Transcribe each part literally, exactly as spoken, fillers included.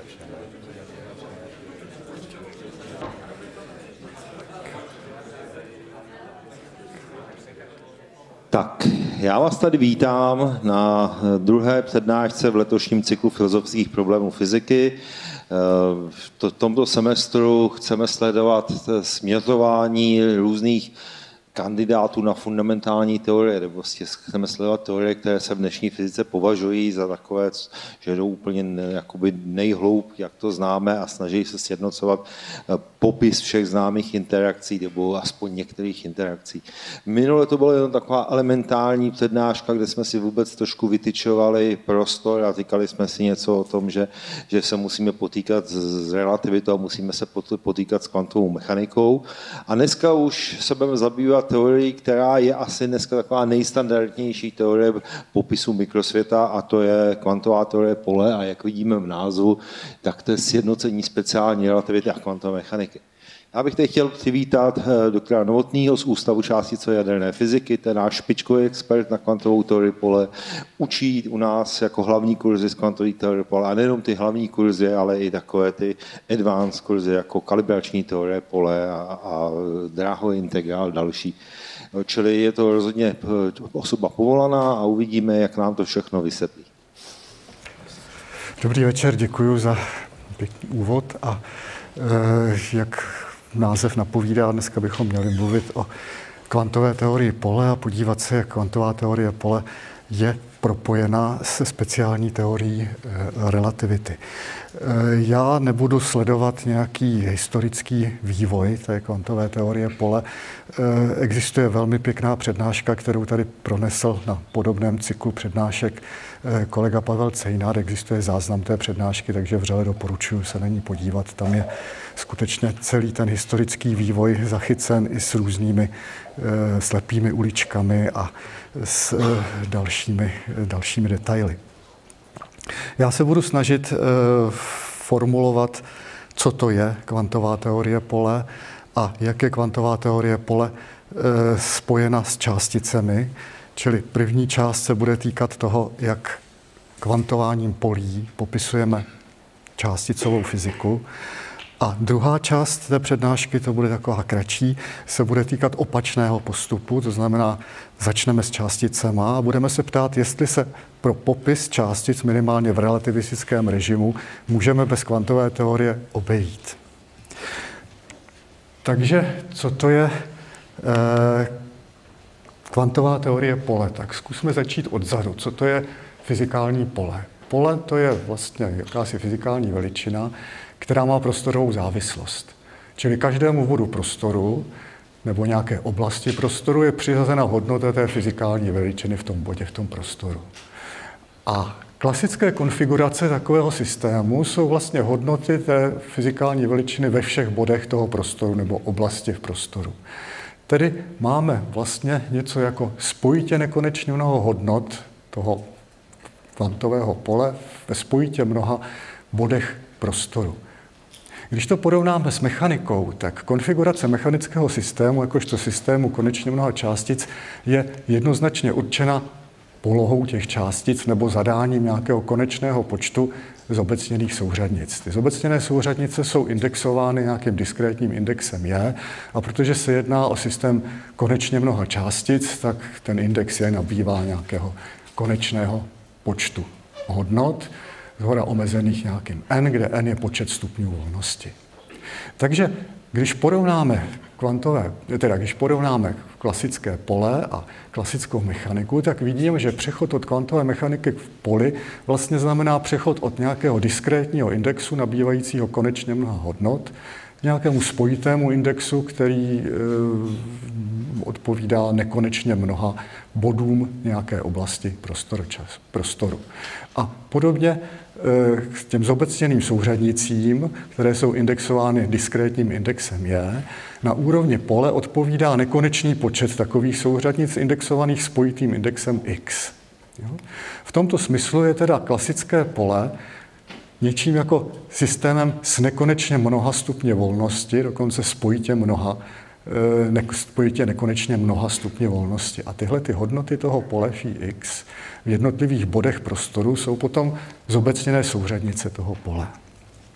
Tak, já vás tady vítám na druhé přednášce v letošním cyklu filozofických problémů fyziky. V tomto semestru chceme sledovat směřování různých kandidátů na fundamentální teorie, nebo chceme sledovat teorie, které se v dnešní fyzice považují za takové, že jdou úplně jakoby nejhloub, jak to známe, a snaží se sjednocovat popis všech známých interakcí, nebo aspoň některých interakcí. Minule to byla jenom taková elementární přednáška, kde jsme si vůbec trošku vytyčovali prostor a říkali jsme si něco o tom, že, že se musíme potýkat s relativitou a musíme se potýkat s kvantovou mechanikou. A dneska už se budeme zabývat teorii, která je asi dneska taková nejstandardnější teorie popisu mikrosvěta, a to je kvantová teorie pole, a jak vidíme v názvu, tak to je sjednocení speciální relativity a kvantové mechaniky. Já bych teď chtěl přivítat doktora Novotného z Ústavu částicové jaderné fyziky, ten náš špičkový expert na kvantovou teorii pole, učí u nás jako hlavní kurzy z kvantové teorie pole, a nejenom ty hlavní kurzy, ale i takové ty advanced kurzy jako kalibrační teorie pole a, a dráhový integrál další. Čili je to rozhodně osoba povolaná a uvidíme, jak nám to všechno vysvětlí. Dobrý večer, děkuji za pěkný úvod, a e, jak název napovídá, dneska bychom měli mluvit o kvantové teorii pole a podívat se, jak kvantová teorie pole je propojena se speciální teorií relativity. Já nebudu sledovat nějaký historický vývoj té kvantové teorie pole. Existuje velmi pěkná přednáška, kterou tady pronesl na podobném cyklu přednášek kolega Pavel Cejnad. Existuje záznam té přednášky, takže vřele doporučuji se na ní podívat. Tam je skutečně celý ten historický vývoj zachycen i s různými slepými uličkami a s dalšími, dalšími detaily. Já se budu snažit formulovat, co to je kvantová teorie pole a jak je kvantová teorie pole spojena s částicemi. Čili první část se bude týkat toho, jak kvantováním polí popisujeme částicovou fyziku. A druhá část té přednášky, to bude taková kratší, se bude týkat opačného postupu, to znamená, začneme s částicema a budeme se ptát, jestli se pro popis částic minimálně v relativistickém režimu můžeme bez kvantové teorie obejít. Takže co to je eh, kvantová teorie pole? Tak zkusme začít odzadu. Co to je fyzikální pole? Pole to je vlastně jakási fyzikální veličina, která má prostorovou závislost. Čili každému bodu prostoru nebo nějaké oblasti prostoru je přiřazena hodnota té fyzikální veličiny v tom bodě, v tom prostoru. A klasické konfigurace takového systému jsou vlastně hodnoty té fyzikální veličiny ve všech bodech toho prostoru nebo oblasti v prostoru. Tedy máme vlastně něco jako spojitě nekonečně mnoho hodnot toho kvantového pole ve spojitě mnoha bodech prostoru. Když to porovnáme s mechanikou, tak konfigurace mechanického systému, jakožto systému konečně mnoha částic, je jednoznačně určena polohou těch částic nebo zadáním nějakého konečného počtu zobecněných souřadnic. Ty zobecněné souřadnice jsou indexovány nějakým diskrétním indexem J, a protože se jedná o systém konečně mnoha částic, tak ten index J nabývá nějakého konečného počtu hodnot, zhora omezených nějakým n, kde n je počet stupňů volnosti. Takže když porovnáme kvantové, teda když porovnáme klasické pole a klasickou mechaniku, tak vidíme, že přechod od kvantové mechaniky k poli vlastně znamená přechod od nějakého diskrétního indexu nabývajícího konečně mnoha hodnot k nějakému spojitému indexu, který e, odpovídá nekonečně mnoha bodům nějaké oblasti prostoru. Čas, prostoru. A podobně k těm zobecněným souřadnicím, které jsou indexovány diskrétním indexem J, na úrovni pole odpovídá nekonečný počet takových souřadnic indexovaných spojitým indexem X. V tomto smyslu je teda klasické pole něčím jako systémem s nekonečně mnoha stupně volnosti, dokonce spojitě mnoha, ne, spojitě nekonečně mnoha stupně volnosti. A tyhle ty hodnoty toho pole phi x v jednotlivých bodech prostoru jsou potom zobecněné souřadnice toho pole.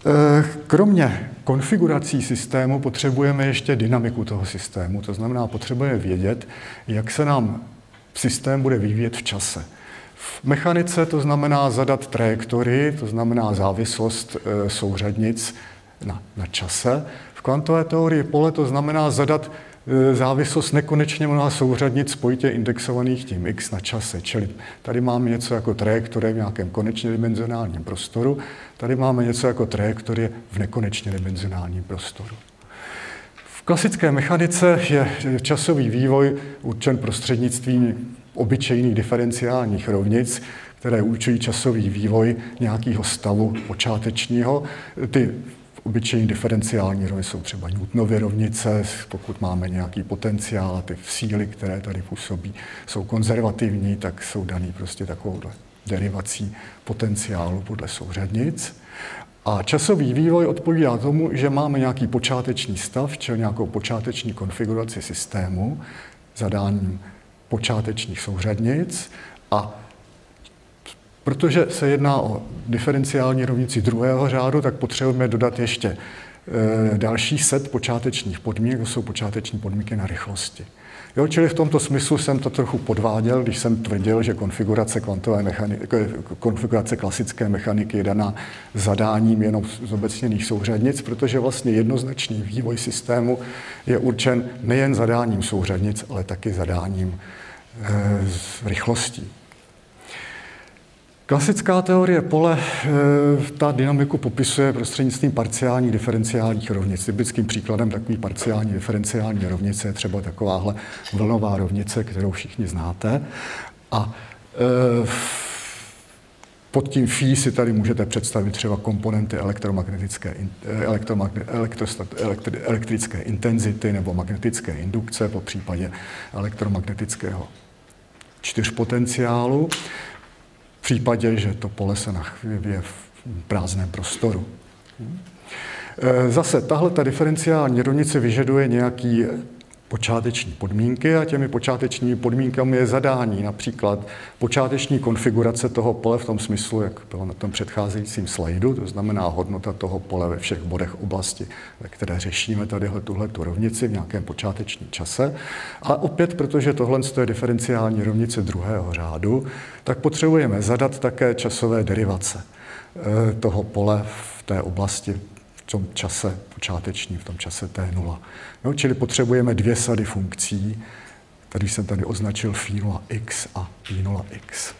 Kromě konfigurací systému potřebujeme ještě dynamiku toho systému. To znamená, potřebujeme vědět, jak se nám systém bude vyvíjet v čase. V mechanice to znamená zadat trajektorii, to znamená závislost souřadnic na, na čase. V kvantové teorii pole to znamená zadat závislost nekonečně mnoha souřadnic spojitě indexovaných tím x na čase. Čili tady máme něco jako trajektorie v nějakém konečně dimenzionálním prostoru, tady máme něco jako trajektorie v nekonečně dimenzionálním prostoru. V klasické mechanice je časový vývoj určen prostřednictvím obyčejných diferenciálních rovnic, které určují časový vývoj nějakého stavu počátečního. Ty obyčejní diferenciální rovnice jsou třeba Newtonovy rovnice, pokud máme nějaký potenciál a ty síly, které tady působí, jsou konzervativní, tak jsou daný prostě takovouhle derivací potenciálu podle souřadnic. A časový vývoj odpovídá tomu, že máme nějaký počáteční stav, čili nějakou počáteční konfiguraci systému zadáním počátečních souřadnic a protože se jedná o diferenciální rovnici druhého řádu, tak potřebujeme dodat ještě e, další set počátečních podmínek, to jsou počáteční podmínky na rychlosti. Jo, čili v tomto smyslu jsem to trochu podváděl, když jsem tvrdil, že konfigurace kvantové mechaniky, konfigurace klasické mechaniky je daná zadáním jenom zobecněných souřadnic, protože vlastně jednoznačný vývoj systému je určen nejen zadáním souřadnic, ale taky zadáním e, rychlostí. Klasická teorie pole ta dynamiku popisuje prostřednictvím parciálních diferenciálních rovnic. Typickým příkladem takový parciální diferenciální rovnice je třeba takováhle vlnová rovnice, kterou všichni znáte. A pod tím phi si tady můžete představit třeba komponenty elektromagnetické, elektromagne, elektrostat, elektri, elektrické intenzity nebo magnetické indukce, po případě elektromagnetického čtyřpotenciálu. V případě, že to pole se nachází v prázdném prostoru. Zase tahle ta diferenciální rovnice vyžaduje nějaký počáteční podmínky a těmi počátečními podmínkami je zadání, například počáteční konfigurace toho pole v tom smyslu, jak bylo na tom předcházejícím slajdu, to znamená hodnota toho pole ve všech bodech oblasti, ve které řešíme tady tuhletu rovnici v nějakém počátečním čase. A opět, protože tohle je diferenciální rovnice druhého řádu, tak potřebujeme zadat také časové derivace toho pole v té oblasti v tom čase počátečním, v tom čase T nula. No, čili potřebujeme dvě sady funkcí, tady jsem tady označil phi nula x a pi nula x.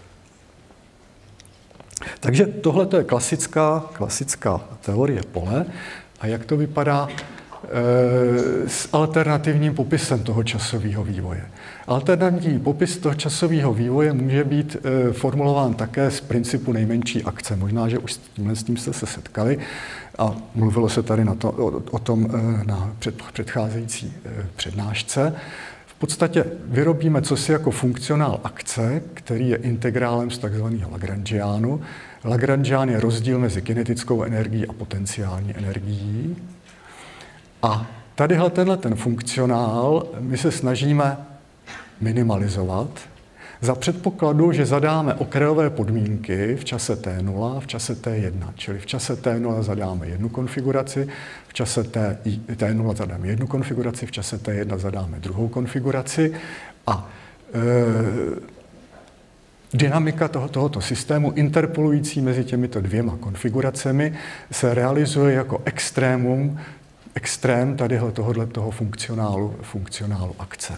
Takže tohle je klasická, klasická teorie pole. A jak to vypadá e, s alternativním popisem toho časového vývoje? Alternativní popis toho časového vývoje může být e, formulován také z principu nejmenší akce. Možná, že už s tímhle s tím jste se setkali a mluvilo se tady na to, o, o tom e, na před, předcházející e, přednášce. V podstatě vyrobíme cosi jako funkcionál akce, který je integrálem z takzvaného Lagrangiánu. Lagrangián je rozdíl mezi kinetickou energií a potenciální energií. A tadyhle tenhle ten funkcionál my se snažíme minimalizovat za předpokladu, že zadáme okrajové podmínky v čase T nula a v čase T jedna. Čili v čase T nula zadáme jednu konfiguraci, v čase T nula zadáme jednu konfiguraci, v čase T jedna zadáme druhou konfiguraci a e, dynamika toho, tohoto systému interpolující mezi těmito dvěma konfiguracemi se realizuje jako extrémum, extrém tadyhle tohohle toho funkcionálu, funkcionálu akce.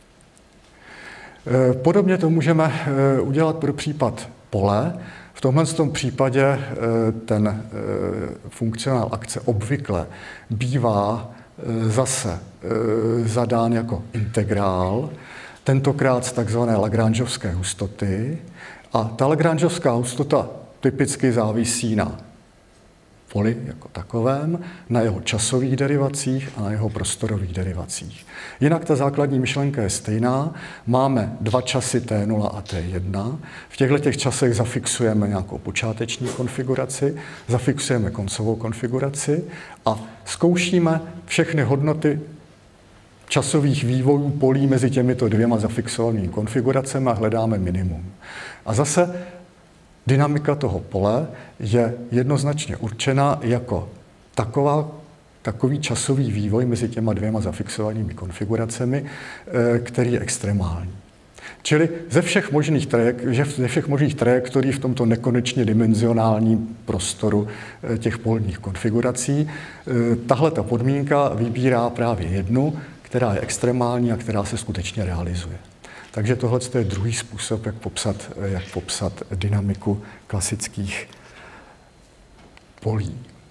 Podobně to můžeme udělat pro případ pole. V tomhle tom případě ten funkcionál akce obvykle bývá zase zadán jako integrál, tentokrát z takzvané lagrangeovské hustoty. A ta lagrangeovská hustota typicky závisí na poli jako takovém, na jeho časových derivacích a na jeho prostorových derivacích. Jinak ta základní myšlenka je stejná. Máme dva časy T nula a T jedna. V těchto těch časech zafixujeme nějakou počáteční konfiguraci, zafixujeme koncovou konfiguraci a zkoušíme všechny hodnoty časových vývojů polí mezi těmito dvěma zafixovanými konfiguracemi a hledáme minimum. A zase dynamika toho pole je jednoznačně určena jako taková, takový časový vývoj mezi těma dvěma zafixovanými konfiguracemi, který je extrémální. Čili ze všech možných, trajek, ze všech možných trajektorií v tomto nekonečně dimenzionálním prostoru těch polních konfigurací, tahle ta podmínka vybírá právě jednu, která je extrémální a která se skutečně realizuje. Takže tohle je druhý způsob, jak popsat, jak popsat dynamiku klasických polí.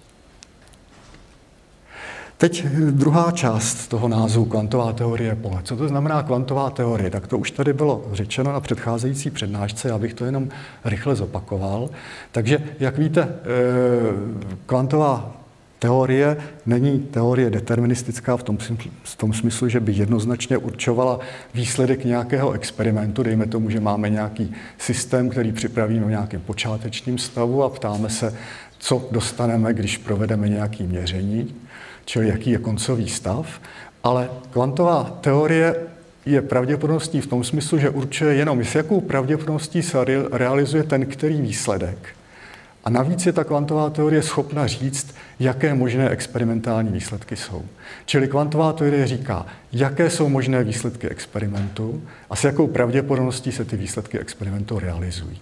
Teď druhá část toho názvu kvantová teorie pole. Co to znamená kvantová teorie? Tak to už tady bylo řečeno na předcházející přednášce, já bych to jenom rychle zopakoval. Takže, jak víte, kvantová teorie není teorie deterministická v tom, v tom smyslu, že by jednoznačně určovala výsledek nějakého experimentu. Dejme tomu, že máme nějaký systém, který připravíme v nějakém počátečním stavu a ptáme se, co dostaneme, když provedeme nějaké měření, čili jaký je koncový stav. Ale kvantová teorie je pravděpodobností v tom smyslu, že určuje jenom, s jakou pravděpodobností se realizuje ten který výsledek. A navíc je ta kvantová teorie schopna říct, jaké možné experimentální výsledky jsou. Čili kvantová teorie říká, jaké jsou možné výsledky experimentu a s jakou pravděpodobností se ty výsledky experimentu realizují.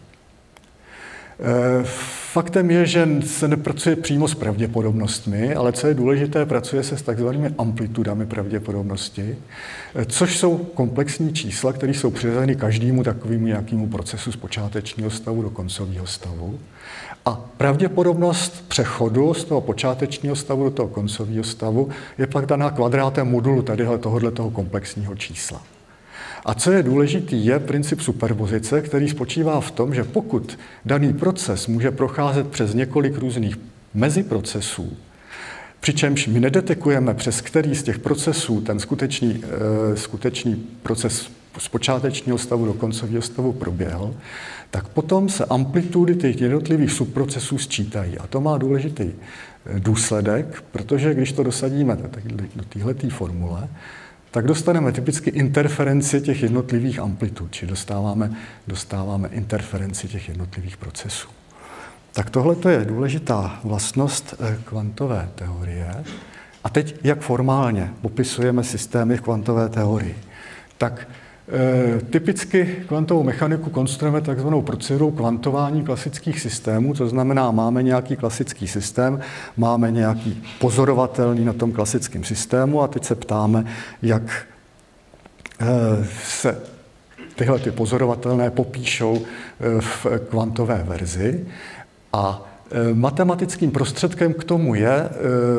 Faktem je, že se nepracuje přímo s pravděpodobnostmi, ale co je důležité, pracuje se s takzvanými amplitudami pravděpodobnosti, což jsou komplexní čísla, které jsou přiřazeny každému takovému nějakému procesu z počátečního stavu do koncového stavu. A pravděpodobnost přechodu z toho počátečního stavu do toho koncového stavu je pak daná kvadrátem modulu tadyhle tohoto komplexního čísla. A co je důležité, je princip superpozice, který spočívá v tom, že pokud daný proces může procházet přes několik různých meziprocesů, přičemž my nedetekujeme, přes který z těch procesů ten skutečný, e, skutečný proces z počátečního stavu do koncového stavu proběhl, tak potom se amplitudy těch jednotlivých subprocesů sčítají. A to má důležitý důsledek, protože když to dosadíme do téhleté formule, tak dostaneme typicky interferenci těch jednotlivých amplitud, či dostáváme, dostáváme interferenci těch jednotlivých procesů. Tak tohle je důležitá vlastnost kvantové teorie. A teď, jak formálně popisujeme systémy v kvantové teorii. Tak e, typicky kvantovou mechaniku konstruujeme takzvanou procedurou kvantování klasických systémů, to znamená, máme nějaký klasický systém, máme nějaký pozorovatelný na tom klasickém systému a teď se ptáme, jak e, se tyhle ty pozorovatelné popíšou e, v kvantové verzi. A e, matematickým prostředkem k tomu je e,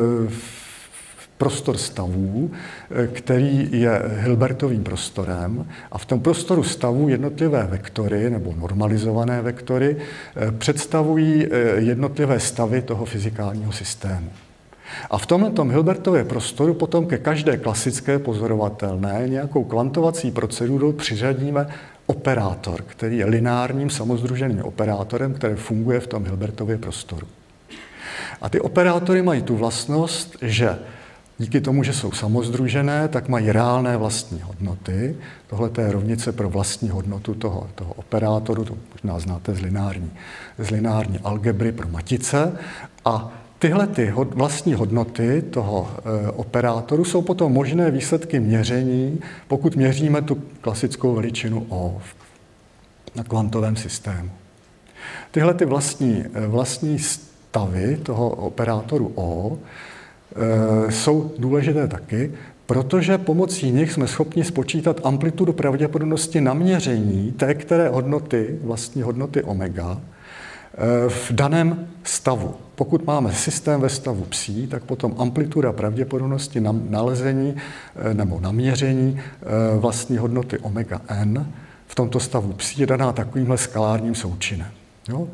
prostor stavů, který je Hilbertovým prostorem a v tom prostoru stavů jednotlivé vektory nebo normalizované vektory představují jednotlivé stavy toho fyzikálního systému. A v tomto Hilbertově prostoru potom ke každé klasické pozorovatelné nějakou kvantovací procedurou přiřadíme operátor, který je lineárním samozdruženým operátorem, který funguje v tom Hilbertově prostoru. A ty operátory mají tu vlastnost, že díky tomu, že jsou samozdružené, tak mají reálné vlastní hodnoty. Tohle je rovnice pro vlastní hodnotu toho, toho operátoru, to možná znáte z lineární, z lineární algebry pro matice. A tyhle ty hod, vlastní hodnoty toho e, operátoru jsou potom možné výsledky měření, pokud měříme tu klasickou veličinu O na kvantovém systému. Tyhle ty vlastní, vlastní stavy toho operátoru O jsou důležité taky, protože pomocí nich jsme schopni spočítat amplitudu pravděpodobnosti naměření té které hodnoty, vlastní hodnoty omega, v daném stavu. Pokud máme systém ve stavu psí, tak potom amplituda pravděpodobnosti nalezení nebo naměření vlastní hodnoty omega n v tomto stavu psí je daná takovýmhle skalárním součinem. Jo?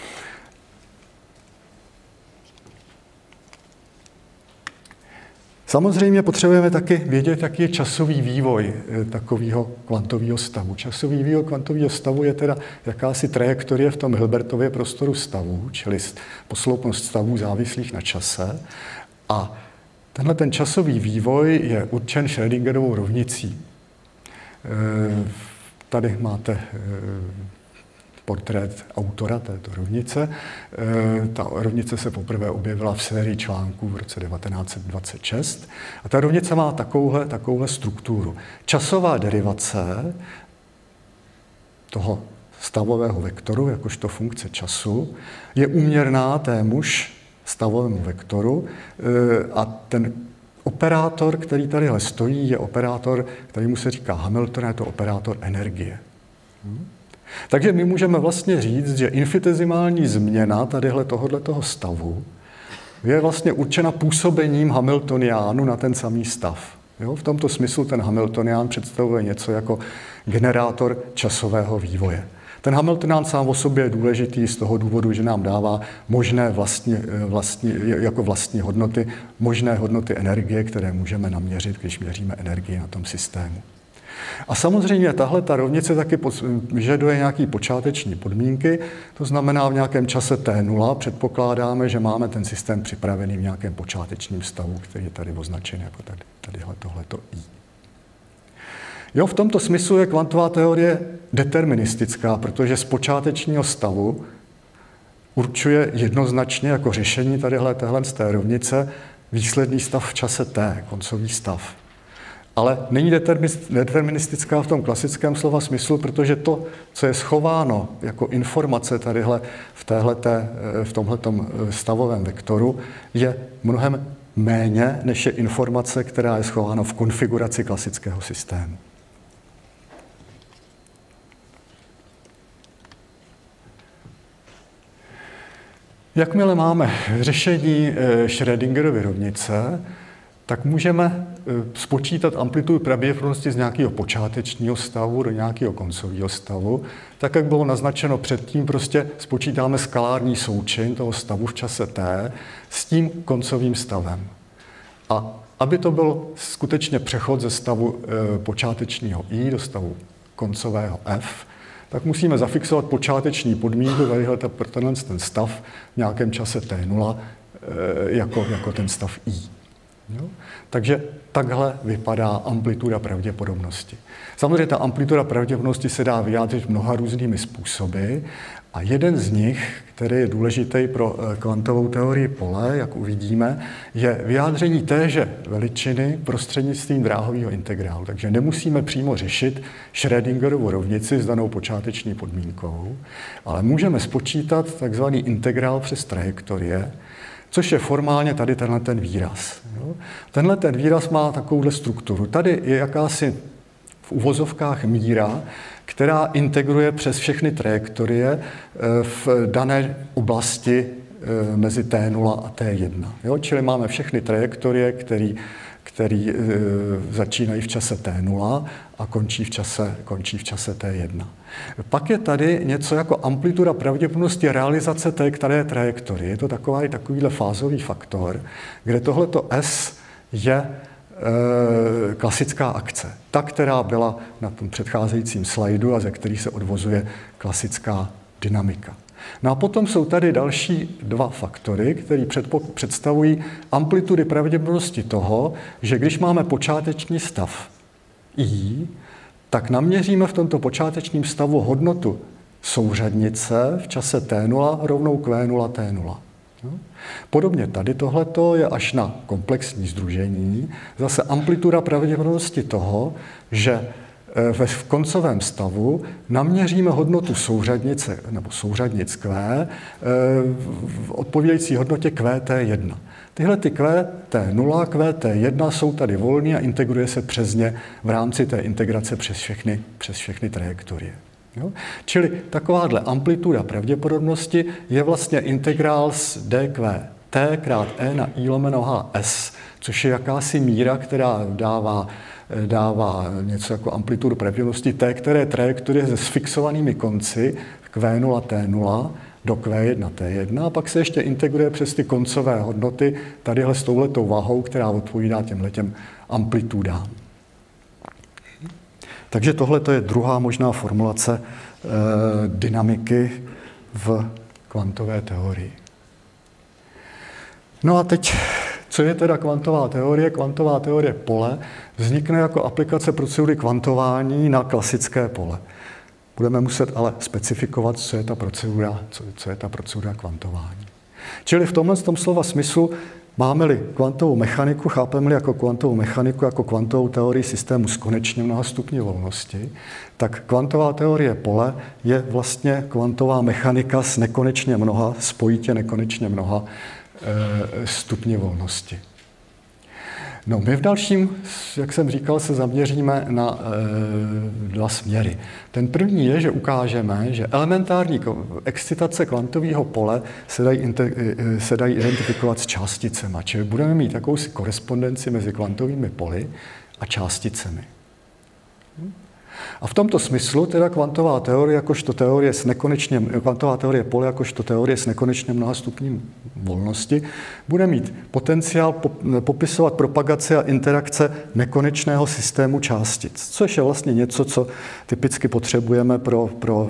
Samozřejmě potřebujeme taky vědět, jaký je časový vývoj takového kvantového stavu. Časový vývoj kvantového stavu je teda jakási trajektorie v tom Hilbertově prostoru stavů, čili posloupnost stavů závislých na čase. A tenhle ten časový vývoj je určen Schrödingerovou rovnicí. Tady máte portrét autora této rovnice. Ta rovnice se poprvé objevila v sérii článků v roce devatenáct set dvacet šest a ta rovnice má takovouhle, takovouhle strukturu. Časová derivace toho stavového vektoru, jakožto funkce času, je úměrná témuž stavovému vektoru a ten operátor, který tadyhle stojí, je operátor, kterýmu se říká Hamilton, je to operátor energie. Hmm. Takže my můžeme vlastně říct, že infinitesimální změna tadyhle tohoto stavu je vlastně určena působením Hamiltoniánu na ten samý stav. Jo? V tomto smyslu ten Hamiltonián představuje něco jako generátor časového vývoje. Ten Hamiltonián sám o sobě je důležitý z toho důvodu, že nám dává možné vlastní, vlastní, jako vlastní hodnoty, možné hodnoty energie, které můžeme naměřit, když měříme energii na tom systému. A samozřejmě tahle ta rovnice taky vyžaduje nějaké počáteční podmínky, to znamená v nějakém čase T nula předpokládáme, že máme ten systém připravený v nějakém počátečním stavu, který je tady označen jako tady, tadyhle tohleto I. Jo, v tomto smyslu je kvantová teorie deterministická, protože z počátečního stavu určuje jednoznačně jako řešení tadyhle téhle z té rovnice výsledný stav v čase T, koncový stav. Ale není deterministická v tom klasickém slova smyslu, protože to, co je schováno jako informace tadyhle v, téhleté, v tomhletom stavovém vektoru, je mnohem méně, než je informace, která je schována v konfiguraci klasického systému. Jakmile máme řešení Schrödingerovy rovnice, tak můžeme spočítat amplitudu pravděpodobnosti z nějakého počátečního stavu do nějakého koncového stavu. Tak, jak bylo naznačeno předtím, prostě spočítáme skalární součin toho stavu v čase T s tím koncovým stavem. A aby to byl skutečně přechod ze stavu e, počátečního I do stavu koncového F, tak musíme zafixovat počáteční podmínku, tadyhle ten stav v nějakém čase T nula e, jako, jako ten stav I. Jo? Takže takhle vypadá amplituda pravděpodobnosti. Samozřejmě ta amplituda pravděpodobnosti se dá vyjádřit mnoha různými způsoby a jeden z nich, který je důležitý pro kvantovou teorii pole, jak uvidíme, je vyjádření téže veličiny prostřednictvím dráhového integrálu. Takže nemusíme přímo řešit Schrödingerovu rovnici s danou počáteční podmínkou, ale můžeme spočítat takzvaný integrál přes trajektorie, což je formálně tady tenhle ten výraz. Jo? Tenhle ten výraz má takovouhle strukturu. Tady je jakási v uvozovkách míra, která integruje přes všechny trajektorie v dané oblasti mezi T nula a T jedna. Jo? Čili máme všechny trajektorie, které který začínají v čase T nula a končí v čase, končí v čase T jedna. Pak je tady něco jako amplituda pravděpodobnosti realizace té které trajektorie. Je to takový, takovýhle fázový faktor, kde tohleto S je e, klasická akce. Ta, která byla na tom předcházejícím slajdu a ze který se odvozuje klasická dynamika. No a potom jsou tady další dva faktory, které představují amplitudy pravděpodobnosti toho, že když máme počáteční stav I, tak naměříme v tomto počátečním stavu hodnotu souřadnice v čase T nula rovnou Q nula T nula. Podobně tady tohleto je až na komplexní sdružení zase amplituda pravděpodobnosti toho, že v koncovém stavu naměříme hodnotu souřadnice nebo souřadnic Q v odpovídající hodnotě Q T jedna. Tyhle ty Q T nula, Q T jedna jsou tady volný a integruje se přes ně v rámci té integrace přes všechny, přes všechny trajektorie. Jo? Čili takováhle amplituda pravděpodobnosti je vlastně integrál z D Q T krát E na I lomeno H S, což je jakási míra, která dává dává něco jako amplitudu pravděpodobnosti té, které trajektorie se sfixovanými konci Q nula T nula do Q jedna T jedna a pak se ještě integruje přes ty koncové hodnoty tadyhle s touhletou vahou, která odpovídá těmhletěm amplitudám. Takže tohle je druhá možná formulace e, dynamiky v kvantové teorii. No a teď, co je teda kvantová teorie? Kvantová teorie pole vznikne jako aplikace procedury kvantování na klasické pole. Budeme muset ale specifikovat, co je ta procedura, co, co je ta procedura kvantování. Čili v tomhle tom slova smyslu máme-li kvantovou mechaniku, chápeme-li jako kvantovou mechaniku, jako kvantovou teorii systému s konečně mnoha stupni volnosti, tak kvantová teorie pole je vlastně kvantová mechanika s nekonečně mnoha, spojitě nekonečně mnoha e, stupni volnosti. No, my v dalším, jak jsem říkal, se zaměříme na e, dva směry. Ten první je, že ukážeme, že elementární excitace kvantového pole se dají, se dají identifikovat s částicemi. Čili budeme mít jakousi korespondenci mezi kvantovými poly a částicemi. A v tomto smyslu teda kvantová teorie jakožto teorie s nekonečně, kvantová teorie pole jakožto teorie s nekonečně mnoha stupní volnosti bude mít potenciál popisovat propagaci a interakce nekonečného systému částic, což je vlastně něco, co typicky potřebujeme pro, pro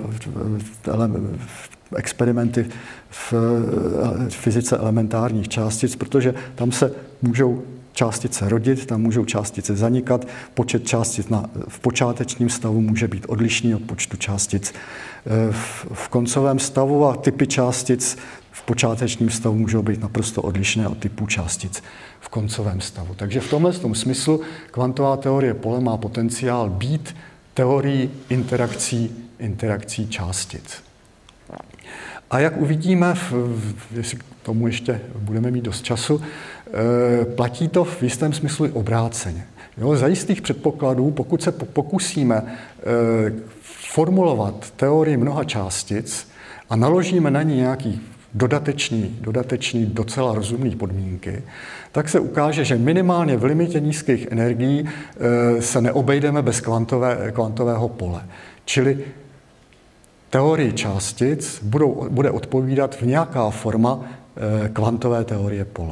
experimenty v fyzice elementárních částic, protože tam se můžou částice rodit, tam můžou částice zanikat, počet částic na, v počátečním stavu může být odlišný od počtu částic v, v koncovém stavu a typy částic v počátečním stavu můžou být naprosto odlišné od typů částic v koncovém stavu. Takže v tomhle tom smyslu kvantová teorie pole má potenciál být teorií interakcí, interakcí částic. A jak uvidíme, jestli k tomu ještě budeme mít dost času, platí to v jistém smyslu i obráceně. Jo, za jistých předpokladů, pokud se pokusíme formulovat teorii mnoha částic a naložíme na ní nějaký dodatečný, dodatečný docela rozumný podmínky, tak se ukáže, že minimálně v limitě nízkých energií se neobejdeme bez kvantové, kvantového pole. Čili teorii částic budou, bude odpovídat v nějaká forma eh, kvantové teorie pole.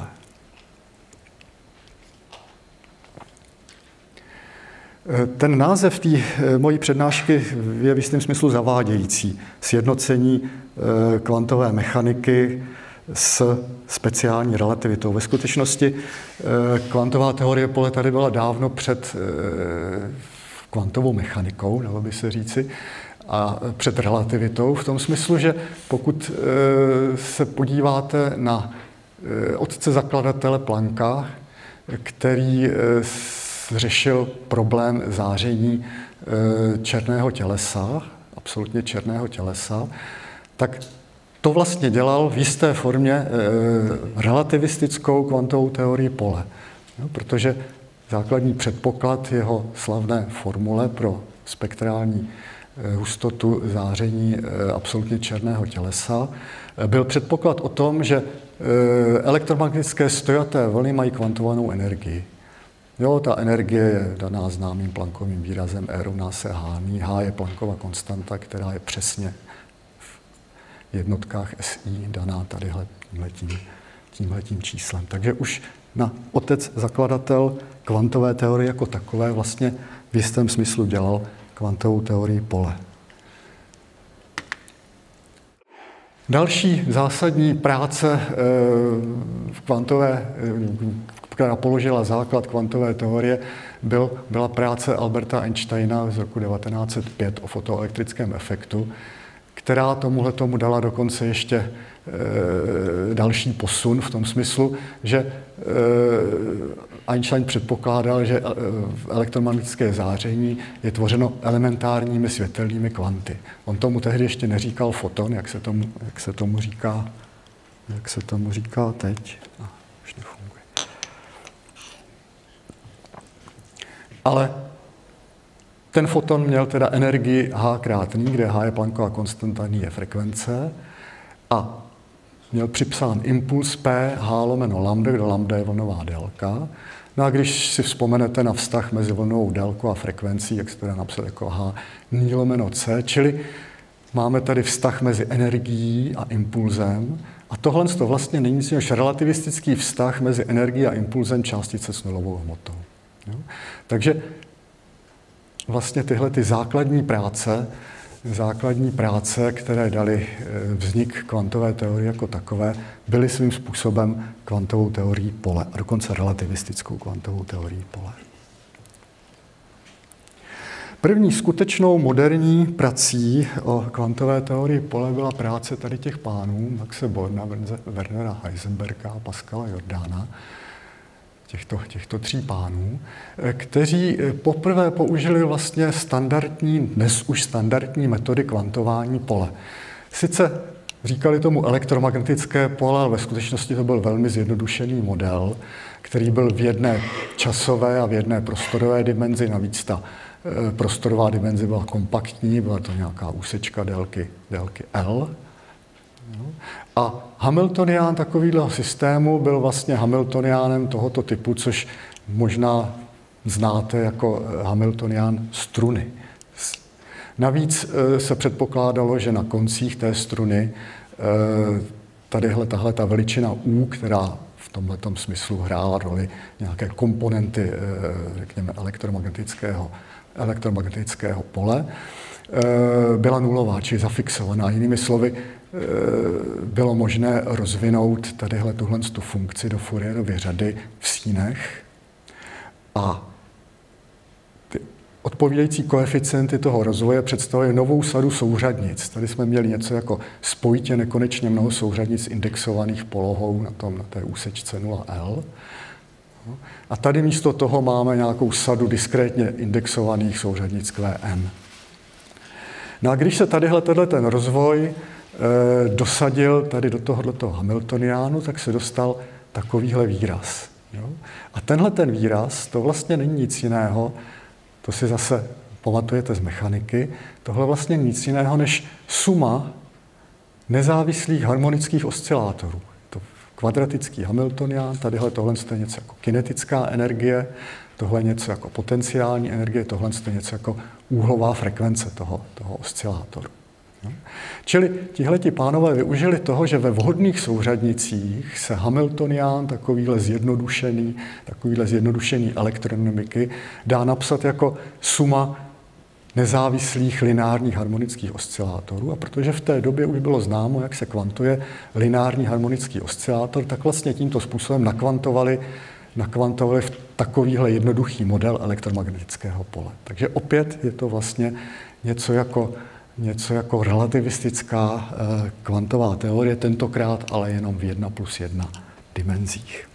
Ten název té eh, mojí přednášky je v jistém smyslu zavádějící. Sjednocení eh, kvantové mechaniky s speciální relativitou. Ve skutečnosti eh, kvantová teorie pole tady byla dávno před eh, kvantovou mechanikou, dalo by se říci, a před relativitou v tom smyslu, že pokud se podíváte na otce zakladatele Plancka, který řešil problém záření černého tělesa, absolutně černého tělesa, tak to vlastně dělal v jisté formě relativistickou kvantovou teorii pole. Protože základní předpoklad jeho slavné formule pro spektrální hustotu záření absolutně černého tělesa byl předpoklad o tom, že elektromagnetické stojaté vlny mají kvantovanou energii. Jo, ta energie je daná známým Planckovým výrazem E rovná se H. H je Planckova konstanta, která je přesně v jednotkách S I daná tadyhle tímhletím, tímhletím číslem. Takže už na otec zakladatel kvantové teorie jako takové vlastně v jistém smyslu dělal kvantovou teorii pole. Další zásadní práce v kvantové, která položila základ kvantové teorie, byl, byla práce Alberta Einsteina z roku devatenáct set pět o fotoelektrickém efektu, která tomuhle tomu dala dokonce ještě e, další posun v tom smyslu, že e, Einstein předpokládal, že elektromagnetické záření je tvořeno elementárními světelnými kvanty. On tomu tehdy ještě neříkal foton, jak se tomu, jak se tomu říká, jak se tomu říká teď. A, už nefunguje. Ale ten foton měl teda energii H krát ní, kde H je Planckova konstanta, ní je frekvence, a měl připsán impuls P H lomeno lambda, kde lambda je vlnová délka. No a když si vzpomenete na vztah mezi vlnovou délkou a frekvencí, jak se to dá napsat jako H ní lomeno C, čili máme tady vztah mezi energií a impulzem. A tohle to vlastně není nic než relativistický vztah mezi energií a impulzem částice s nulovou hmotou. Jo? Takže vlastně tyhle ty základní práce, základní práce, které daly vznik kvantové teorie jako takové, byly svým způsobem kvantovou teorií pole, a dokonce relativistickou kvantovou teorií pole. První skutečnou moderní prací o kvantové teorii pole byla práce tady těch pánů, Maxe Borna, Wernera Heisenberga, Pascala Jordána, těchto, těchto tří pánů, kteří poprvé použili vlastně standardní, dnes už standardní metody kvantování pole. Sice říkali tomu elektromagnetické pole, ale ve skutečnosti to byl velmi zjednodušený model, který byl v jedné časové a v jedné prostorové dimenzi. Navíc ta prostorová dimenze byla kompaktní, byla to nějaká úsečka délky, délky L. A Hamiltonián takovýhle systému byl vlastně Hamiltoniánem tohoto typu, což možná znáte jako Hamiltonián struny. Navíc se předpokládalo, že na koncích té struny tadyhle tahle ta veličina U, která v tomhletom smyslu hrála roli nějaké komponenty, řekněme, elektromagnetického, elektromagnetického pole, byla nulová, čili zafixovaná. Jinými slovy, bylo možné rozvinout tadyhle tuhle tu funkci do Fourierovy řady v sínech a ty odpovídající koeficienty toho rozvoje představují novou sadu souřadnic. Tady jsme měli něco jako spojitě nekonečně mnoho souřadnic indexovaných polohou na, tom, na té úsečce nula L. A tady místo toho máme nějakou sadu diskrétně indexovaných souřadnic Q N. No a když se tadyhle ten rozvoj e, dosadil tady do tohoto Hamiltoniánu, tak se dostal takovýhle výraz. Jo? A tenhle ten výraz, to vlastně není nic jiného, to si zase pamatujete z mechaniky, tohle vlastně nic jiného než suma nezávislých harmonických oscilátorů. To kvadratický Hamiltonián, tadyhle tohle je něco jako kinetická energie, tohle je něco jako potenciální energie, tohle je něco jako úhlová frekvence toho, toho oscilátoru. No. Čili tihleti pánové využili toho, že ve vhodných souřadnicích se Hamiltonián, takovýhle zjednodušený, takovýhle zjednodušený elektrodynamiky, dá napsat jako suma nezávislých lineárních harmonických oscilátorů. A protože v té době už bylo známo, jak se kvantuje lineární harmonický oscilátor, tak vlastně tímto způsobem nakvantovali, nakvantovali v takovýhle jednoduchý model elektromagnetického pole. Takže opět je to vlastně něco jako, něco jako relativistická eh, kvantová teorie, tentokrát ale jenom v jedna plus jedna dimenzích.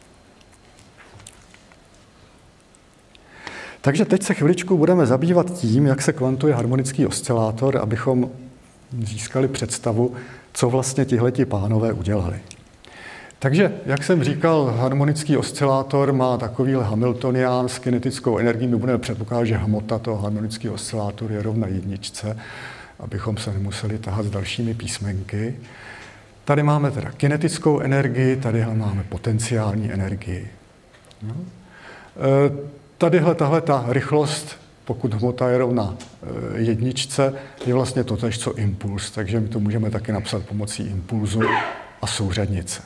Takže teď se chviličku budeme zabývat tím, jak se kvantuje harmonický oscilátor, abychom získali představu, co vlastně tihleti pánové udělali. Takže, jak jsem říkal, harmonický oscilátor má takovýhle Hamiltonián s kinetickou energií. My budeme předpokládat, že hmota toho harmonického oscilátoru je rovna jedničce, abychom se nemuseli tahat s dalšími písmenky. Tady máme teda kinetickou energii, tady máme potenciální energii. No. E, Tadyhle tahle ta rychlost, pokud hmota je rovna jedničce, je vlastně totéž co impuls, takže my to můžeme taky napsat pomocí impulzu a souřadnice.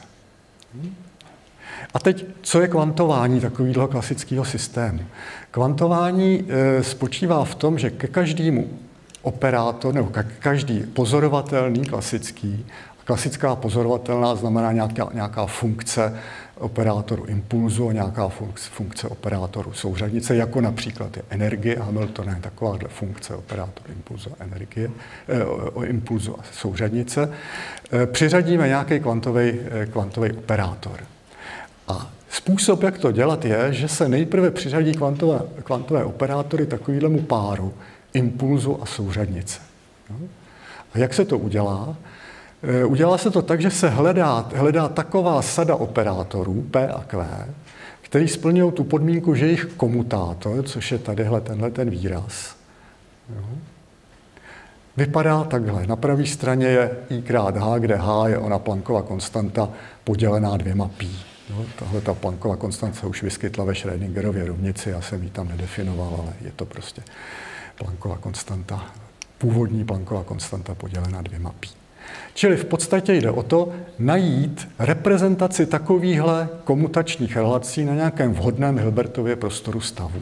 A teď, co je kvantování takového klasického systému? Kvantování e, spočívá v tom, že ke každému operátor, nebo každý pozorovatelný klasický, klasická pozorovatelná znamená nějaká, nějaká funkce operátoru impulzu a nějaká funkce operátoru souřadnice, jako například je energie. Hamilton je takováhle funkce operátoru impulzu a energie, eh, o impulzu a souřadnice. Eh, přiřadíme nějaký kvantový, eh, kvantový operátor. A způsob, jak to dělat, je, že se nejprve přiřadí kvantové, kvantové operátory takovému páru impulzu a souřadnice. No? A jak se to udělá? Udělá se to tak, že se hledá, hledá taková sada operátorů P a Q, který splňují tu podmínku, že jejich komutátor, což je tadyhle tenhle ten výraz, jo, vypadá takhle. Na pravé straně je I krát H, kde H je ona Planckova konstanta podělená dvěma pi. Tahle ta Planckova konstanta se už vyskytla ve Schrödingerově rovnici, já jsem ji tam nedefinoval, ale je to prostě Planckova konstanta, původní Planckova konstanta podělená dvěma pi. Čili v podstatě jde o to najít reprezentaci takovýchhle komutačních relací na nějakém vhodném Hilbertově prostoru stavu.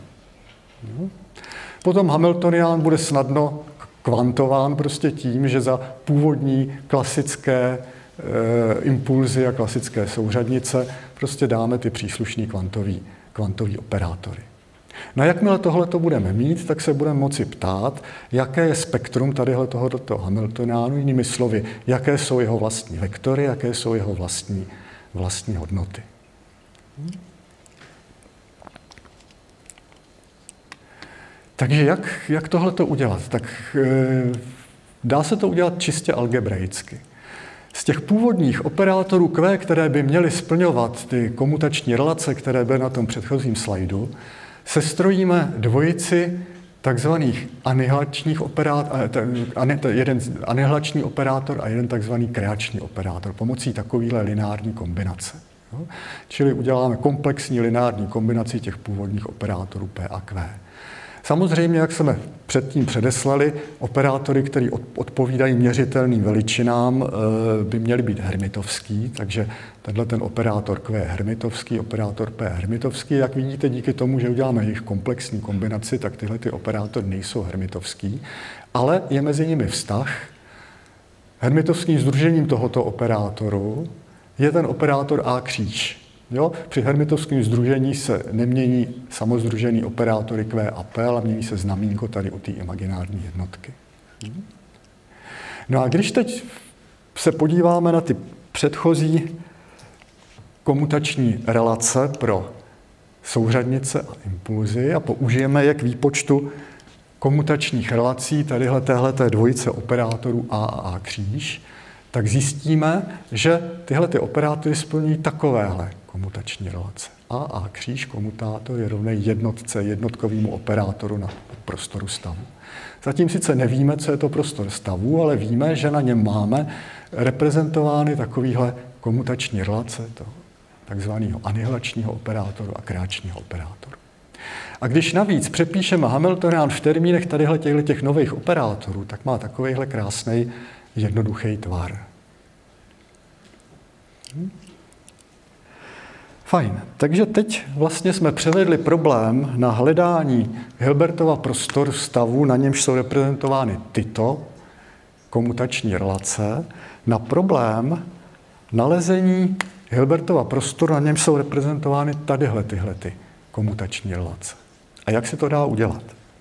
Potom Hamiltonián bude snadno kvantován prostě tím, že za původní klasické e, impulzy a klasické souřadnice prostě dáme ty příslušný kvantový, kvantový operátory. No jakmile tohleto budeme mít, tak se budeme moci ptát, jaké je spektrum tadyhle tohoto Hamiltoniánu, jinými slovy, jaké jsou jeho vlastní vektory, jaké jsou jeho vlastní, vlastní hodnoty. Takže jak, jak tohleto udělat? Tak e, dá se to udělat čistě algebraicky. Z těch původních operátorů Q, které by měly splňovat ty komutační relace, které byly na tom předchozím slajdu, sestrojíme dvojici takzvaných anihilačních operátorů, jeden anihilační operátor a jeden takzvaný kreační operátor pomocí takovéhle lineární kombinace. Jo? Čili uděláme komplexní lineární kombinaci těch původních operátorů P a Q. Samozřejmě, jak jsme předtím předeslali, operátory, které odpovídají měřitelným veličinám, by měly být hermitovský, takže tenhle ten operátor Q je hermitovský, operátor P je hermitovský. Jak vidíte, díky tomu, že uděláme jejich komplexní kombinaci, tak tyhle ty operátory nejsou hermitovský, ale je mezi nimi vztah. Hermitovským sdružením tohoto operátoru je ten operátor A kříž. Jo? Při hermitovském sdružení se nemění samozdružený operátory Q a P, ale mění se znamínko tady u té imaginární jednotky. No a když teď se podíváme na ty předchozí komutační relace pro souřadnice a impulzy a použijeme je k výpočtu komutačních relací tadyhle téhleté dvojice operátorů A a A kříž, tak zjistíme, že tyhle ty operátory splňují takovéhle komutační relace. A a kříž komutátor je rovný jednotce, jednotkovému operátoru na prostoru stavu. Zatím sice nevíme, co je to prostor stavu, ale víme, že na něm máme reprezentovány takovéhle komutační relace toho takzvaného anihilačního operátoru a kreačního operátoru. A když navíc přepíšeme Hamiltonián v termínech tadyhle těchto těch nových operátorů, tak má takovýhle krásný jednoduchý tvar. Hm? Fajn. Takže teď vlastně jsme převedli problém na hledání Hilbertova prostoru stavu, na němž jsou reprezentovány tyto komutační relace, na problém nalezení Hilbertova prostoru, na němž jsou reprezentovány tadyhle tyhle ty komutační relace. A jak se to dá udělat?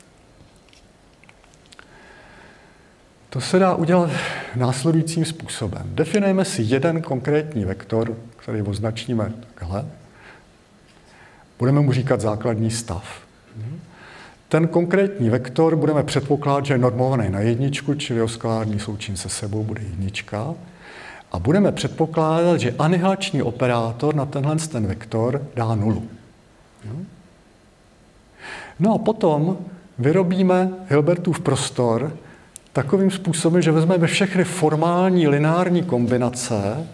To se dá udělat následujícím způsobem. Definujeme si jeden konkrétní vektor, který označíme takhle. Budeme mu říkat základní stav. Ten konkrétní vektor budeme předpokládat, že je normovaný na jedničku, čili jeho skalární součin se sebou bude jednička. A budeme předpokládat, že anihilační operátor na tenhle ten vektor dá nulu. No a potom vyrobíme Hilbertův prostor takovým způsobem, že vezmeme všechny formální lineární kombinace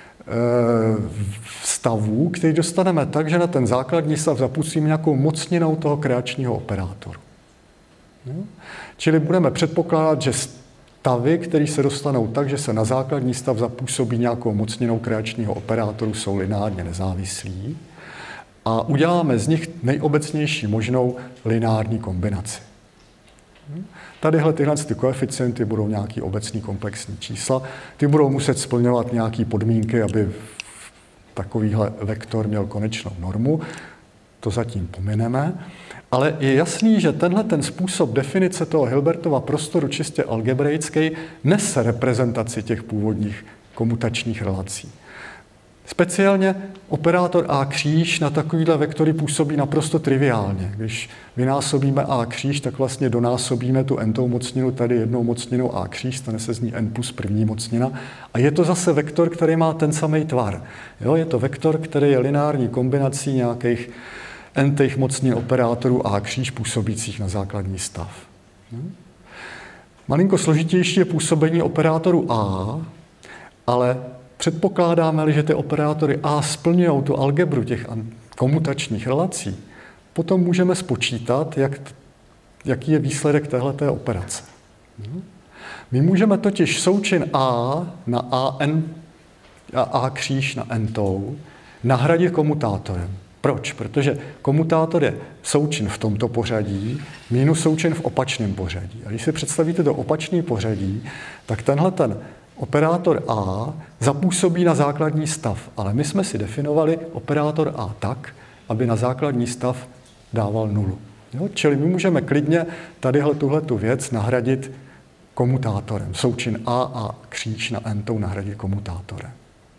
stavů, který dostaneme tak, že na ten základní stav zapustíme nějakou mocninou toho kreačního operátoru. Čili budeme předpokládat, že stavy, které se dostanou tak, že se na základní stav zapůsobí nějakou mocninou kreačního operátoru, jsou lineárně nezávislí a uděláme z nich nejobecnější možnou lineární kombinaci. Tadyhle tyhle ty koeficienty budou nějaký obecný komplexní čísla. Ty budou muset splňovat nějaké podmínky, aby takovýhle vektor měl konečnou normu. To zatím pomineme. Ale je jasný, že tenhle ten způsob definice toho Hilbertova prostoru čistě algebraický nese reprezentaci těch původních komutačních relací. Speciálně operátor A kříž na takovýhle vektory působí naprosto triviálně. Když vynásobíme A kříž, tak vlastně donásobíme tu n-tou mocninu tady jednou mocninou A kříž, stane se z ní n plus první mocnina. A je to zase vektor, který má ten samý tvar. Jo, je to vektor, který je lineární kombinací nějakých n-těch mocnin operátorů A kříž působících na základní stav. Malinko složitější je působení operátoru A, ale předpokládáme-li, že ty operátory A splňují tu algebru těch komutačních relací, potom můžeme spočítat, jak, jaký je výsledek téhleté operace. My můžeme totiž součin A na an a A kříž na n-tou nahradit komutátorem. Proč? Protože komutátor je součin v tomto pořadí minus součin v opačném pořadí. A když si představíte to opačné pořadí, tak tenhle ten operátor A zapůsobí na základní stav, ale my jsme si definovali operátor A tak, aby na základní stav dával nulu. Jo? Čili my můžeme klidně tadyhle tuhletu věc nahradit komutátorem. Součin A a kříž na n-tou nahradit komutátorem.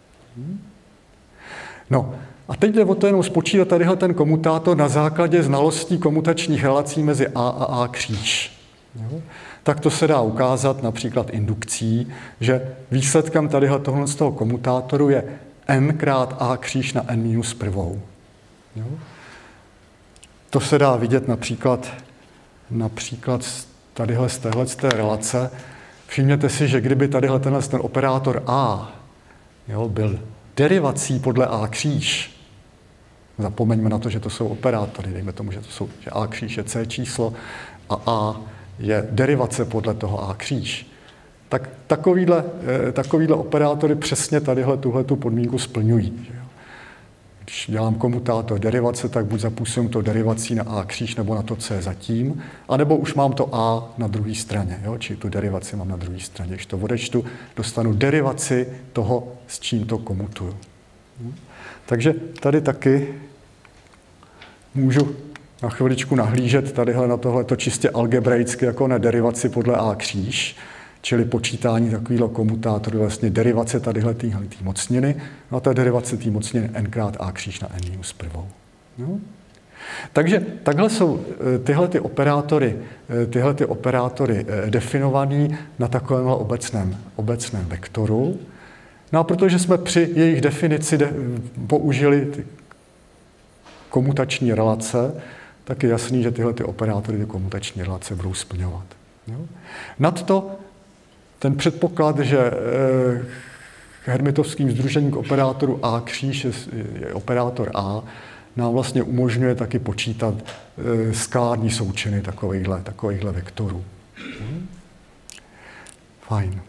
No a teď jde o to jenom spočítat tadyhle ten komutátor na základě znalostí komutačních relací mezi A a A kříž. Jo? Tak to se dá ukázat například indukcí, že výsledkem tadyhle tohle z toho komutátoru je n krát A kříž na n minus prvou. Jo? To se dá vidět například, například tadyhle z téhle z té relace. Všimněte si, že kdyby tadyhle tenhle ten operátor A, jo, byl derivací podle A kříž, zapomeňme na to, že to jsou operátory, dejme tomu, že, to jsou, že A kříž je C číslo a A je derivace podle toho A kříž, tak takovýhle, takovýhle operátory přesně tadyhle tuhletu podmínku splňují. Že jo? Když dělám komutátor derivace, tak buď zapůsobím to derivací na A kříž nebo na to C zatím, anebo už mám to A na druhé straně, jo? Čili tu derivaci mám na druhé straně. Když to odečtu, dostanu derivaci toho, s čím to komutuju. Takže tady taky můžu na chviličku nahlížet tadyhle na tohleto čistě algebraicky jako na derivaci podle A kříž, čili počítání takovýhle komutátoru, vlastně derivace tadyhle téhle mocniny, no a ta derivace té mocniny n krát A kříž na n minus prvou. No. Takže takhle jsou tyhle ty operátory, tyhle ty operátory definovaný na takovémhle obecném, obecném vektoru. No a protože jsme při jejich definici de, použili ty komutační relace, tak je jasný, že tyhle ty operátory ty komutační relace budou splňovat. Jo? Nadto ten předpoklad, že eh, hermitovským sdružením k operátoru A kříž je, je operátor A, nám vlastně umožňuje taky počítat eh, skalární součiny takovýchhle, takovýchhle vektorů. Hm? Fajn.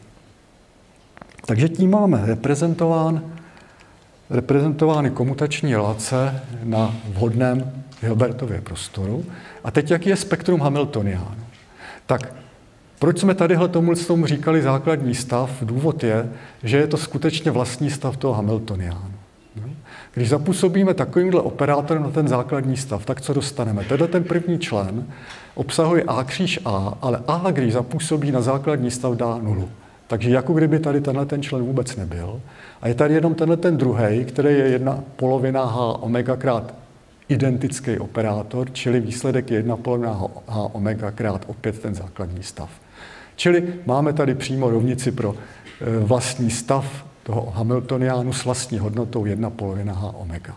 Takže tím máme reprezentován, reprezentovány komutační relace na vhodném Hilbertově prostoru. A teď, jaký je spektrum Hamiltoniánu? Tak proč jsme tadyhle tomu říkali základní stav? Důvod je, že je to skutečně vlastní stav toho Hamiltoniánu. Když zapůsobíme takovýmhle operátorem na ten základní stav, tak co dostaneme? Tenhle ten první člen obsahuje A kříž A, ale A, když zapůsobí na základní stav, dá nulu. Takže jako kdyby tady tenhle ten člen vůbec nebyl. A je tady jenom tenhle ten druhej, který je jedna polovina H omega krát identický operátor, čili výsledek je jedna polovina H omega krát opět ten základní stav. Čili máme tady přímo rovnici pro vlastní stav toho Hamiltoniánu s vlastní hodnotou jedna polovina H omega.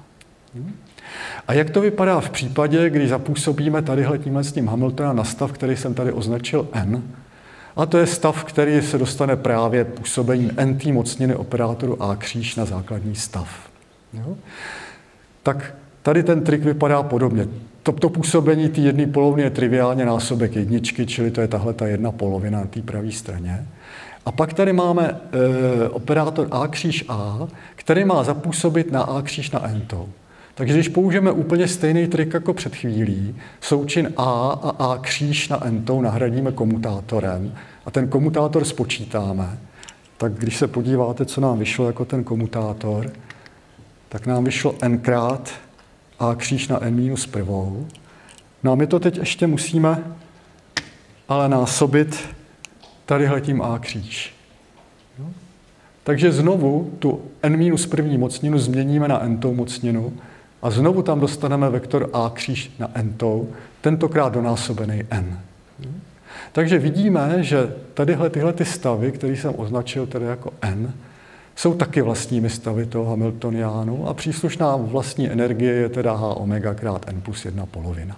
A jak to vypadá v případě, když zapůsobíme tadyhle tímhle s tím Hamiltoniánem na stav, který jsem tady označil n, a to je stav, který se dostane právě působením n té mocniny operátoru A kříž na základní stav. Jo? Tak tady ten trik vypadá podobně. To, to působení té jedné poloviny je triviálně násobek jedničky, čili to je tahle ta jedna polovina na té pravé straně. A pak tady máme e, operátor A kříž A, který má zapůsobit na A kříž na n-tou. Takže když použijeme úplně stejný trik jako před chvílí, součin A a A kříž na n-tou nahradíme komutátorem a ten komutátor spočítáme, tak když se podíváte, co nám vyšlo jako ten komutátor, tak nám vyšlo n krát A kříž na n minus prvou. No a my to teď ještě musíme ale násobit tadyhletím A kříž. No. Takže znovu tu n minus první mocninu změníme na n-tou mocninu a znovu tam dostaneme vektor A kříž na n-tou, tentokrát donásobený n. No. Takže vidíme, že tadyhle tyhle ty stavy, které jsem označil tedy jako n, jsou taky vlastními stavy toho Hamiltoniánu a příslušná vlastní energie je teda H omega krát n plus jedna polovina.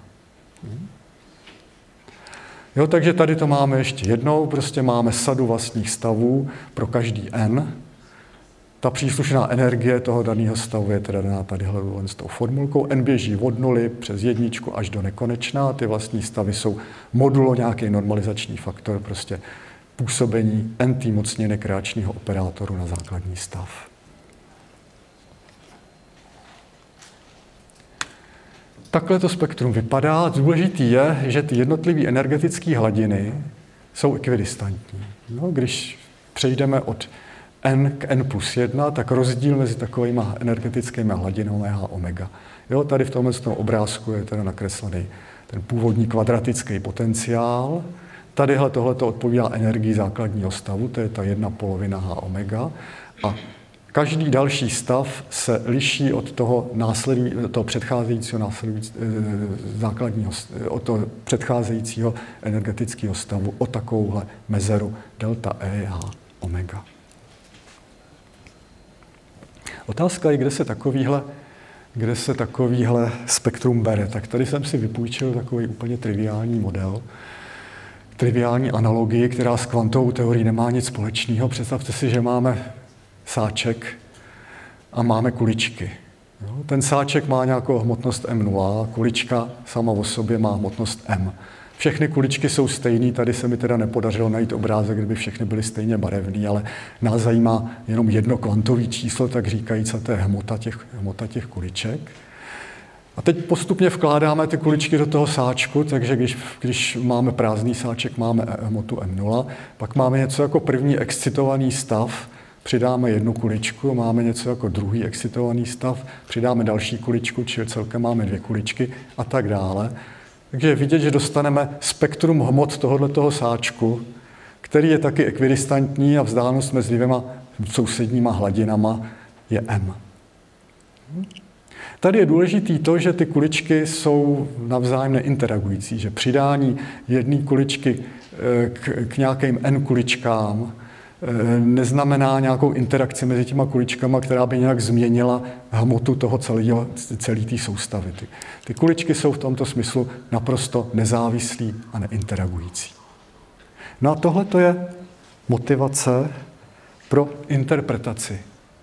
Jo, takže tady to máme ještě jednou, prostě máme sadu vlastních stavů pro každý n. Ta příslušná energie toho daného stavu je teda daná tadyhle s tou formulkou. N běží od nuly přes jedničku až do nekonečna. Ty vlastní stavy jsou modulo nějaký normalizační faktor, prostě působení n-té mocniny kreačního operátoru na základní stav. Takhle to spektrum vypadá. Důležitý je, že ty jednotlivé energetické hladiny jsou ekvidistantní. No, když přejdeme od n k n plus jedna, tak rozdíl mezi takovými energetickými hladinami je H omega. Jo, tady v tomhle obrázku je teda nakreslený ten původní kvadratický potenciál. Tadyhle tohleto odpovídá energii základního stavu, to je ta jedna polovina H omega. A každý další stav se liší od toho, následují, toho předcházejícího následující, základního, od toho předcházejícího energetického stavu o takovouhle mezeru delta E H omega. Otázka je, kde se takovýhle, kde se takovýhle spektrum bere. Tak tady jsem si vypůjčil takový úplně triviální model, triviální analogii, která s kvantovou teorií nemá nic společného. Představte si, že máme sáček a máme kuličky. Ten sáček má nějakou hmotnost M nula, kulička sama o sobě má hmotnost M. Všechny kuličky jsou stejný, tady se mi teda nepodařilo najít obrázek, kdyby všechny byly stejně barevný, ale nás zajímá jenom jedno kvantový číslo, tak říkajíc, a to je hmota těch, hmota těch kuliček. A teď postupně vkládáme ty kuličky do toho sáčku, takže když, když máme prázdný sáček, máme hmotu M nula, pak máme něco jako první excitovaný stav, přidáme jednu kuličku, máme něco jako druhý excitovaný stav, přidáme další kuličku, čili celkem máme dvě kuličky a tak dále. Takže je vidět, že dostaneme spektrum hmot tohoto sáčku, který je taky ekvidistantní a vzdálenost mezi dvěma sousedníma hladinama je M. Tady je důležitý to, že ty kuličky jsou navzájem neinteragující, že přidání jedné kuličky k, k nějakým N kuličkám neznamená nějakou interakci mezi těma kuličkama, která by nějak změnila hmotu toho celého, celé té soustavy. Ty, ty kuličky jsou v tomto smyslu naprosto nezávislí a neinteragující. No a tohle to je motivace pro interpretaci.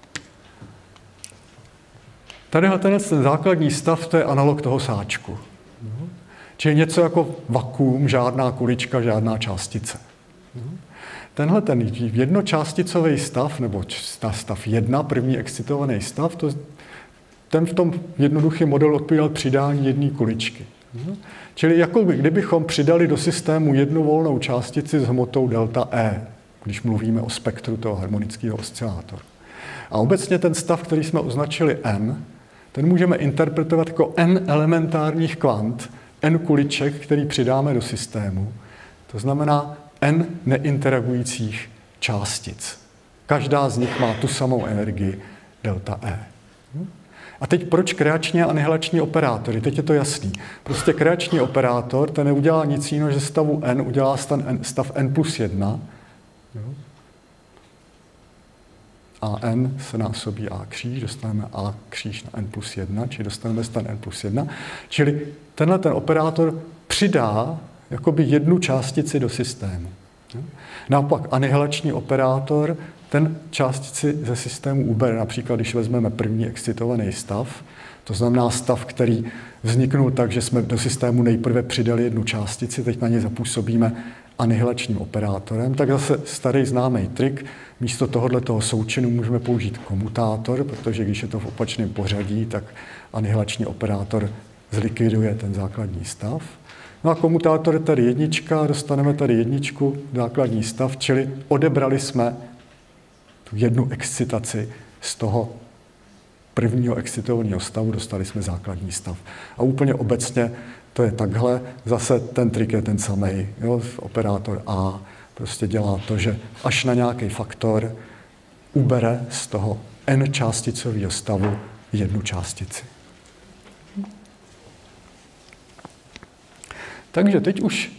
Tadyhle ten základní stav, to je analog toho sáčku. Čili něco jako vakuum, žádná kulička, žádná částice. Tenhle ten jednočásticový stav, nebo stav jedna, první excitovaný stav, to, ten v tom jednoduchý model odpovídal přidání jedné kuličky. Čili jako by, kdybychom přidali do systému jednu volnou částici s hmotou delta E, když mluvíme o spektru toho harmonického oscilátoru. A obecně ten stav, který jsme označili N, ten můžeme interpretovat jako N elementárních kvant, N kuliček, který přidáme do systému. To znamená N neinteragujících částic. Každá z nich má tu samou energii delta E. A teď proč kreační a anihilační operátory? Teď je to jasný. Prostě kreační operátor, ten neudělá nic jiného, že stavu N udělá stav N plus jedna. A N se násobí A kříž, dostaneme A kříž na N plus jedna, čili dostaneme stan N plus jedna. Čili tenhle ten operátor přidá jakoby jednu částici do systému. Naopak anihilační operátor ten částici ze systému ubere. Například, když vezmeme první excitovaný stav, to znamená stav, který vzniknul tak, že jsme do systému nejprve přidali jednu částici, teď na ně zapůsobíme anihilačním operátorem, tak zase starý známý trik, místo tohoto součinu můžeme použít komutátor, protože když je to v opačném pořadí, tak anihilační operátor zlikviduje ten základní stav. No a komutátor je tady jednička, dostaneme tady jedničku, základní stav, čili odebrali jsme tu jednu excitaci z toho prvního excitovaného stavu, dostali jsme základní stav. A úplně obecně to je takhle, zase ten trik je ten samý. Jo? Operátor A prostě dělá to, že až na nějaký faktor ubere z toho n částicového stavu jednu částici. Takže teď už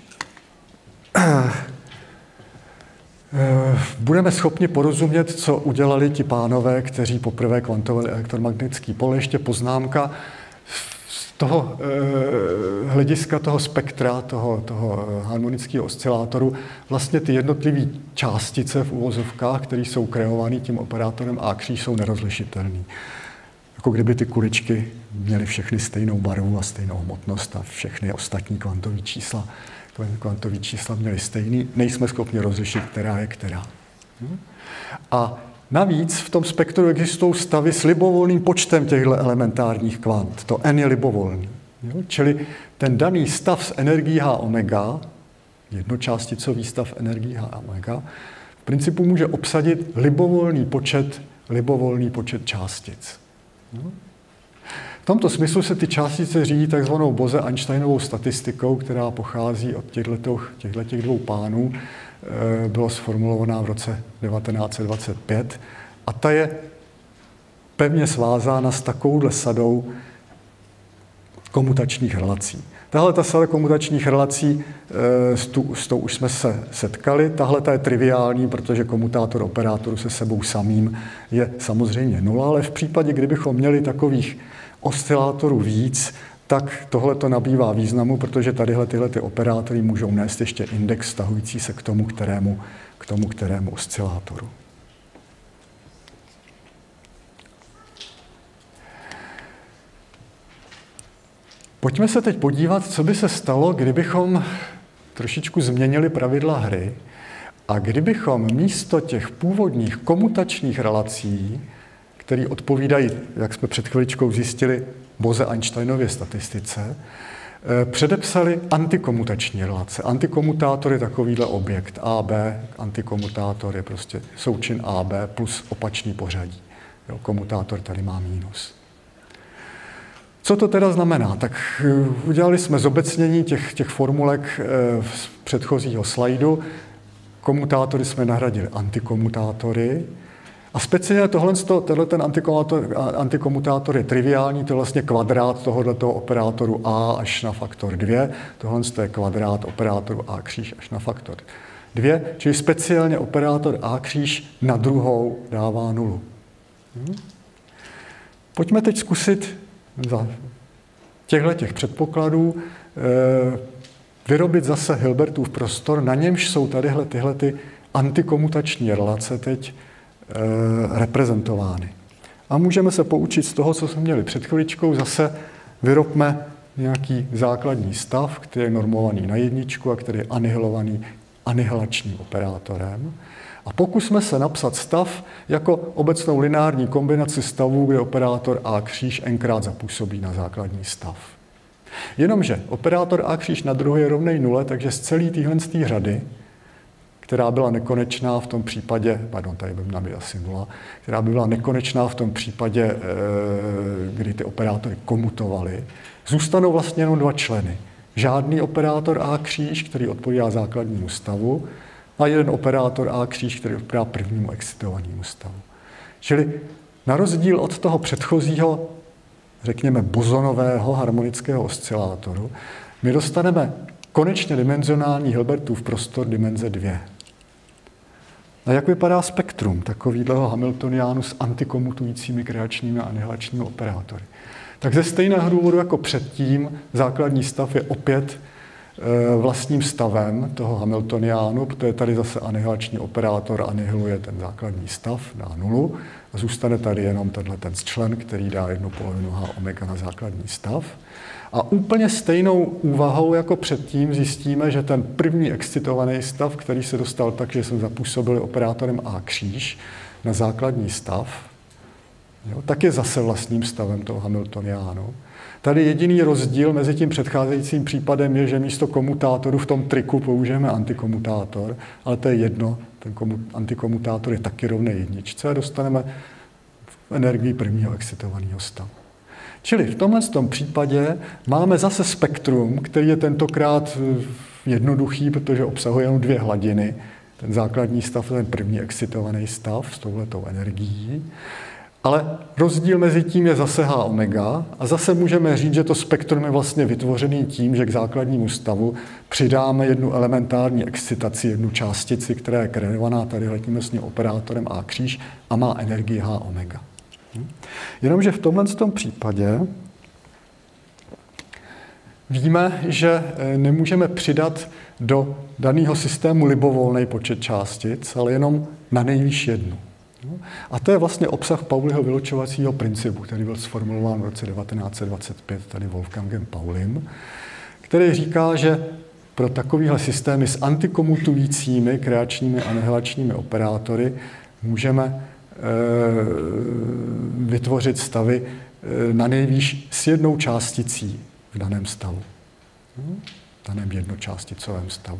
budeme schopni porozumět, co udělali ti pánové, kteří poprvé kvantovali elektromagnetický pole. Ještě poznámka z toho eh, hlediska toho spektra, toho, toho harmonického oscilátoru, vlastně ty jednotlivé částice v uvozovkách, které jsou kreovány tím operátorem A kříž, jsou nerozlišitelné. Jako kdyby ty kuličky měly všechny stejnou barvu a stejnou hmotnost a všechny ostatní kvantové čísla, kvantové čísla měly stejný, nejsme schopni rozlišit, která je která. A navíc v tom spektru existují stavy s libovolným počtem těchto elementárních kvant. To n je libovolný. Jo? Čili ten daný stav s energií H omega, jednočásticový stav energií H omega, v principu může obsadit libovolný počet, libovolný počet částic. Jo? V tomto smyslu se ty částice řídí takzvanou Bose-Einsteinovou statistikou, která pochází od těchto dvou pánů. Byla sformulovaná v roce devatenáct set dvacet pět a ta je pevně svázána s takovouhle sadou komutačních relací. Tahle ta sada komutačních relací, s, tu, s tou už jsme se setkali. Tahle ta je triviální, protože komutátor operátoru se sebou samým je samozřejmě nula, ale v případě, kdybychom měli takových oscilátorů víc, tak tohle to nabývá významu, protože tadyhle tyhle ty operátory můžou nést ještě index vztahující se k tomu, kterému, k tomu, kterému oscilátoru. Pojďme se teď podívat, co by se stalo, kdybychom trošičku změnili pravidla hry a kdybychom místo těch původních komutačních relací, které odpovídají, jak jsme před chviličkou zjistili, Bose-Einsteinově statistice, předepsali antikomutační relace. Antikomutátor je takovýhle objekt A B, antikomutátor je prostě součin A B plus opačný pořadí. Jo, komutátor tady má mínus. Co to teda znamená? Tak udělali jsme zobecnění těch, těch formulek z předchozího slajdu. Komutátory jsme nahradili antikomutátory. A speciálně tohle, tenhle ten antikomutátor, antikomutátor je triviální, to je vlastně kvadrát tohoto operátoru A až na faktor dva. Tohle je kvadrát operátoru A kříž až na faktor dva, čili speciálně operátor A kříž na druhou dává nulu. Hm? Pojďme teď zkusit za těchto těch předpokladů e, vyrobit zase Hilbertův prostor, na němž jsou tadyhle tyhle ty antikomutační relace teď e, reprezentovány. A můžeme se poučit z toho, co jsme měli před chviličkou, zase vyrobme nějaký základní stav, který je normovaný na jedničku a který je anihilovaný anihilačním operátorem. A pokusme se napsat stav jako obecnou lineární kombinaci stavů, kde operátor A kříž nkrát zapůsobí na základní stav. Jenomže operátor A kříž na druhé je rovnej nule, takže z celé téhle řady, která byla nekonečná v tom případě, pardon, tady by měla být asi nula, která by byla nekonečná v tom případě, kdy ty operátory komutovaly, zůstanou vlastně jenom dva členy. Žádný operátor A kříž, který odpovídá základnímu stavu, a jeden operátor A kříž, který odpovídá prvnímu excitovanému stavu. Čili na rozdíl od toho předchozího, řekněme, bosonového harmonického oscilátoru, my dostaneme konečně dimenzionální Hilbertův prostor dimenze dva. A jak vypadá spektrum takového Hamiltoniánu s antikomutujícími kreačními a anihilačními operátory? Tak ze stejného důvodu jako předtím základní stav je opět vlastním stavem toho Hamiltoniánu, protože tady zase anihilační operátor anihiluje ten základní stav, dá nulu a zůstane tady jenom tenhle ten člen, který dá jednu polovinu H omega na základní stav. A úplně stejnou úvahou jako předtím zjistíme, že ten první excitovaný stav, který se dostal tak, že jsme zapůsobili operátorem A kříž na základní stav, jo, tak je zase vlastním stavem toho Hamiltoniánu. Tady jediný rozdíl mezi tím předcházejícím případem je, že místo komutátoru v tom triku použijeme antikomutátor, ale to je jedno, ten antikomutátor je taky rovný jedničce a dostaneme energii prvního excitovaného stavu. Čili v tomhle tom případě máme zase spektrum, který je tentokrát jednoduchý, protože obsahuje jenom dvě hladiny. Ten základní stav je ten první excitovaný stav s touhletou energií. Ale rozdíl mezi tím je zase H omega a zase můžeme říct, že to spektrum je vlastně vytvořený tím, že k základnímu stavu přidáme jednu elementární excitaci, jednu částici, která je kreovaná tady tím vlastně operátorem A kříž a má energii H omega. Jenomže v tomhle tom případě víme, že nemůžeme přidat do daného systému libovolný počet částic, ale jenom na nejvýš jednu. A to je vlastně obsah Pauliho vylučovacího principu, který byl sformulován v roce devatenáct set dvacet pět tady Wolfgangem Paulim, který říká, že pro takovýhle systémy s antikomutujícími kreačními a anihilačními operátory můžeme e, vytvořit stavy e, na nejvýš s jednou částicí v daném stavu. V daném jednočásticovém stavu.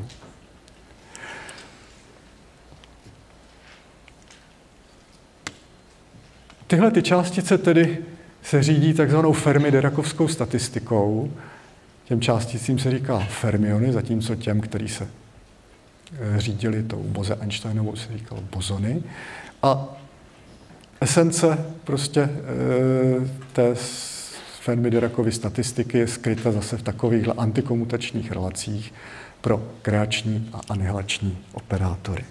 Tyhle ty částice tedy se řídí takzvanou Fermi-Dirakovskou statistikou. Těm částicím se říká fermiony, zatímco těm, který se řídili tou Bose-Einsteinovou, se říkalo bozony. A esence prostě té Fermi-Dirakovy statistiky je skryta zase v takovýchhle antikomutačních relacích pro kreační a anihilační operátory.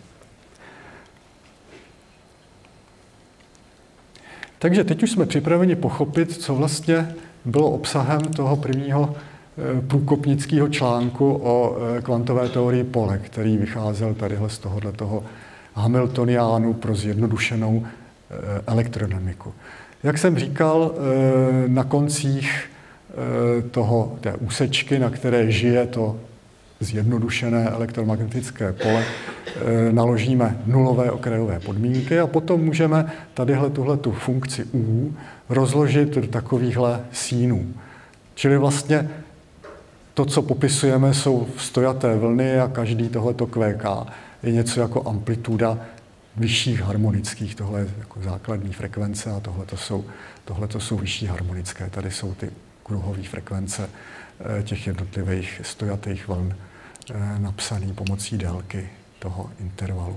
Takže teď už jsme připraveni pochopit, co vlastně bylo obsahem toho prvního průkopnického článku o kvantové teorii pole, který vycházel tadyhle z tohoto Hamiltoniánu pro zjednodušenou elektrodynamiku. Jak jsem říkal, na koncích toho, té úsečky, na které žije to zjednodušené elektromagnetické pole, naložíme nulové okrajové podmínky a potom můžeme tadyhle tuhletu funkci U rozložit do takovýchhle sínů. Čili vlastně to, co popisujeme, jsou stojaté vlny a každý tohleto Q K je něco jako amplituda vyšších harmonických. Tohle je jako základní frekvence a tohleto jsou, tohleto jsou vyšší harmonické. Tady jsou ty kruhové frekvence těch jednotlivých stojatých vln napsaný pomocí délky toho intervalu.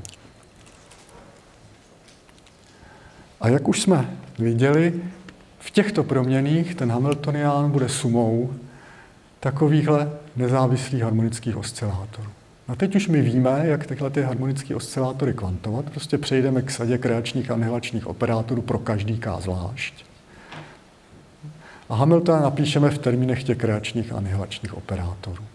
A jak už jsme viděli, v těchto proměnných ten Hamiltonián bude sumou takovýchhle nezávislých harmonických oscilátorů. A teď už my víme, jak tyhle ty harmonické oscilátory kvantovat. Prostě přejdeme k sadě kreačních a anihilačních operátorů pro každý K zvlášť. A Hamiltona napíšeme v termínech těch kreačních a anihilačních operátorů.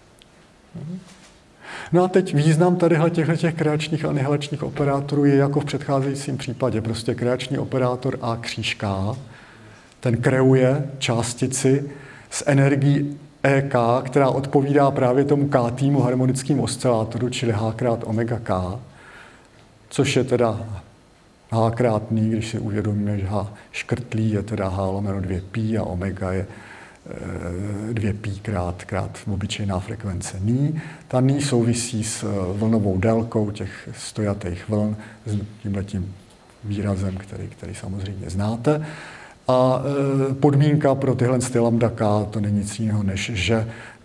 No a teď význam tadyhle těchto těch kreačních a anihilačních operátorů je jako v předcházejícím případě. Prostě kreační operátor A kříž K, ten kreuje částici s energií E K, která odpovídá právě tomu k-týmu harmonickému oscilátoru, čili H krát omega K, což je teda H krát ní, když si uvědomíme, že H škrtlý je teda H lomeno dvě pi a omega je dvě pi krát, krát obyčejná frekvence ní. Ta ní souvisí s vlnovou délkou těch stojatých vln, s tímhletím výrazem, který, který samozřejmě znáte. A podmínka pro tyhle ty lambda K to není nic jiného, než že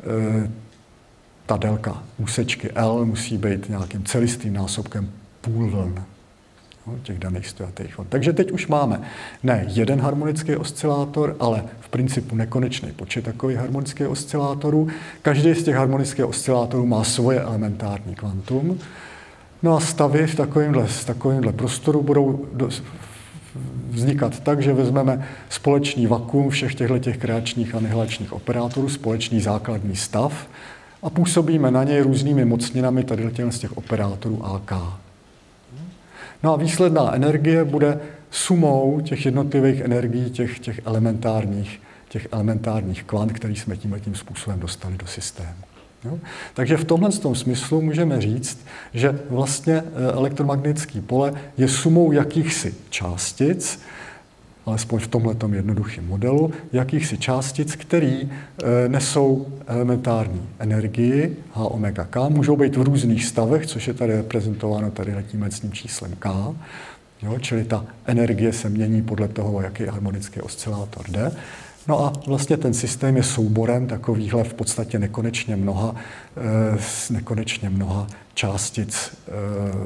ta délka úsečky L musí být nějakým celistým násobkem půl vln těch daných stojatých vln. Takže teď už máme ne jeden harmonický oscilátor, ale v principu nekonečný počet takových harmonických oscilátorů. Každý z těch harmonických oscilátorů má svoje elementární kvantum. No a stavy v takovémhle, v takovémhle prostoru budou do, vznikat tak, že vezmeme společný vakuum všech těchto kreačních a anihilačních operátorů, společný základní stav a působíme na něj různými mocninami tady z těch operátorů A K. No a výsledná energie bude sumou těch jednotlivých energií, těch, těch, elementárních, těch elementárních kvant, který jsme tímhletím způsobem dostali do systému. Jo? Takže v tomhle tom smyslu můžeme říct, že vlastně elektromagnetické pole je sumou jakýchsi částic, alespoň v tomhletom jednoduchém modelu, jakýchsi částic, které e, nesou elementární energii H omega K, můžou být v různých stavech, což je tady reprezentováno tady tím věcným číslem K, jo? Čili ta energie se mění podle toho, jaký harmonický oscilátor jde. No a vlastně ten systém je souborem takovýchhle v podstatě nekonečně mnoha, e, nekonečně mnoha částic, e,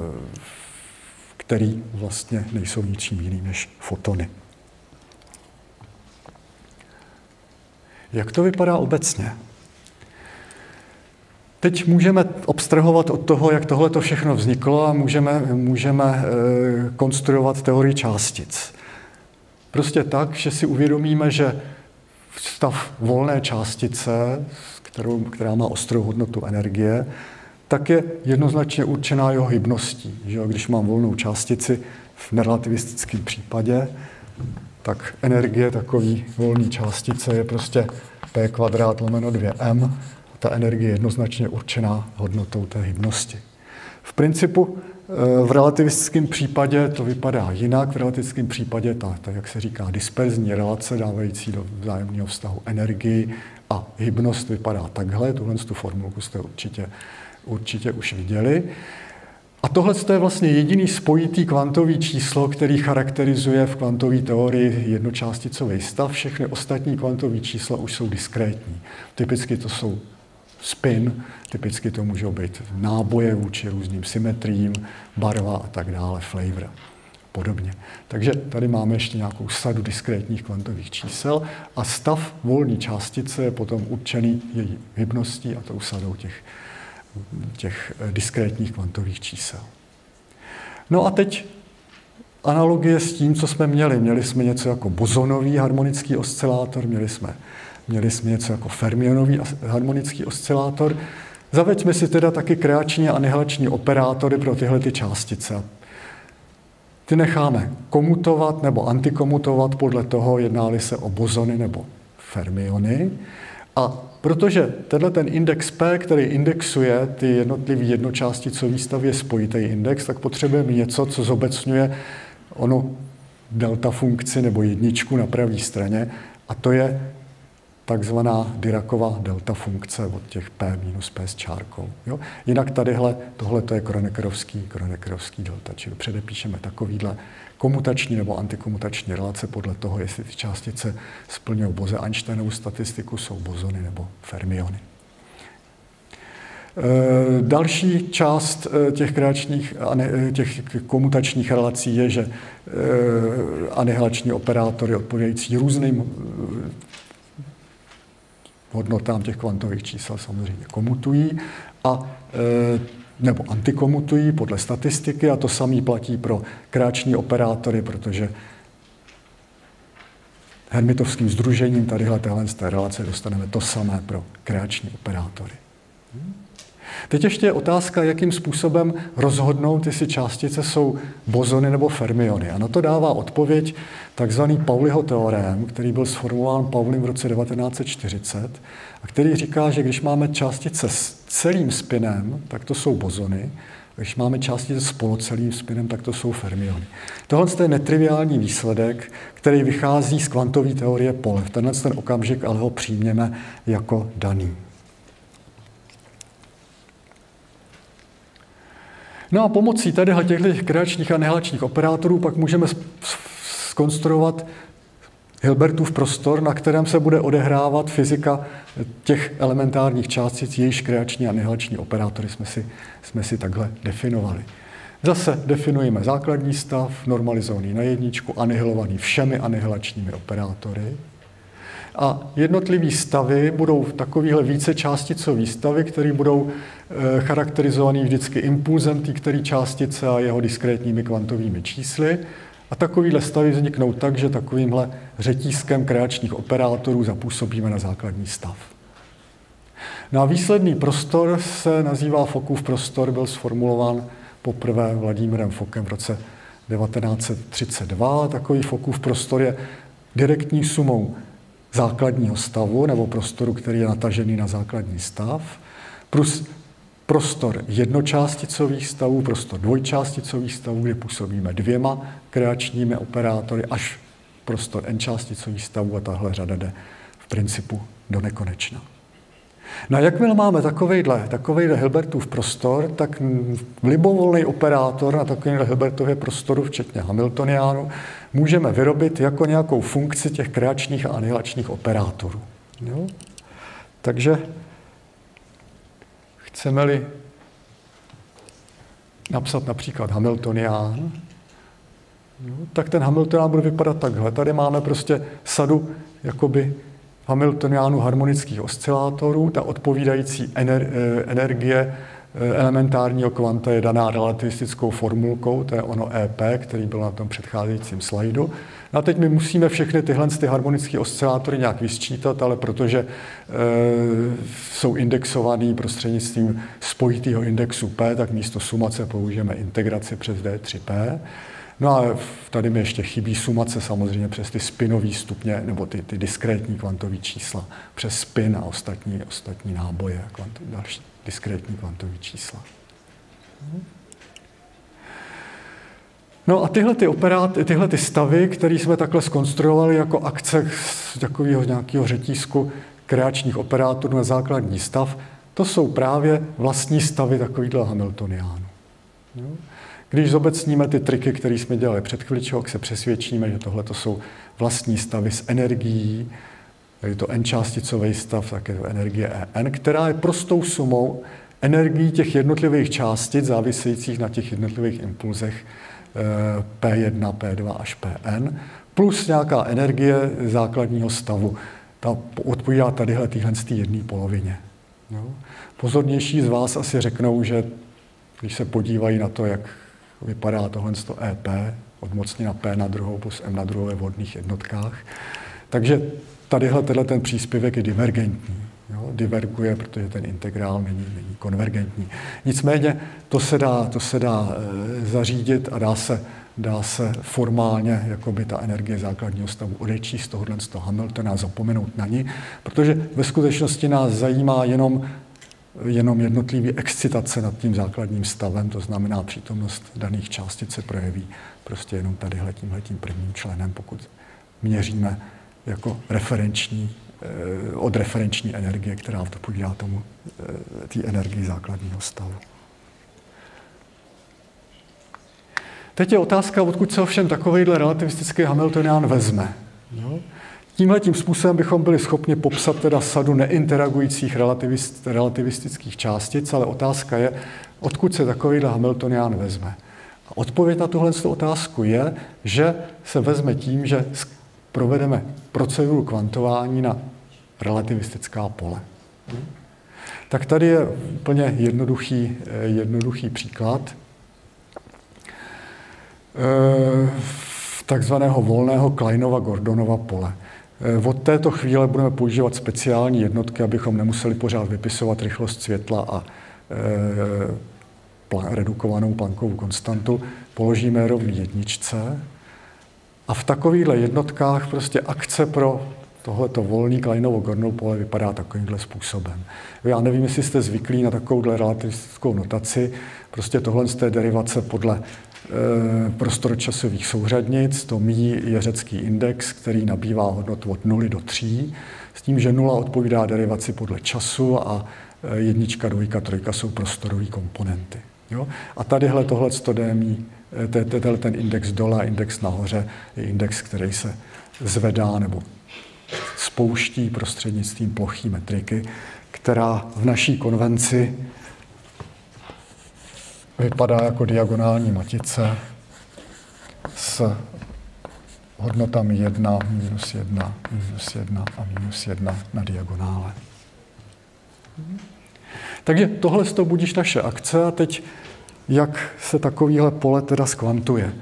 které vlastně nejsou ničím jiným než fotony. Jak to vypadá obecně? Teď můžeme abstrahovat od toho, jak tohle to všechno vzniklo a můžeme, můžeme e, konstruovat teorii částic. Prostě tak, že si uvědomíme, že stav volné částice, kterou, která má ostrou hodnotu energie, tak je jednoznačně určená jeho hybností. Že když mám volnou částici v nerelativistickém případě, tak energie takové volné částice je prostě P kvadrát lomeno dvě M. Ta energie je jednoznačně určená hodnotou té hybnosti. V principu v relativistickém případě to vypadá jinak. V relativistickém případě ta, ta, jak se říká, disperzní relace dávající do vzájemného vztahu energii a hybnost vypadá takhle. Tuhle tu formulku jste určitě, určitě už viděli. A tohle je vlastně jediný spojitý kvantový číslo, který charakterizuje v kvantové teorii jednočásticový stav. Všechny ostatní kvantové čísla už jsou diskrétní. Typicky to jsou spin, typicky to můžou být náboje vůči různým symetriím, barva a tak dále, flavor podobně. Takže tady máme ještě nějakou sadu diskrétních kvantových čísel a stav volné částice je potom určený její hybností a tou sadou těch, těch diskrétních kvantových čísel. No a teď analogie s tím, co jsme měli. Měli jsme něco jako bozonový harmonický oscilátor, měli jsme, měli jsme něco jako fermionový harmonický oscilátor. Zaveďme si teda taky kreační a anihilační operátory pro tyhle ty částice. Ty necháme komutovat nebo antikomutovat podle toho, jedná-li se o bozony nebo fermiony. A protože tenhle ten index P, který indexuje ty jednotlivé jednočásticové stavy, je spojitý index, tak potřebujeme něco, co zobecňuje onu delta funkci nebo jedničku na pravé straně, a to je takzvaná Diračova delta funkce od těch P minus P s čárkou. Jo? Jinak tadyhle, tohle to je Kronekerovský, Kronekerovský delta, čili předepíšeme takovýhle komutační nebo antikomutační relace podle toho, jestli ty částice splňují Bose-Einsteinovu statistiku, jsou bozony nebo fermiony. E, další část těch kreačních, těch komutačních relací je, že e, anihilační operátory odpovědající různým hodnotám těch kvantových čísel samozřejmě komutují a e, nebo antikomutují podle statistiky, a to samé platí pro kreační operátory, protože hermitovským sdružením tadyhle téhle z té relace dostaneme to samé pro kreační operátory. Teď ještě je otázka, jakým způsobem rozhodnout, jestli částice jsou bozony nebo fermiony. A na to dává odpověď takzvaný Pauliho teorém, který byl sformulován Paulim v roce devatenáct set čtyřicet a který říká, že když máme částice s celým spinem, tak to jsou bozony, a když máme částice s polocelým spinem, tak to jsou fermiony. Tohle je netriviální výsledek, který vychází z kvantové teorie pole. V tenhle ten okamžik ale ho přijměme jako daný. No a pomocí tady těchto kreačních a anihilačních operátorů pak můžeme zkonstruovat Hilbertův prostor, na kterém se bude odehrávat fyzika těch elementárních částic, jejichž kreační a anihilační operátory jsme si, jsme si takhle definovali. Zase definujeme základní stav, normalizovaný na jedničku, anihilovaný všemi anihilačními operátory. A jednotlivý stavy budou takovýhle vícečásticový stavy, které budou e, charakterizovaný vždycky impulzem té které částice a jeho diskrétními kvantovými čísly. A takovýhle stavy vzniknou tak, že takovýmhle řetízkem kreačních operátorů zapůsobíme na základní stav. No a výsledný prostor se nazývá Fockův prostor, byl sformulován poprvé Vladimírem Fockem v roce devatenáct set třicet dva. Takový Fockův prostor je direktní sumou základního stavu nebo prostoru, který je natažený na základní stav, plus prostor jednočásticových stavů, prostor dvojčásticových stavů, kde působíme dvěma kreačními operátory, až prostor n-částicových stavů, a tahle řada jde v principu do nekonečna. No a jakmile máme takovejhle, takovejhle Hilbertův prostor, tak libovolný operátor na takovémhle Hilbertově prostoru, včetně Hamiltoniánu, můžeme vyrobit jako nějakou funkci těch kreačních a anihilačních operátorů. Jo? Takže chceme-li napsat například Hamiltonián, jo, tak ten Hamiltonián bude vypadat takhle. Tady máme prostě sadu jakoby Hamiltoniánů harmonických oscilátorů. Ta odpovídající ener, energie elementárního kvanta je daná relativistickou formulkou, to je ono E P, který byl na tom předcházejícím slajdu. No a teď my musíme všechny tyhle ty harmonické oscilátory nějak vysčítat, ale protože e, jsou indexovaný prostřednictvím spojitého indexu P, tak místo sumace použijeme integraci přes D tři P. No a tady mi ještě chybí sumace samozřejmě přes ty spinové stupně, nebo ty, ty diskrétní kvantové čísla, přes spin a ostatní, ostatní náboje, kvant, další diskrétní kvantové čísla. No a tyhle, ty operát, tyhle ty stavy, které jsme takhle zkonstruovali jako akce z takového nějakého řetízku kreačních operátorů na základní stav, to jsou právě vlastní stavy takovýhle Hamiltoniánu. Jo? Když zobecníme ty triky, které jsme dělali před chviličkou, se přesvědčíme, že tohle jsou vlastní stavy s energií, je to n-částicový stav, tak je to energie En, která je prostou sumou energií těch jednotlivých částic, závisejících na těch jednotlivých impulzech P jedna, P dva až Pn, plus nějaká energie základního stavu. Ta odpovídá tadyhle téhle jedné polovině. Jo? Pozornější z vás asi řeknou, že když se podívají na to, jak vypadá tohle E P, odmocnina P na druhou plus M na druhou ve vodných jednotkách, takže tadyhle tenhle ten příspěvek je divergentní. Jo? Diverguje, protože ten integrál není, není konvergentní. Nicméně to se dá, to se dá e, zařídit a dá se, dá se formálně jakoby ta energie základního stavu odečíst z tohohle z toho Hamiltona, zapomenout na ní, protože ve skutečnosti nás zajímá jenom, jenom jednotlivý excitace nad tím základním stavem, to znamená přítomnost daných částic se projeví prostě jenom tadyhle tímhletím prvním členem, pokud měříme jako referenční, od referenční energie, která odpovídá tomu té energii základního stavu. Teď je otázka, odkud se ovšem takovejhle relativistický Hamiltonián vezme. Jo? Tímhletím způsobem bychom byli schopni popsat teda sadu neinteragujících relativist, relativistických částic, ale otázka je, odkud se takovýhle Hamiltonián vezme. A odpověď na tuhle otázku je, že se vezme tím, že provedeme proceduru kvantování na relativistická pole. Tak tady je úplně jednoduchý, jednoduchý příklad takzvaného volného Kleinova-Gordonova pole. Od této chvíle budeme používat speciální jednotky, abychom nemuseli pořád vypisovat rychlost světla a redukovanou Planckovu konstantu. Položíme rovný jedničce a v takovýchhle jednotkách prostě akce pro tohleto volný Kleinovo-Gordonov pole vypadá takovýmhle způsobem. Já nevím, jestli jste zvyklí na takovouhle relativistickou notaci. Prostě tohle z té derivace podle e, prostorčasových souřadnic. To mí je řecký index, který nabývá hodnotu od nuly do tří, s tím, že nula odpovídá derivaci podle času a jednička, dvojka, trojka jsou prostorové komponenty. Jo? A tadyhle tohleto D mí, ten index dole a index nahoře je index, který se zvedá nebo spouští prostřednictvím plochý metriky, která v naší konvenci vypadá jako diagonální matice s hodnotami jedna, minus jedna, minus jedna a minus jedna na diagonále. Takže tohle to budíš naše akce a teď jak se takovýhle pole teda skvantuje.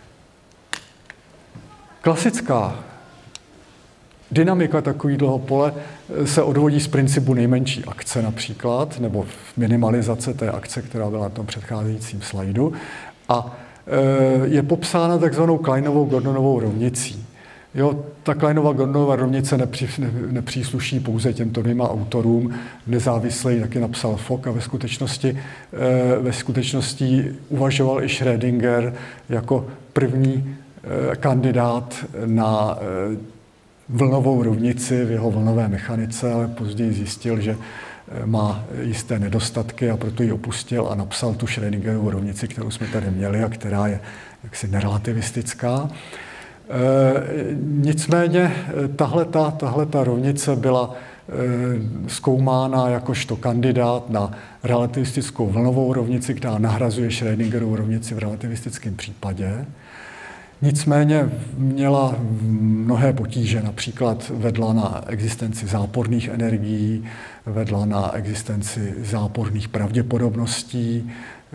Klasická dynamika takového pole se odvodí z principu nejmenší akce například, nebo minimalizace té akce, která byla na tom předcházejícím slajdu, a je popsána takzvanou Kleinovou-Gordonovou rovnicí. Jo, ta Kleinova-Gordonova rovnice nepří, ne, nepřísluší pouze těmto dvěma autorům. Nezávislý taky napsal Fock a ve skutečnosti, ve skutečnosti uvažoval i Schrödinger jako první kandidát na vlnovou rovnici v jeho vlnové mechanice, ale později zjistil, že má jisté nedostatky a proto ji opustil a napsal tu Schrödingerovu rovnici, kterou jsme tady měli a která je jaksi nerelativistická. E, nicméně tahleta, tahleta rovnice byla e, zkoumána jakožto kandidát na relativistickou vlnovou rovnici, která nahrazuje Schrödingerovu rovnici v relativistickém případě. Nicméně měla mnohé potíže, například vedla na existenci záporných energií, vedla na existenci záporných pravděpodobností.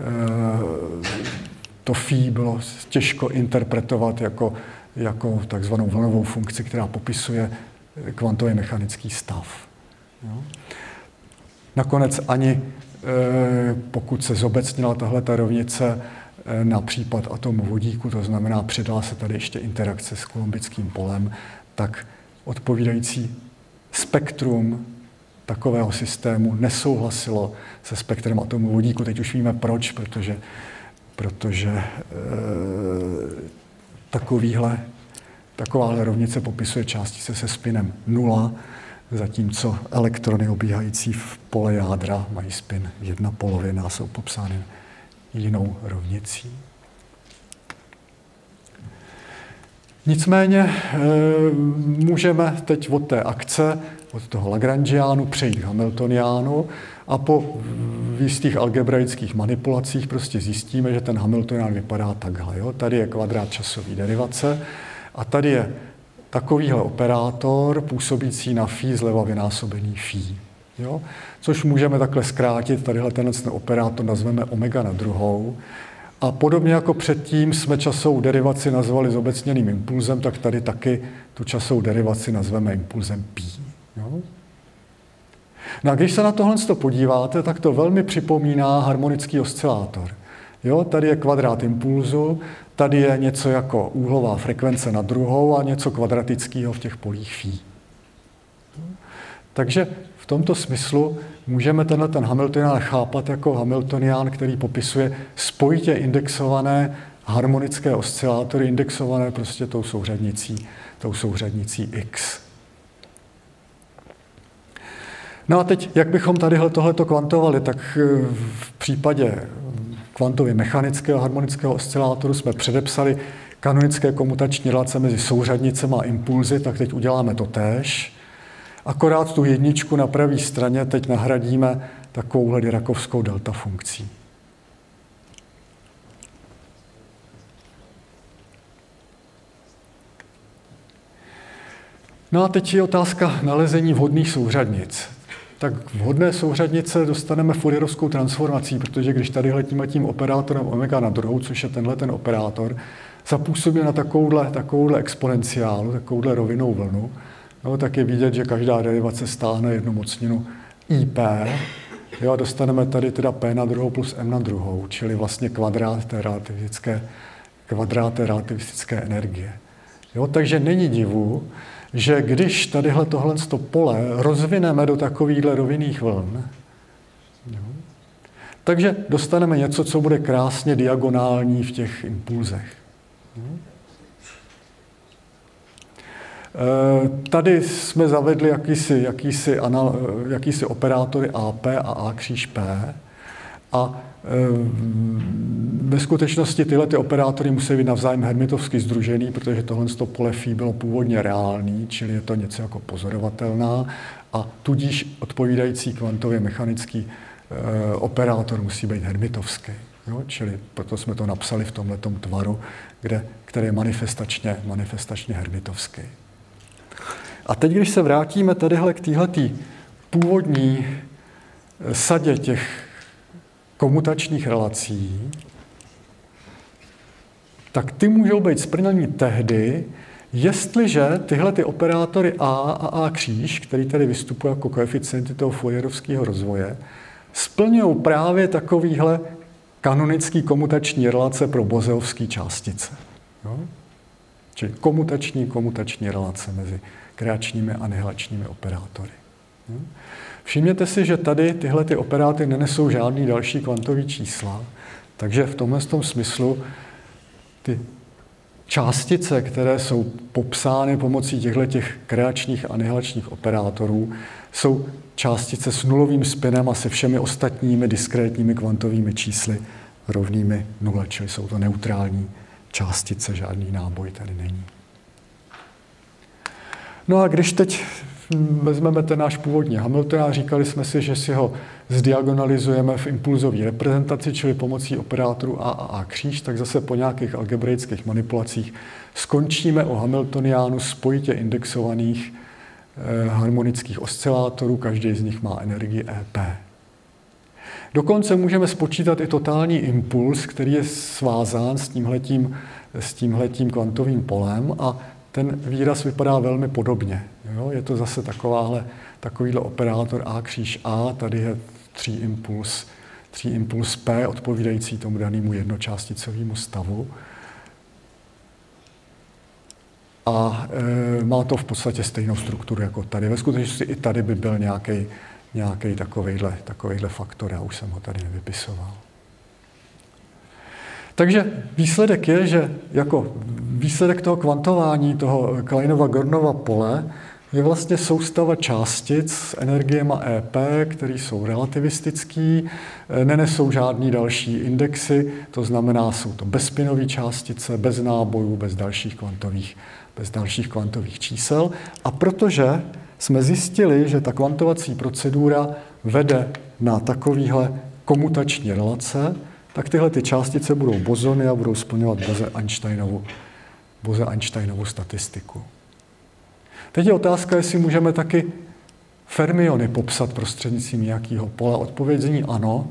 To phi bylo těžko interpretovat jako, jako takzvanou vlnovou funkci, která popisuje kvantový mechanický stav. Nakonec ani pokud se zobecnila tahleta rovnice na případ atomu vodíku, to znamená, přidala se tady ještě interakce s kolumbickým polem, tak odpovídající spektrum takového systému nesouhlasilo se spektrem atomu vodíku. Teď už víme proč, protože, protože e, takovýhle, takováhle rovnice popisuje částice se spinem nula, zatímco elektrony obíhající v pole jádra mají spin jedna polovina a jsou popsány jinou rovnicí. Nicméně můžeme teď od té akce, od toho Lagrangiánu přejít k Hamiltoniánu a po jistých algebraických manipulacích prostě zjistíme, že ten Hamiltonián vypadá takhle. Jo? Tady je kvadrát časové derivace a tady je takovýhle operátor působící na phi zleva vynásobený phi. Jo? Což můžeme takhle zkrátit, tadyhle ten operátor nazveme omega na druhou. A podobně jako předtím jsme časovou derivaci nazvali zobecněným impulzem, tak tady taky tu časovou derivaci nazveme impulzem pi. Jo? No a když se na tohle podíváte, tak to velmi připomíná harmonický oscilátor. Jo? Tady je kvadrát impulzu, tady je něco jako úhlová frekvence na druhou a něco kvadratického v těch polích phi. Takže v tomto smyslu můžeme tenhle ten Hamiltonián chápat jako Hamiltonián, který popisuje spojitě indexované harmonické oscilátory, indexované prostě tou souřadnicí, tou souřadnicí X. No a teď, jak bychom tadyhle tohleto kvantovali, tak v případě kvantově mechanického harmonického oscilátoru jsme předepsali kanonické komutační relace mezi souřadnicemi a impulzy, tak teď uděláme to též. Akorát tu jedničku na pravé straně teď nahradíme takovouhle dirakovskou delta funkcí. No a teď je otázka nalezení vhodných souřadnic. Tak vhodné souřadnice dostaneme Fourierovskou transformací, protože když tady letíme tím operátorem omega na druhou, což je tenhle ten operátor, zapůsobí na takovouhle, takovouhle exponenciálu, takovouhle rovinnou vlnu, no, tak je vidět, že každá derivace stáhne jednu mocninu I P. Jo, a dostaneme tady teda P na druhou plus M na druhou, čili vlastně kvadrát té relativistické, kvadrát té relativistické energie. Jo, takže není divu, že když tadyhle tohle pole rozvineme do takovýchhle rovinných vln, jo, takže dostaneme něco, co bude krásně diagonální v těch impulzech. Jo. Tady jsme zavedli jakýsi, jakýsi, anal, jakýsi operátory A P a A kříž P a ve skutečnosti tyhle ty operátory musí být navzájem hermitovsky sdružený, protože tohle pole phi bylo původně reálný, čili je to něco jako pozorovatelná a tudíž odpovídající kvantově mechanický operátor musí být hermitovský. Jo? Čili proto jsme to napsali v tomhletom tvaru, kde, který je manifestačně, manifestačně hermitovský. A teď, když se vrátíme tadyhle k téhletý původní sadě těch komutačních relací, tak ty můžou být splněny tehdy, jestliže tyhle ty operátory A a A kříž, který tady vystupují jako koeficienty toho Fourierovského rozvoje, splňují právě takovýhle kanonický komutační relace pro boseovské částice. Jo? Čili komutační, komutační relace mezi kreačními a anihilačními operátory. Jo? Všimněte si, že tady tyhle ty operátory nenesou žádný další kvantový čísla, takže v tomhle tom smyslu ty částice, které jsou popsány pomocí těchto kreačních a anihilačních operátorů, jsou částice s nulovým spinem a se všemi ostatními diskrétními kvantovými čísly rovnými nule, čili jsou to neutrální částice, žádný náboj tady není. No a když teď vezmeme ten náš původní Hamiltonián, říkali jsme si, že si ho zdiagonalizujeme v impulzové reprezentaci, čili pomocí operátoru A a A kříž, tak zase po nějakých algebraických manipulacích skončíme o Hamiltoniánu spojitě indexovaných eh, harmonických oscilátorů, každý z nich má energii E P. Dokonce můžeme spočítat i totální impuls, který je svázán s tímhletím, s tímhletím kvantovým polem a ten výraz vypadá velmi podobně. Jo? Je to zase takováhle, takovýhle operátor A kříž A, tady je tří impuls, tří impuls P, odpovídající tomu danému jednočásticovému stavu. A e, má to v podstatě stejnou strukturu jako tady. Ve skutečnosti i tady by byl nějaký nějaký takovejhle, takovejhle faktor, já už jsem ho tady nevypisoval. Takže výsledek je, že jako výsledek toho kvantování toho Kleinova-Gornova pole je vlastně soustava částic s energiema E P, které jsou relativistické, nenesou žádný další indexy, to znamená, jsou to bezspinové částice, bez nábojů, bez dalších kvantových, bez dalších kvantových čísel. A protože jsme zjistili, že ta kvantovací procedura vede na takovéhle komutační relace, tak tyhle ty částice budou bozony a budou splňovat Bose-Einsteinovu, Bose-Einsteinovu statistiku. Teď je otázka, jestli můžeme taky fermiony popsat prostřednictvím nějakého pole. Odpověď zní ano.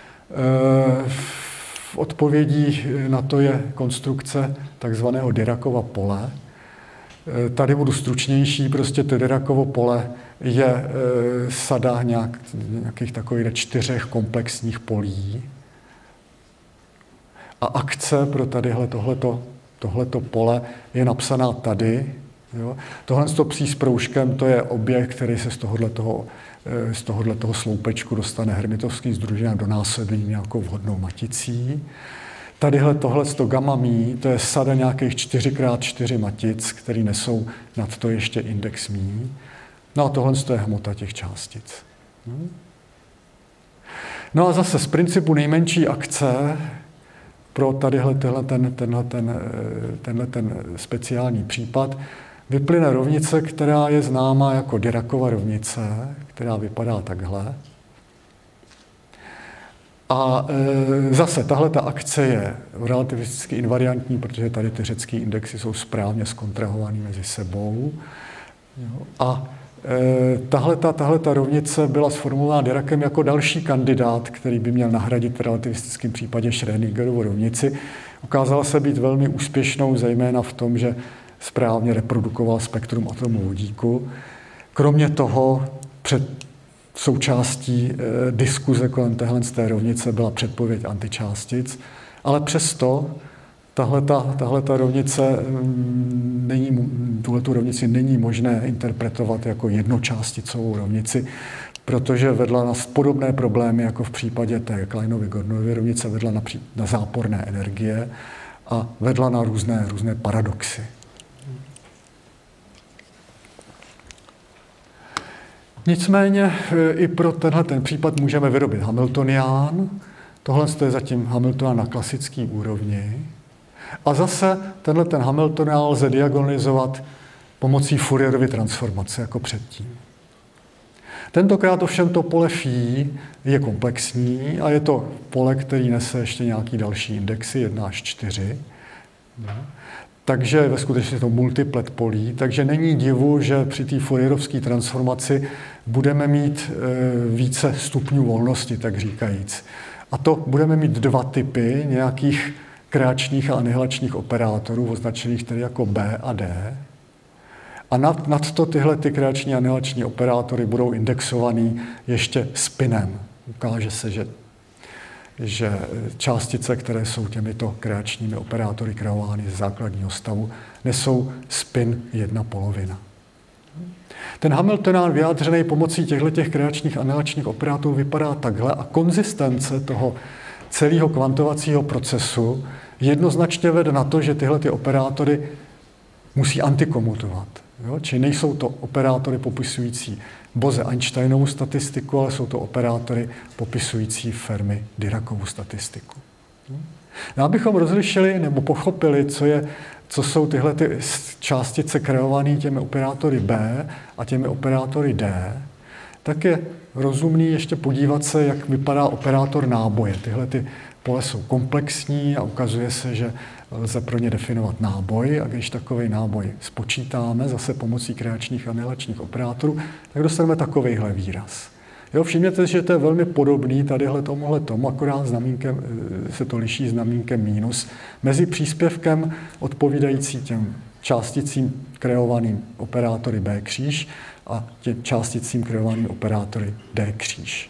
V odpovědí na to je konstrukce takzvaného Diracova pole. Tady budu stručnější, prostě to Diracovo pole je sada nějak, nějakých takových čtyřech komplexních polí. A akce pro tadyhle tohleto, tohleto pole je napsaná tady. Jo. Tohle s to psí s proužkem, to je objekt, který se z tohoto, z tohoto sloupečku dostane hermitovským sdružením do následní nějakou vhodnou maticí. Tadyhle tohle s to gamma mí, to je sada nějakých čtyři krát čtyři matic, který nesou nad to ještě index mí. No a tohle je hmota těch částic. No a zase z principu nejmenší akce pro tadyhle tenhle ten, tenhle ten, tenhle ten speciální případ vyplyne rovnice, která je známá jako Diracova rovnice, která vypadá takhle. A e, zase tahle ta akce je relativisticky invariantní, protože tady ty řecké indexy jsou správně zkontrahované mezi sebou. Jo. A e, tahleta, tahleta rovnice byla sformulována Diracem jako další kandidát, který by měl nahradit v relativistickém případě Schrödingerovu rovnici. Ukázala se být velmi úspěšnou, zejména v tom, že správně reprodukoval spektrum atomu vodíku. Kromě toho před součástí eh, diskuze kolem téhle z té rovnice byla předpověď antičástic, ale přesto tahleta, tahleta rovnice mm, není, tuhletu rovnici není možné interpretovat jako jednočásticovou rovnici, protože vedla na podobné problémy, jako v případě té Kleinovy-Gordonovy rovnice, vedla na, na záporné energie a vedla na různé, různé paradoxy. Nicméně i pro tenhle ten případ můžeme vyrobit Hamiltonián. Tohle je zatím Hamiltonián na klasické úrovni. A zase tenhle ten Hamiltonián lze diagonalizovat pomocí Fourierovy transformace jako předtím. Tentokrát ovšem to pole phi je komplexní a je to pole, který nese ještě nějaký další indexy, jedna až čtyři. Takže ve skutečnosti je to multiplet polí, takže není divu, že při té Fourierovské transformaci budeme mít více stupňů volnosti, tak říkajíc. A to budeme mít dva typy nějakých kreačních a anihilačních operátorů, označených tedy jako B a D. A nad, nad to tyhle ty kreační a anihilační operátory budou indexovaný ještě spinem. Ukáže se, že že částice, které jsou těmito kreačními operátory kreovány ze základního stavu, nesou spin jedna polovina. Ten Hamiltonián vyjádřený pomocí těchto kreačních anihilačních operátorů vypadá takhle a konzistence toho celého kvantovacího procesu jednoznačně vede na to, že tyhle ty operátory musí antikomutovat. Jo? Čili nejsou to operátory popisující Bose-Einsteinovu statistiku, ale jsou to operátory popisující Fermi-Diracovu statistiku. No, abychom rozlišili nebo pochopili, co, je, co jsou tyhle ty částice kreované těmi operátory B a těmi operátory D, tak je rozumný ještě podívat se, jak vypadá operátor náboje. Tyhle ty pole jsou komplexní a ukazuje se, že lze pro ně definovat náboj a když takový náboj spočítáme zase pomocí kreačních a anihilačních operátorů, tak dostaneme takovejhle výraz. Jo, všimněte si, že to je velmi podobný tadyhle tomuhle tomu, akorát znamínkem, se to liší znamínkem mínus mezi příspěvkem odpovídající těm částicím kreovaným operátory B kříž a těm částicím kreovaným operátory D kříž.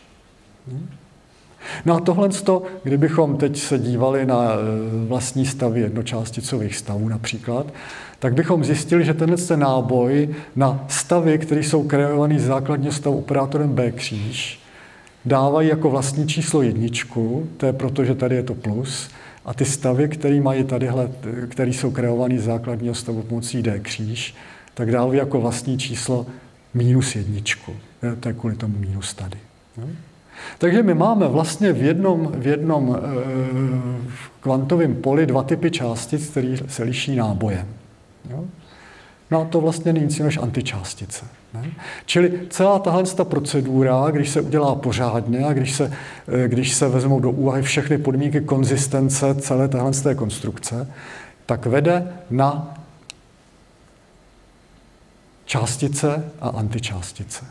No a tohle, kdybychom teď se dívali na vlastní stavy jednočásticových stavů například, tak bychom zjistili, že tenhle ten náboj na stavy, které jsou kreované z základního stavu operátorem B kříž, dávají jako vlastní číslo jedničku, to je proto, že tady je to plus, a ty stavy, které mají tadyhle, které jsou kreované z základního stavu pomocí D kříž, tak dal jako vlastní číslo minus jedničku. To je kvůli tomu minus tady. Jo? Takže my máme vlastně v jednom, v jednom e, kvantovém poli dva typy částic, které se liší nábojem. Jo? No a to vlastně není nic než antičástice. Ne? Čili celá tahle procedura, když se udělá pořádně a když se, když se vezmou do úvahy všechny podmínky konzistence celé téhle konstrukce, tak vede na částice a antičástice.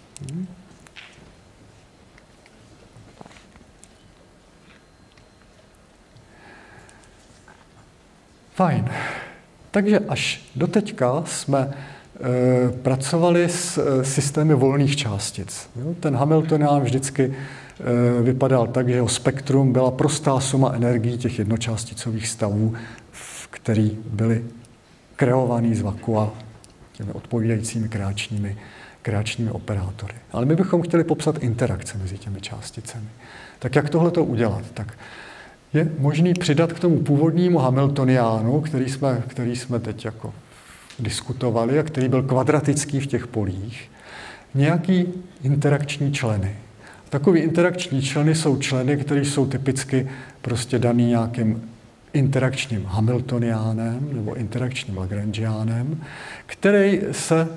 Fajn. Takže až doteďka jsme e, pracovali s e, systémy volných částic. Jo? Ten Hamiltonián vždycky e, vypadal tak, že jeho spektrum byla prostá suma energií těch jednočásticových stavů, které byly kreovaný z vakua těmi odpovídajícími kreačními, kreačními operátory. Ale my bychom chtěli popsat interakce mezi těmi částicemi. Tak jak tohle to udělat? Tak je možný přidat k tomu původnímu Hamiltoniánu, který jsme, který jsme teď jako diskutovali a který byl kvadratický v těch polích, nějaký interakční členy. Takový interakční členy jsou členy, které jsou typicky prostě daný nějakým interakčním Hamiltoniánem nebo interakčním Lagrangiánem, který se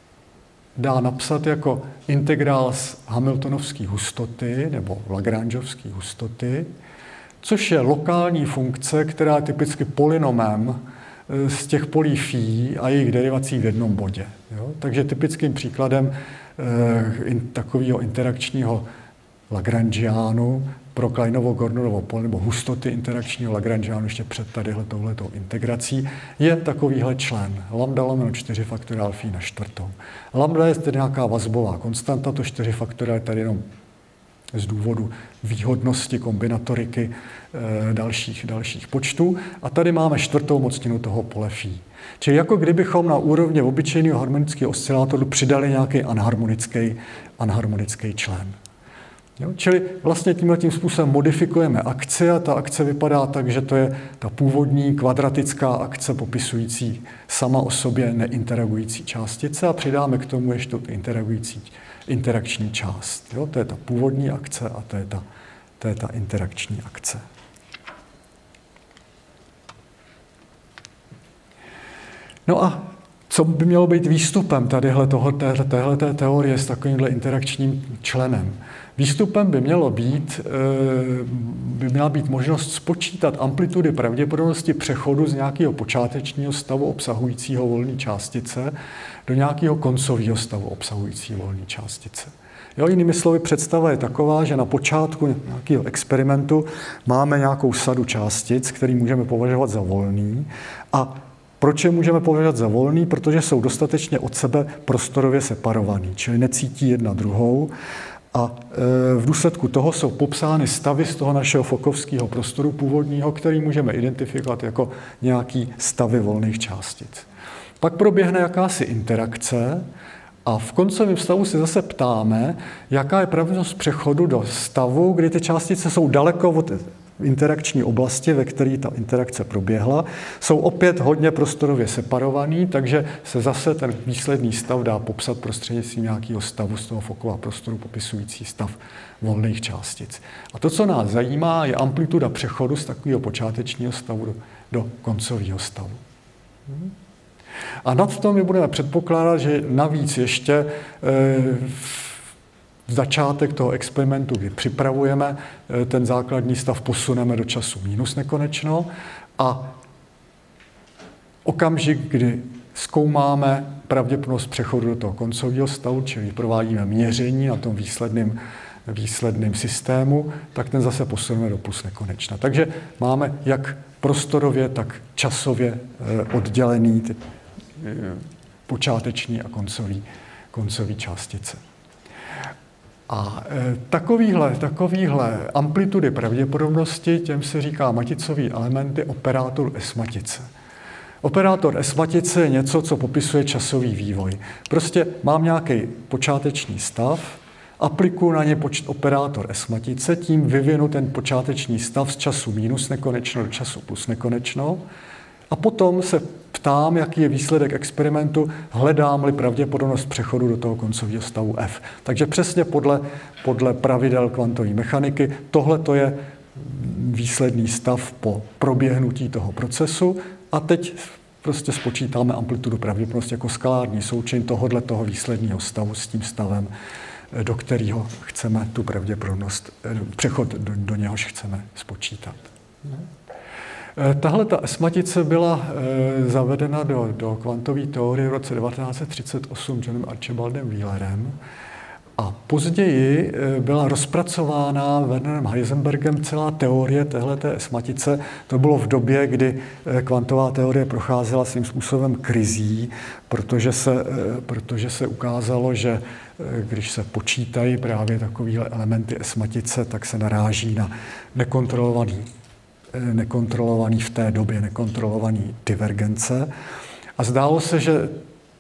dá napsat jako integrál z hamiltonovské hustoty nebo lagrangeovské hustoty, což je lokální funkce, která je typicky polynomem z těch polí φ a jejich derivací v jednom bodě. Jo? Takže typickým příkladem eh, in, takového interakčního Lagrangiánu pro Kleinovo-Gordonovo pole nebo hustoty interakčního Lagrangiánu ještě před tadyhle touhletou integrací je takovýhle člen. Lambda lomeno čtyři faktoriál φ na čtvrtou. Lambda je tedy nějaká vazbová konstanta, to čtyři faktoriál je tady jenom z důvodu výhodnosti kombinatoriky e, dalších, dalších počtů. A tady máme čtvrtou mocninu toho pole φ. Čili jako kdybychom na úrovni obyčejného harmonického oscilátoru přidali nějaký anharmonický, anharmonický člen. Jo? Čili vlastně tímhletím způsobem modifikujeme akci a ta akce vypadá tak, že to je ta původní kvadratická akce popisující sama o sobě neinteragující částice a přidáme k tomu ještě tu interagující interakční část. Jo? To je ta původní akce a to je ta, to je ta interakční akce. No a co by mělo být výstupem tadyhle toho, téhle, téhleté teorie s takovýmhle interakčním členem? Výstupem by mělo být, by měla být možnost spočítat amplitudy pravděpodobnosti přechodu z nějakého počátečního stavu obsahujícího volné částice do nějakého koncového stavu obsahujícího volné částice. Jo, jinými slovy, představa je taková, že na počátku nějakého experimentu máme nějakou sadu částic, který můžeme považovat za volný. A proč je můžeme považovat za volný? Protože jsou dostatečně od sebe prostorově separovaný, čili necítí jedna druhou. A v důsledku toho jsou popsány stavy z toho našeho fokovského prostoru původního, který můžeme identifikovat jako nějaký stavy volných částic. Pak proběhne jakási interakce a v koncovém stavu se zase ptáme, jaká je pravděpodobnost přechodu do stavu, kdy ty částice jsou daleko od interakční oblasti, ve které ta interakce proběhla, jsou opět hodně prostorově separovaný, takže se zase ten výsledný stav dá popsat prostřednictvím nějakého stavu z toho Fockova prostoru popisující stav volných částic. A to, co nás zajímá, je amplituda přechodu z takového počátečního stavu do, do koncového stavu. A nad to my budeme předpokládat, že navíc ještě e, začátek toho experimentu, kdy připravujeme ten základní stav, posuneme do času minus nekonečno a okamžik, kdy zkoumáme pravděpodobnost přechodu do toho koncového stavu, čili provádíme měření na tom výsledném, výsledném systému, tak ten zase posuneme do plus nekonečna. Takže máme jak prostorově, tak časově oddělený ty počáteční a koncový, koncový částice. A takovýhle, takovýhle amplitudy pravděpodobnosti, těm se říká maticový elementy operátor S-matice. Operátor S-matice je něco, co popisuje časový vývoj. Prostě mám nějaký počáteční stav, aplikuju na ně operátor S-matice, tím vyvinu ten počáteční stav z času minus nekonečno do času plus nekonečno A potom se ptám, jaký je výsledek experimentu, hledám-li pravděpodobnost přechodu do toho koncového stavu F. Takže přesně podle, podle pravidel kvantové mechaniky tohle to je výsledný stav po proběhnutí toho procesu a teď prostě spočítáme amplitudu pravděpodobnosti jako skalární součin tohohle toho výsledného stavu s tím stavem, do kterého chceme tu pravděpodobnost, přechod do, do něhož chceme spočítat. Tahle ta esmatice byla e, zavedena do, do kvantové teorie v roce devatenáct set třicet osm Johnem Archibaldem Wheelerem a později e, byla rozpracována Wernerem Heisenbergem celá teorie téhleté esmatice. To bylo v době, kdy e, kvantová teorie procházela svým způsobem krizí, protože se, e, protože se ukázalo, že e, když se počítají právě takovéhle elementy esmatice, tak se naráží na nekontrolovaný nekontrolovaný v té době, nekontrolovaný divergence. A zdálo se, že,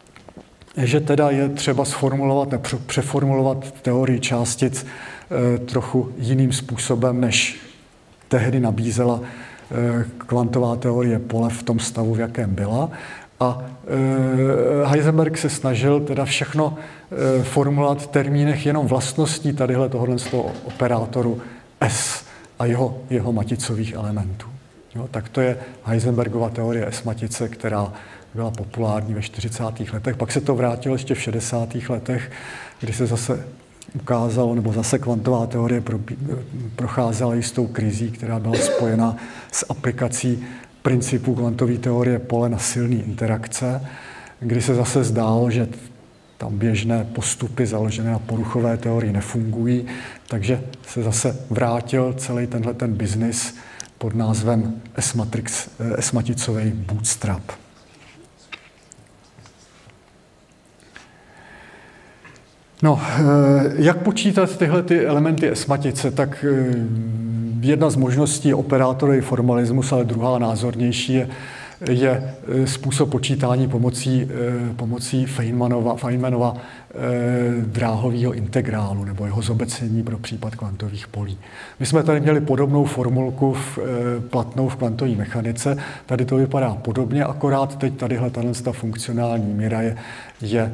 že teda je třeba sformulovat, přeformulovat teorii částic eh, trochu jiným způsobem, než tehdy nabízela eh, kvantová teorie pole v tom stavu, v jakém byla. A eh, Heisenberg se snažil teda všechno eh, formulovat v termínech jenom vlastností tadyhle tohohle z toho operátoru S a jeho, jeho maticových elementů. Jo, tak to je Heisenbergova teorie esmatice, která byla populární ve čtyřicátých letech. Pak se to vrátilo ještě v šedesátých letech, kdy se zase ukázalo, nebo zase kvantová teorie procházela jistou krizí, která byla spojena s aplikací principů kvantové teorie pole na silné interakce, kdy se zase zdálo, že tam běžné postupy založené na poruchové teorii nefungují, takže se zase vrátil celý tenhle ten biznis pod názvem S-matrix, S-maticový bootstrap. No, jak počítat tyhle ty elementy S-matice, tak jedna z možností je operátorový formalismus, ale druhá názornější je je způsob počítání pomocí, pomocí Feynmanova, Feynmanova dráhového integrálu nebo jeho zobecnění pro případ kvantových polí. My jsme tady měli podobnou formulku v, platnou v kvantové mechanice. Tady to vypadá podobně, akorát teď tadyhle ta funkcionální míra je, je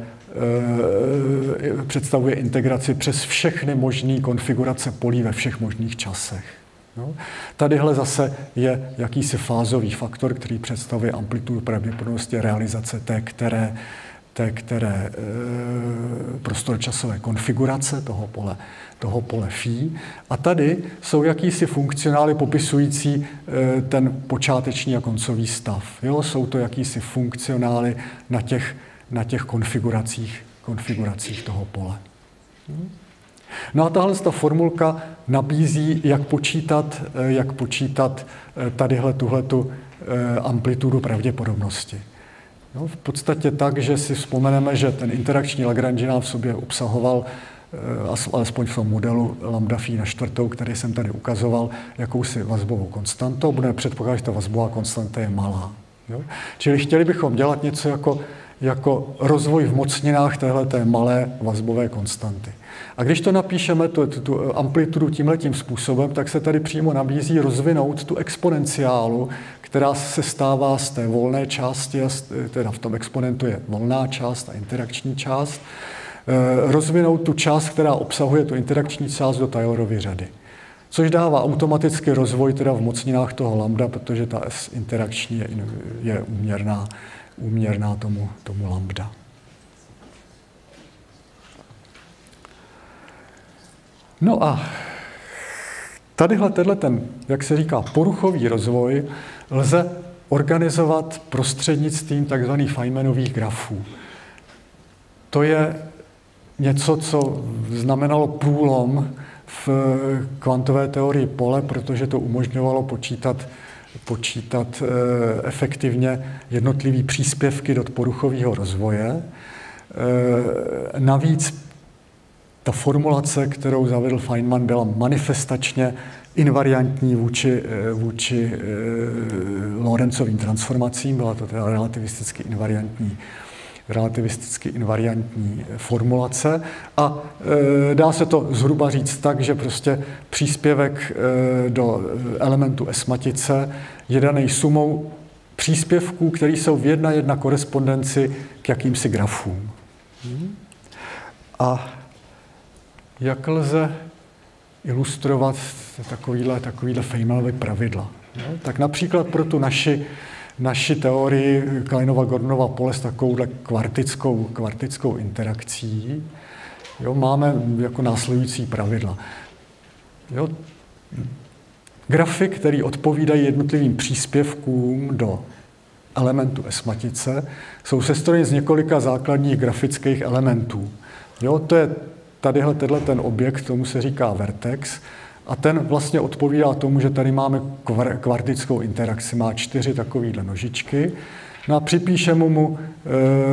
představuje integraci přes všechny možné konfigurace polí ve všech možných časech. No. Tadyhle zase je jakýsi fázový faktor, který představuje amplitudu pravděpodobnosti realizace té které, té které e, prostorčasové konfigurace toho pole, toho pole phi. A tady jsou jakýsi funkcionály popisující e, ten počáteční a koncový stav. Jo? Jsou to jakýsi funkcionály na těch, na těch konfiguracích, konfiguracích toho pole. Hmm. No a tahle ta formulka nabízí, jak počítat, jak počítat tadyhle tuhletu amplitudu pravděpodobnosti. No, v podstatě tak, že si vzpomeneme, že ten interakční Lagrangián v sobě obsahoval, alespoň v tom modelu lambda phi na čtvrtou, který jsem tady ukazoval, jakousi vazbovou konstantu. Budeme předpokládat, že ta vazbová konstanta je malá. Jo? Čili chtěli bychom dělat něco jako, jako rozvoj v mocninách téhleté malé vazbové konstanty. A když to napíšeme, tu, tu amplitudu tímhletím způsobem, tak se tady přímo nabízí rozvinout tu exponenciálu, která se stává z té volné části, teda v tom exponentu je volná část a interakční část, rozvinout tu část, která obsahuje tu interakční část do Taylorovy řady. Což dává automaticky rozvoj teda v mocninách toho lambda, protože ta S interakční je, je úměrná, úměrná tomu, tomu lambda. No a tadyhle tenhle ten, jak se říká, poruchový rozvoj lze organizovat prostřednictvím takzvaných Feynmanových grafů. To je něco, co znamenalo průlom v kvantové teorii pole, protože to umožňovalo počítat, počítat efektivně jednotlivé příspěvky do poruchového rozvoje. Navíc ta formulace, kterou zavedl Feynman, byla manifestačně invariantní vůči, vůči e, Lorencovým transformacím, byla to teda relativisticky invariantní, relativisticky invariantní formulace a e, dá se to zhruba říct tak, že prostě příspěvek e, do elementu S-matice je daný sumou příspěvků, které jsou v jedna jedna korespondenci k jakýmsi grafům. A jak lze ilustrovat takovýhle, takovýhle Feynmanovy pravidla? No, tak například pro tu naši, naši teorii Kleinova-Gordonova pole s takovouhle kvartickou, kvartickou interakcí, jo, máme jako následující pravidla. Jo, grafy, které odpovídají jednotlivým příspěvkům do elementu S-matice, jsou sestrojeny z několika základních grafických elementů. Jo, to je tadyhle tenhle ten objekt, tomu se říká vertex, a ten vlastně odpovídá tomu, že tady máme kvartickou interakci, má čtyři takovýhle nožičky, no a připíšeme mu e,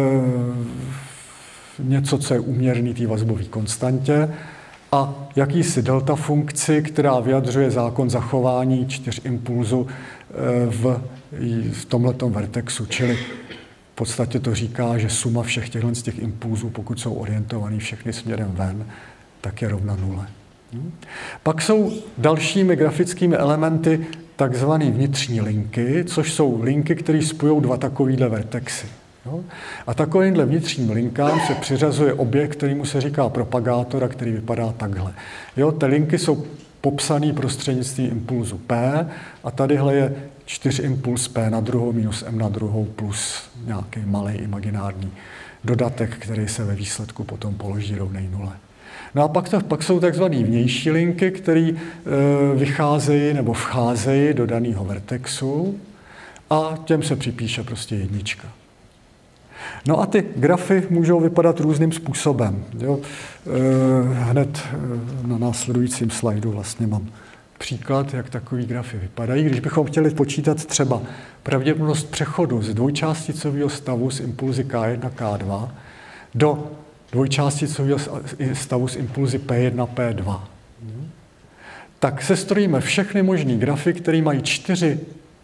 něco, co je úměrný té vazbové konstantě, a jakýsi delta funkci, která vyjadřuje zákon zachování čtyř impulzů v, v tomhletom vertexu. Čili v podstatě to říká, že suma všech těchto z těch impulzů, pokud jsou orientovaný všechny směrem ven, tak je rovna nule. Pak jsou dalšími grafickými elementy takzvané vnitřní linky, což jsou linky, které spojují dva takovýhle vertexy. Jo? A takovýmhle vnitřním linkám se přiřazuje objekt, kterýmu se říká propagátor a který vypadá takhle. Jo? Ty linky jsou popsané prostřednictvím impulzu P a tadyhle je čtyřimpuls P na druhou minus M na druhou plus nějaký malý imaginární dodatek, který se ve výsledku potom položí rovnej nule. No a pak, to, pak jsou takzvané vnější linky, které e, vycházejí nebo vcházejí do daného vertexu a těm se připíše prostě jednička. No a ty grafy můžou vypadat různým způsobem. Jo. E, hned na následujícím slajdu vlastně mám příklad, jak takový grafy vypadají. Když bychom chtěli počítat třeba pravděpodobnost přechodu z dvojčásticového stavu s impulzy K jedna, K dva do dvojčásticového stavu s impulzy P jedna, P dva, tak sestrojíme všechny možný grafy, které mají čtyři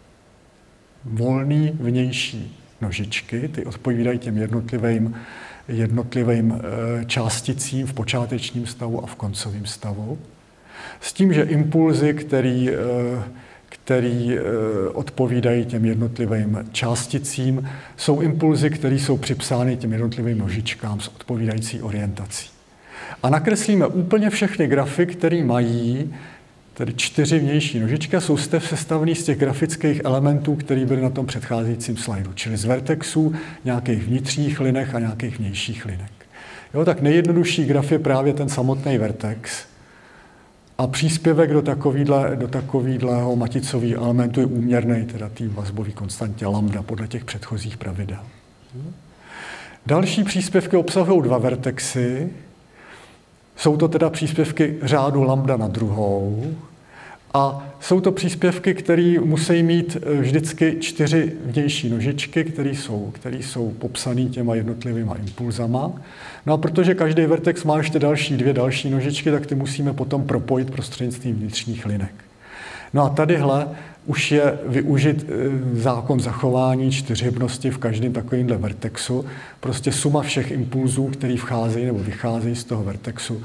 volné vnější nožičky, ty odpovídají těm jednotlivým, jednotlivým částicím v počátečním stavu a v koncovém stavu. S tím, že impulzy, který, který odpovídají těm jednotlivým částicím, jsou impulzy, které jsou připsány těm jednotlivým nožičkám s odpovídající orientací. A nakreslíme úplně všechny grafy, které mají tedy čtyři vnější nožičky, jsou sestavený z těch grafických elementů, které byly na tom předcházejícím slajdu, čili z vertexů, nějakých vnitřních linek a nějakých vnějších linek. Jo, tak nejjednodušší graf je právě ten samotný vertex. A příspěvek do takovýhle, do takovýhleho maticového elementu je úměrný, teda té vazbové konstantě lambda, podle těch předchozích pravidel. Další příspěvky obsahují dva vertexy. Jsou to teda příspěvky řádu lambda na druhou. A jsou to příspěvky, které musí mít vždycky čtyři vnější nožičky, které jsou, které jsou popsané těma jednotlivýma impulzama. No a protože každý vertex má ještě další dvě další nožičky, tak ty musíme potom propojit prostřednictvím vnitřních linek. No a tadyhle už je využit zákon zachování čtyřhybnosti v každém takovémhle vertexu. Prostě suma všech impulzů, které vcházejí nebo vycházejí z toho vertexu,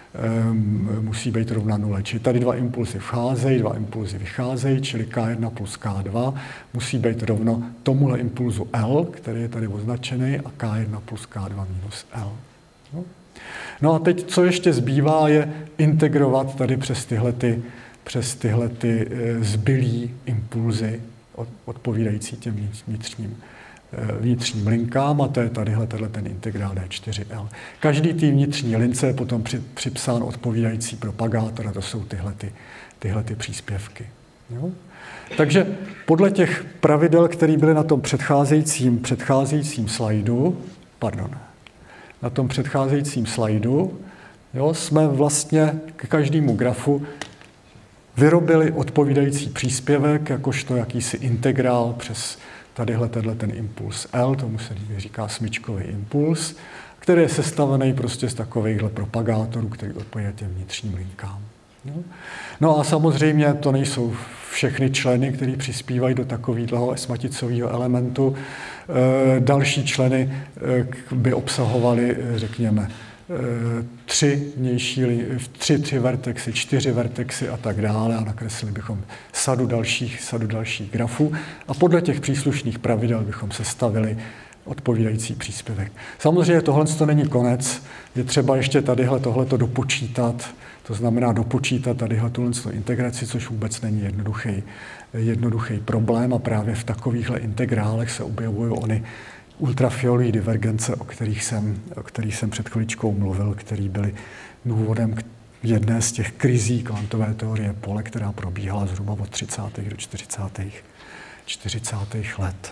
musí být rovna nule. Čili tady dva impulzy vcházejí, dva impulzy vycházejí, čili K jedna plus K dva musí být rovno tomuhle impulzu L, který je tady označený, a K jedna plus K dva minus L. No. no a teď, co ještě zbývá, je integrovat tady přes tyhle, ty, přes tyhle ty zbylý impulzy odpovídající těm vnitřním vnitřním linkám, a to je tadyhle ten integrál D čtyři L. Každý tý vnitřní lince je potom při, připsán odpovídající propagátor, a to jsou tyhle, ty, tyhle ty příspěvky. Jo? Takže podle těch pravidel, které byly na tom předcházejícím, předcházejícím slajdu, pardon, na tom předcházejícím slajdu, jo, jsme vlastně k každému grafu vyrobili odpovídající příspěvek, jakožto jakýsi integrál přes tadyhle tenhle ten impuls L, tomu se říká smyčkový impuls, který je sestavený prostě z takovýchhle propagátorů, který odpovídá těm vnitřním linkám. No a samozřejmě to nejsou všechny členy, které přispívají do takového S-maticového elementu. Další členy by obsahovaly, řekněme, tři vnější, tři, tři vertexy, čtyři vertexy a tak dále a nakreslili bychom sadu dalších, sadu dalších grafů a podle těch příslušných pravidel bychom sestavili odpovídající příspěvek. Samozřejmě tohle to není konec, je třeba ještě tadyhle tohleto dopočítat, to znamená dopočítat tadyhle tuhle integraci, což vůbec není jednoduchý, jednoduchý problém a právě v takovýchhle integrálech se objevují ony ultrafialové divergence, o kterých jsem, o kterých jsem před chviličkou mluvil, které byly důvodem k jedné z těch krizí kvantové teorie pole, která probíhala zhruba od třicátých do čtyřicátých čtyřicátých let.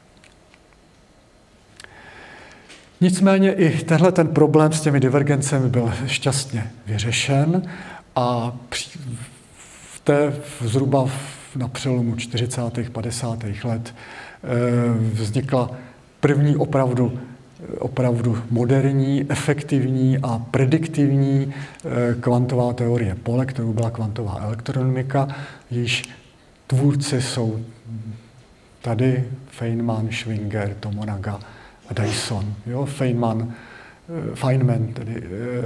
Nicméně i tenhle ten problém s těmi divergencemi byl šťastně vyřešen a v té zhruba na přelomu čtyřicátých padesátých let vznikla první opravdu, opravdu moderní, efektivní a prediktivní kvantová teorie pole, kterou byla kvantová elektrodynamika, jejíž tvůrci jsou tady Feynman, Schwinger, Tomonaga a Dyson. Jo? Feynman, Feynman tedy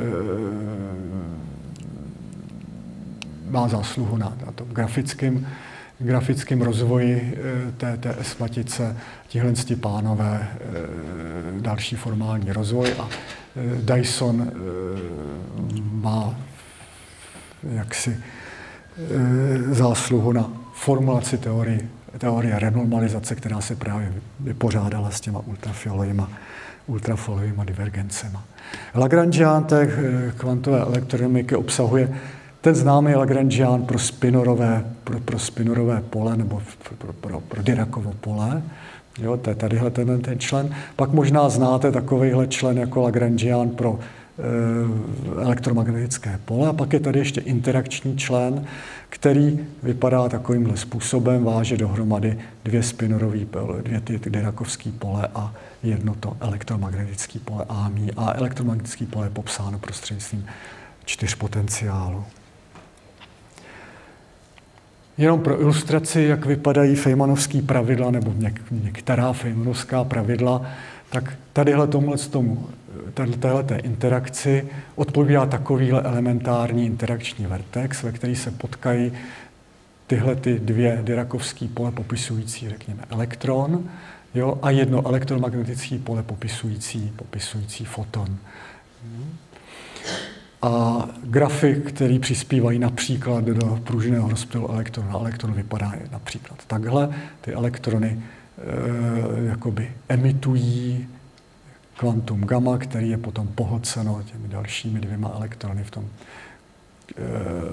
má zásluhu na, na tom grafickém grafickém rozvoji té, té esmatice, tihle pánové další formální rozvoj a Dyson má jaksi zásluhu na formulaci teorie, teorie renormalizace, která se právě vypořádala s těma ultrafialovými ultrafialovými divergencema. Lagrangian té kvantové elektrodynamiky obsahuje ten známý Lagrangian pro spinorové, pro, pro spinorové pole nebo pro, pro, pro Diracovo pole. Jo, to je tadyhle ten, ten člen. Pak možná znáte takovýhle člen jako Lagrangian pro e, elektromagnetické pole. A pak je tady ještě interakční člen, který vypadá takovýmhle způsobem, váže dohromady dvě spinorové pole, dvě ty Dirakovské pole a jedno to elektromagnetické pole A M I. A elektromagnetické pole je popsáno prostřednictvím čtyř potenciálů. Jenom pro ilustraci, jak vypadají Feynmanovské pravidla, nebo něk, některá Feynmanovská pravidla, tak tadyhle tomuhle tomu, tadyhle interakci odpovídá takovýhle elementární interakční vertex, ve který se potkají tyhle ty dvě Dirakovské pole popisující, řekněme, elektron, jo, a jedno elektromagnetické pole popisující, popisující foton. A grafy, které přispívají například do pružného rozptylu elektronu. Elektron vypadá například takhle. Ty elektrony e, jakoby emitují kvantum gamma, který je potom pohlceno těmi dalšími dvěma elektrony v tom e,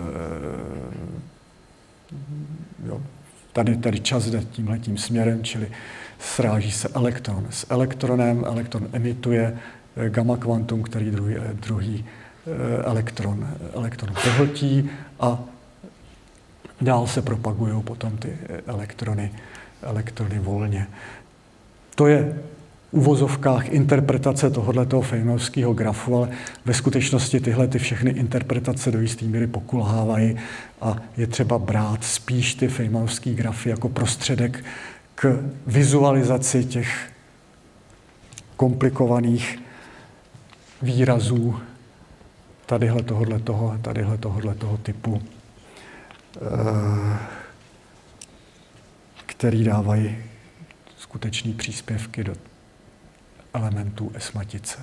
jo, tady, tady čas jde tímhletím směrem, čili sráží se elektron s elektronem, elektron emituje gamma kvantum, který druhý, druhý elektron, elektron pohltí a dál se propagují potom ty elektrony, elektrony volně. To je v uvozovkách interpretace tohoto Feynmanovského grafu, ale ve skutečnosti tyhle ty všechny interpretace do jisté míry pokulhávají a je třeba brát spíš ty Feynmanovské grafy jako prostředek k vizualizaci těch komplikovaných výrazů tadyhle tohodle toho, tadyhle tohodle toho typu, který dávají skutečné příspěvky do elementů esmatice.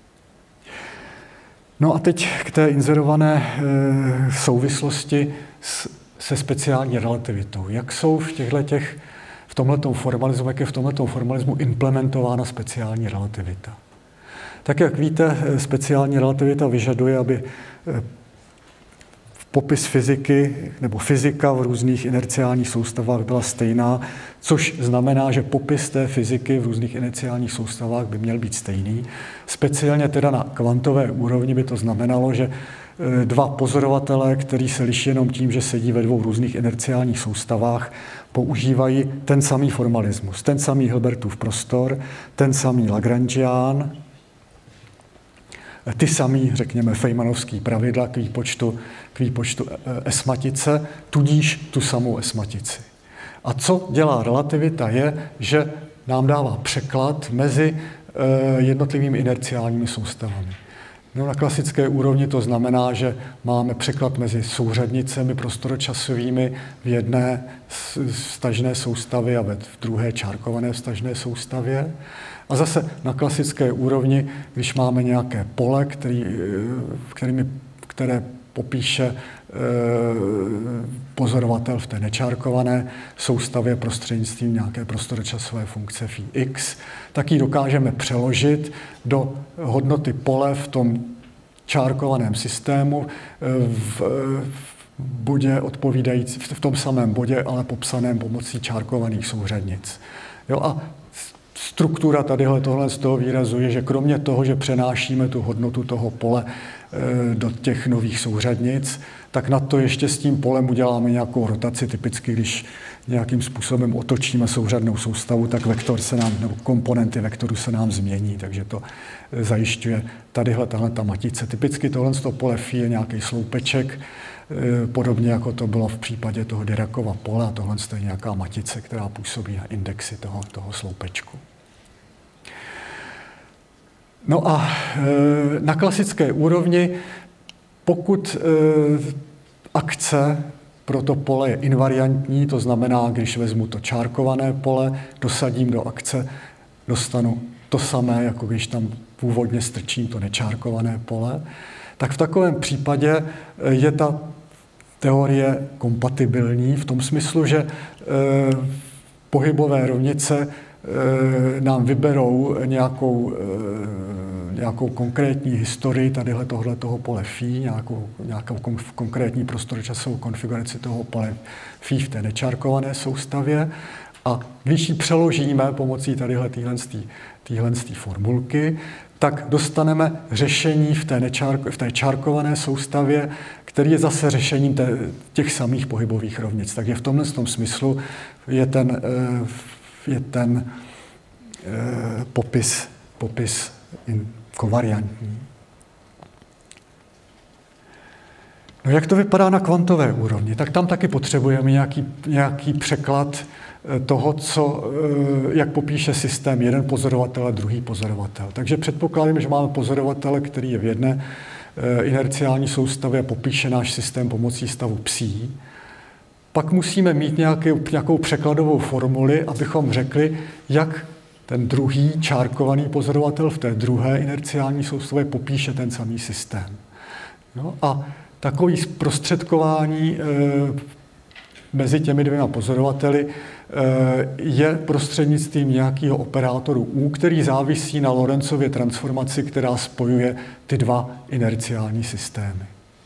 No a teď k té inzerované souvislosti se speciální relativitou. Jak jsou v těchto těch, v tomhletom formalismu, jak je v tomhletom formalismu implementována speciální relativita? Tak jak víte, speciální relativita vyžaduje, aby popis fyziky nebo fyzika v různých inerciálních soustavách byla stejná, což znamená, že popis té fyziky v různých inerciálních soustavách by měl být stejný. Speciálně teda na kvantové úrovni by to znamenalo, že dva pozorovatelé, kteří se liší jenom tím, že sedí ve dvou různých inerciálních soustavách, používají ten samý formalismus, ten samý Hilbertův prostor, ten samý Lagrangian, ty samý, řekněme, Feynmanovský pravidla k výpočtu, k výpočtu esmatice, tudíž tu samou esmatici. A co dělá relativita je, že nám dává překlad mezi jednotlivými inerciálními soustavami. No, na klasické úrovni to znamená, že máme překlad mezi souřadnicemi prostoročasovými v jedné vztažné soustavě a ve druhé čárkované vztažné soustavě. A zase na klasické úrovni, když máme nějaké pole, který, kterými, které popíše pozorovatel v té nečárkované soustavě prostřednictvím nějaké prostoročasové funkce phi x, tak ji dokážeme přeložit do hodnoty pole v tom čárkovaném systému v bodě odpovídající, v tom samém bodě, ale popsaném pomocí čárkovaných souřadnic. Jo, a struktura tadyhle tohle z toho výrazu je, že kromě toho, že přenášíme tu hodnotu toho pole do těch nových souřadnic, tak na to ještě s tím polem uděláme nějakou rotaci. Typicky, když nějakým způsobem otočíme souřadnou soustavu, tak vektor se nám, nebo komponenty vektoru se nám změní, takže to zajišťuje tadyhle tahle ta matice. Typicky tohle z toho pole phi je nějaký sloupeček, podobně jako to bylo v případě toho Diracova pole, a tohle je nějaká matice, která působí na indexy toho, toho sloupečku. No a na klasické úrovni, pokud akce pro to pole je invariantní, to znamená, když vezmu to čárkované pole, dosadím do akce, dostanu to samé, jako když tam původně strčím to nečárkované pole, tak v takovém případě je ta teorie kompatibilní v tom smyslu, že pohybové rovnice nám vyberou nějakou, nějakou konkrétní historii tadyhle tohle toho pole phi, nějakou, nějakou konkrétní prostoročasovou konfiguraci toho pole phi v té nečárkované soustavě, a když ji přeložíme pomocí tadyhle téhle formulky, tak dostaneme řešení v té, nečárk, v té čárkované soustavě, který je zase řešením té, těch samých pohybových rovnic. Takže v tomhle tom smyslu je ten, je ten popis, popis kovariantní. No, jak to vypadá na kvantové úrovni? Tak tam taky potřebujeme nějaký, nějaký překlad toho, co, jak popíše systém jeden pozorovatel a druhý pozorovatel. Takže předpokládáme, že máme pozorovatele, který je v jedné inerciální soustavě a popíše náš systém pomocí stavu psi. Pak musíme mít nějaký, nějakou překladovou formuli, abychom řekli, jak ten druhý čárkovaný pozorovatel v té druhé inerciální soustavě popíše ten samý systém. No a takový zprostředkování mezi těmi dvěma pozorovateli je prostřednictvím nějakého operátoru U, který závisí na Lorentzově transformaci, která spojuje ty dva inerciální systémy.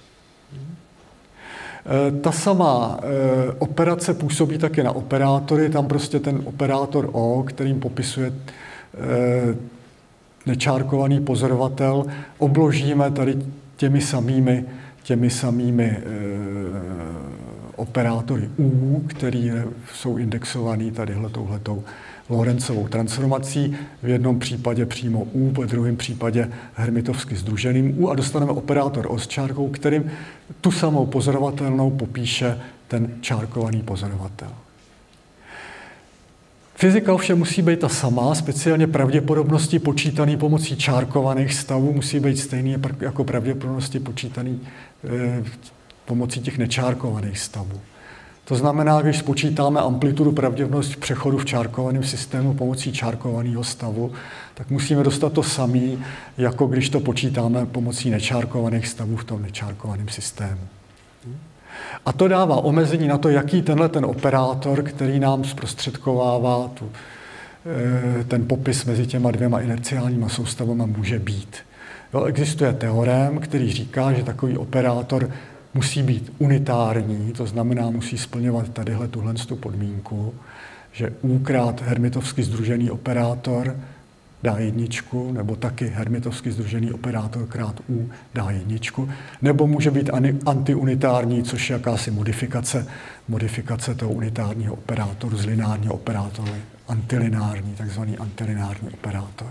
Ta samá operace působí také na operátory, tam prostě ten operátor O, kterým popisuje nečárkovaný pozorovatel, obložíme tady těmi samými, těmi samými operátory U, který jsou indexovaný tadyhle touhletou Lorentzovou transformací, v jednom případě přímo U, v druhém případě hermitovsky sdruženým U, a dostaneme operátor O s čárkou, kterým tu samou pozorovatelnou popíše ten čárkovaný pozorovatel. Fyzika ovšem musí být ta samá, speciálně pravděpodobnosti počítané pomocí čárkovaných stavů musí být stejný jako pravděpodobnosti počítané pomocí těch nečárkovaných stavů. To znamená, když spočítáme amplitudu pravděpodobnosti přechodu v čárkovaném systému pomocí čárkovaného stavu, tak musíme dostat to samé, jako když to počítáme pomocí nečárkovaných stavů v tom nečárkovaném systému. A to dává omezení na to, jaký tenhle ten operátor, který nám zprostředkovává tu, ten popis mezi těma dvěma inerciálníma soustavama, může být. Jo, existuje teorem, který říká, že takový operátor musí být unitární, to znamená, musí splňovat tadyhle tuhle podmínku, že U krát hermitovsky sdružený operátor dá jedničku, nebo taky hermitovsky sdružený operátor krát U dá jedničku, nebo může být antiunitární, což je jakási modifikace, modifikace toho unitárního operátoru z lineárního operátoru, antilinární, takzvaný antilinární operátor.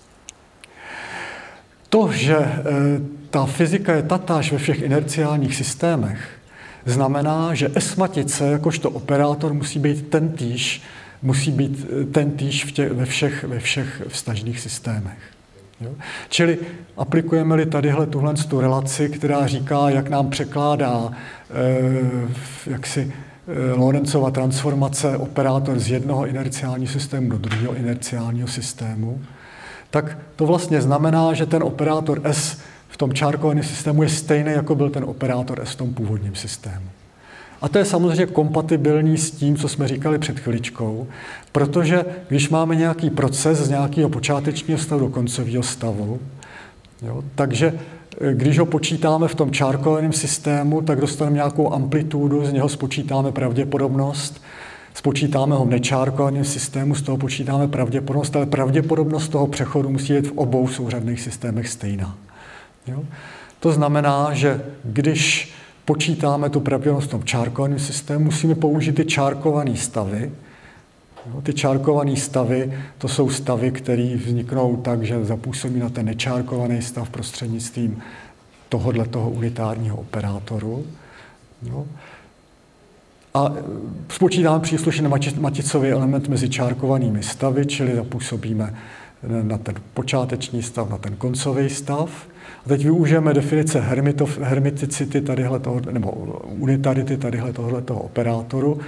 To, že ta fyzika je tatáž ve všech inerciálních systémech, znamená, že S-matice jakožto operátor musí být tentýž, musí být tentýž v tě, ve, všech, ve všech vztažných systémech. Jo? Čili aplikujeme-li tadyhle tuhle tu relaci, která říká, jak nám překládá eh, jaksi eh, Lorenzova transformace operátor z jednoho inerciálního systému do druhého inerciálního systému, tak to vlastně znamená, že ten operátor S v tom čárkovaném systému je stejný, jako byl ten operátor S v tom původním systému. A to je samozřejmě kompatibilní s tím, co jsme říkali před chviličkou, protože když máme nějaký proces z nějakého počátečního stavu do koncového stavu, jo, takže když ho počítáme v tom čárkovaném systému, tak dostaneme nějakou amplitudu, z něho spočítáme pravděpodobnost, spočítáme ho v nečárkovaném systému, z toho počítáme pravděpodobnost, ale pravděpodobnost toho přechodu musí být v obou souřadných systémech stejná. Jo? To znamená, že když počítáme tu pravděpodobnost v tom čárkovaném systému, musíme použít ty čárkované stavy. Jo? Ty čárkované stavy, to jsou stavy, které vzniknou tak, že zapůsobí na ten nečárkovaný stav prostřednictvím tohohle toho unitárního operátoru. Jo? A spočítáme příslušný maticový element mezi čárkovanými stavy, čili zapůsobíme na ten počáteční stav, na ten koncový stav. A teď využijeme definice hermiticity tadyhle toho, nebo unitarity tadyhle tohoto operátoru.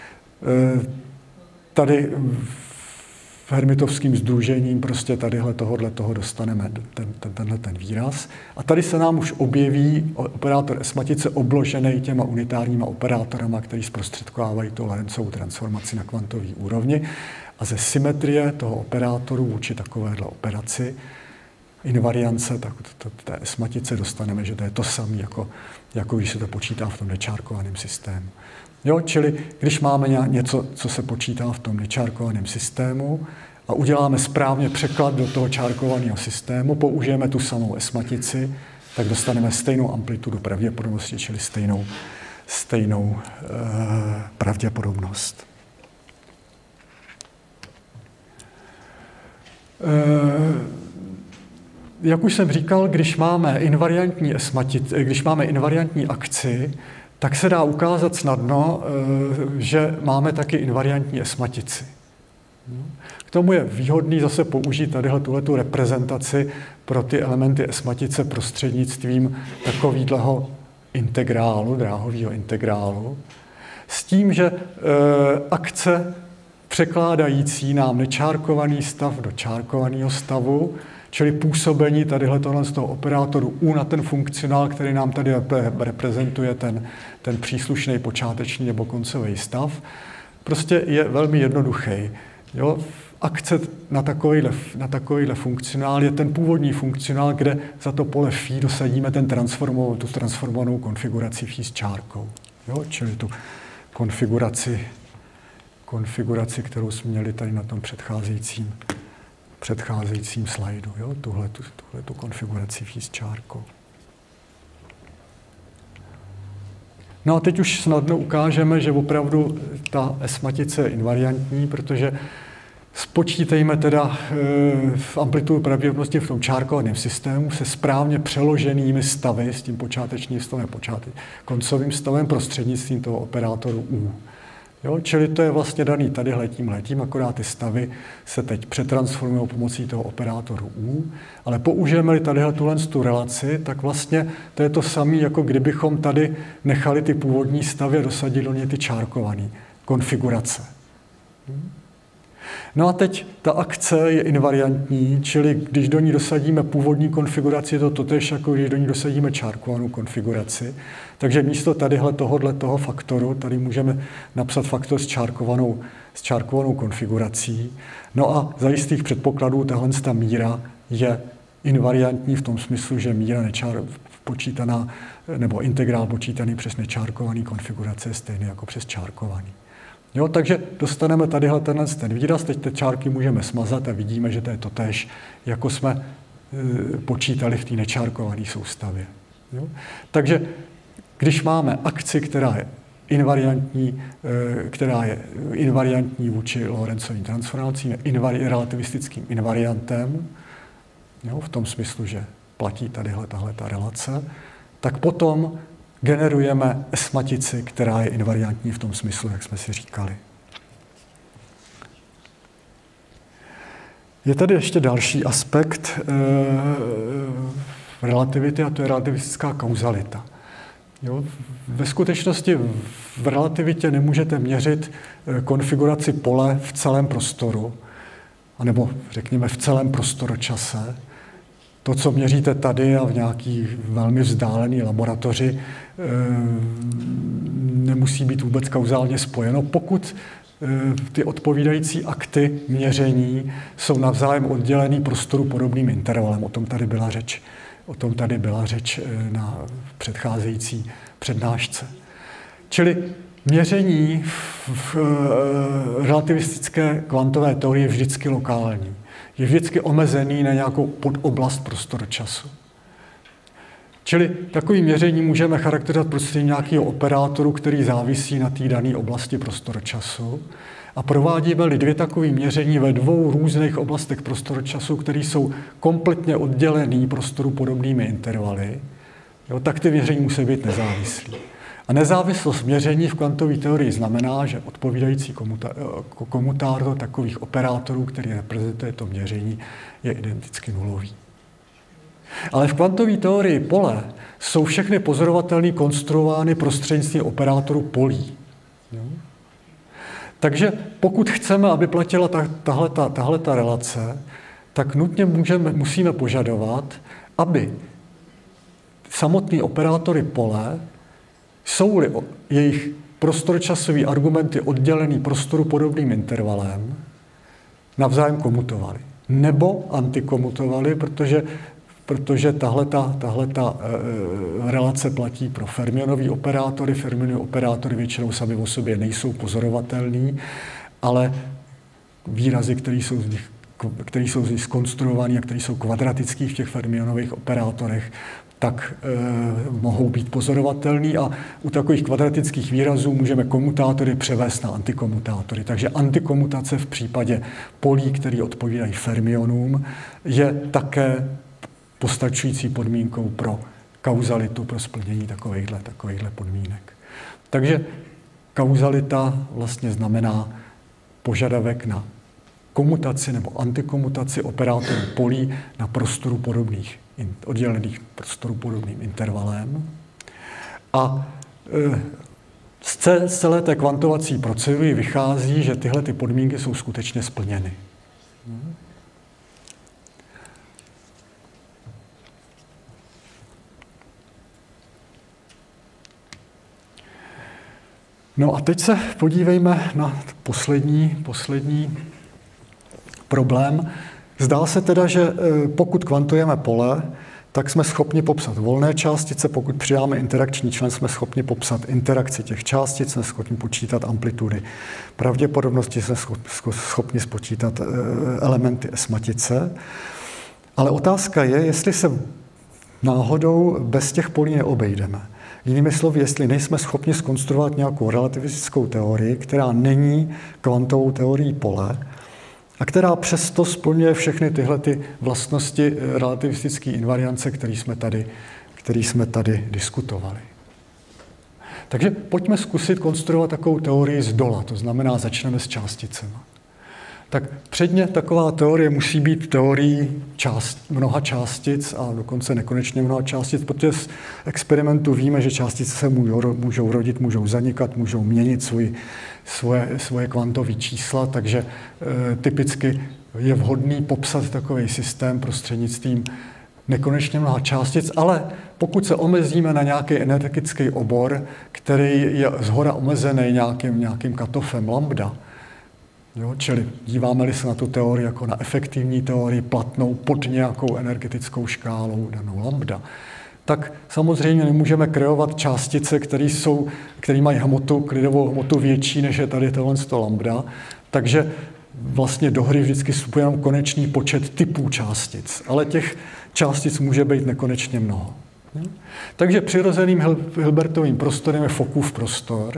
Tady v hermitovským sdružením prostě tadyhle tohohle toho dostaneme ten, ten, tenhle ten výraz. A tady se nám už objeví operátor S-matice obložený těma unitárníma operátorama, který zprostředkovávají tu Lorenzovou transformaci na kvantové úrovni. A ze symetrie toho operátoru vůči takovéhle operaci invariance, tak to, to, té S-matice dostaneme, že to je to samé, jako, jako když se to počítá v tom nečárkovaném systému. Jo, čili když máme něco, co se počítá v tom nečárkovaném systému a uděláme správně překlad do toho čárkovaného systému, použijeme tu samou S-matici, tak dostaneme stejnou amplitudu pravděpodobnosti, čili stejnou, stejnou e, pravděpodobnost. E, jak už jsem říkal, když máme invariantní S-matici, když máme invariantní akci, tak se dá ukázat snadno, že máme taky invariantní S-matici. K tomu je výhodný zase použít tadyhle tuhletu reprezentaci pro ty elementy S-matice prostřednictvím takového integrálu, dráhového integrálu, s tím, že akce překládající nám nečárkovaný stav do čárkovaného stavu, čili působení tadyhle tohle z toho operátoru U na ten funkcionál, který nám tady reprezentuje ten, ten příslušný počáteční nebo koncový stav, prostě je velmi jednoduchý. Jo? Akce na takovýhle, na takovýhle funkcionál je ten původní funkcionál, kde za to pole phi dosadíme ten transformovanou, tu transformovanou konfiguraci phi s čárkou. Jo? Čili tu konfiguraci, konfiguraci, kterou jsme měli tady na tom předcházejícím předcházejícím slajdu, jo? Tuhle, tu, tuhle tu konfiguraci phi s čárkou. No a teď už snadno ukážeme, že opravdu ta S-matice je invariantní, protože spočítejme teda v amplitudu pravděpodobnosti v tom čárkovaném systému se správně přeloženými stavy s tím počátečním stavem, počátek, koncovým stavem prostřednictvím toho operátoru U. Jo, čili to je vlastně daný tadyhle tímhletím, akorát ty stavy se teď přetransformují pomocí toho operátoru U, ale použijeme-li tadyhle tuhle tu relaci, tak vlastně to je to samé, jako kdybychom tady nechali ty původní stavy a dosadili do ně ty čárkované konfigurace. No a teď ta akce je invariantní, čili když do ní dosadíme původní konfiguraci, je to totéž, jako když do ní dosadíme čárkovanou konfiguraci. Takže místo tadyhle tohohle toho faktoru, tady můžeme napsat faktor s čárkovanou, s čárkovanou konfigurací. No a za jistých předpokladů tahle ta míra je invariantní v tom smyslu, že míra nečár, počítaná, nebo integrál počítaný přes nečárkovaný konfigurace je stejný jako přes čárkovaný. Jo, takže dostaneme tadyhle tenhle ten výraz, teď ty čárky můžeme smazat a vidíme, že to je totéž, jako jsme e, počítali v té nečárkované soustavě. Jo? Takže když máme akci, která je invariantní, e, která je invariantní vůči Lorenzovým transformacím, je invari, relativistickým invariantem, jo, v tom smyslu, že platí tadyhle tahle ta relace, tak potom generujeme S-matici, která je invariantní v tom smyslu, jak jsme si říkali. Je tady ještě další aspekt e, relativity, a to je relativistická kauzalita. Jo? Ve skutečnosti v relativitě nemůžete měřit konfiguraci pole v celém prostoru, anebo řekněme v celém prostoročase. To, co měříte tady a v nějaký velmi vzdálený laboratoři, nemusí být vůbec kauzálně spojeno, pokud ty odpovídající akty měření jsou navzájem oddělený prostoru podobným intervalem. O tom tady byla řeč, o tom tady byla řeč na předcházející přednášce. Čili měření v relativistické kvantové teorii je vždycky lokální. Je vždycky omezený na nějakou podoblast prostoročasu. Čili takové měření můžeme charakterizovat prostřednictvím nějakého operátoru, který závisí na té dané oblasti prostoročasu. A provádíme-li dvě takové měření ve dvou různých oblastech prostoročasu, které jsou kompletně oddělený prostoru podobnými intervaly, jo, tak ty měření musí být nezávislé. A nezávislost měření v kvantové teorii znamená, že odpovídající komutátor takových operátorů, který reprezentuje to měření, je identicky nulový. Ale v kvantové teorii pole jsou všechny pozorovatelné konstruovány prostřednictvím operátorů polí. Jo? Takže pokud chceme, aby platila tahleta, tahleta relace, tak nutně můžeme, musíme požadovat, aby samotný operátory pole, jsou-li jejich prostorčasové argumenty oddělený prostoru podobným intervalem, navzájem komutovali. Nebo antikomutovali, protože, protože tahleta, tahleta e, relace platí pro fermionové operátory. Fermionové operátory většinou sami o sobě nejsou pozorovatelný, ale výrazy, které jsou z nich, které jsou z nich zkonstruované a které jsou kvadratické v těch fermionových operátorech, tak e, mohou být pozorovatelný a u takových kvadratických výrazů můžeme komutátory převést na antikomutátory. Takže antikomutace v případě polí, které odpovídají fermionům, je také postačující podmínkou pro kauzalitu, pro splnění takovýchhle, takovýchhle podmínek. Takže kauzalita vlastně znamená požadavek na komutaci nebo antikomutaci operátorů polí na prostoru podobných, oddělených prostorů podobným intervalem. A z celé té kvantovací procedury vychází, že tyhle ty podmínky jsou skutečně splněny. No a teď se podívejme na poslední, poslední problém. Zdá se teda, že pokud kvantujeme pole, tak jsme schopni popsat volné částice, pokud přidáme interakční člen, jsme schopni popsat interakci těch částic, jsme schopni počítat amplitudy pravděpodobnosti, jsme schopni spočítat elementy S matice. Ale otázka je, jestli se náhodou bez těch polí neobejdeme. Jinými slovy, jestli nejsme schopni zkonstruovat nějakou relativistickou teorii, která není kvantovou teorií pole, a která přesto splňuje všechny tyhle ty vlastnosti relativistické invariance, které jsme tady, který jsme tady diskutovali. Takže pojďme zkusit konstruovat takovou teorii z dola, to znamená, začneme s částicemi. Tak předně taková teorie musí být teorií část, mnoha částic a dokonce nekonečně mnoha částic, protože z experimentu víme, že částice se můžou rodit, můžou zanikat, můžou měnit svůj, svoje, svoje kvantové čísla, takže e, typicky je vhodný popsat takový systém prostřednictvím nekonečně mnoha částic, ale pokud se omezíme na nějaký energetický obor, který je zhora omezený nějakým, nějakým katofem lambda, jo, čili díváme-li se na tu teorii jako na efektivní teorii platnou pod nějakou energetickou škálou danou lambda, tak samozřejmě nemůžeme kreovat částice, které jsou, které mají hmotu, klidovou hmotu větší, než je tady tohle lambda, takže vlastně do hry vždycky vstupuje jenom konečný počet typů částic, ale těch částic může být nekonečně mnoho. Takže přirozeným Hilbertovým prostorem je Fockův prostor.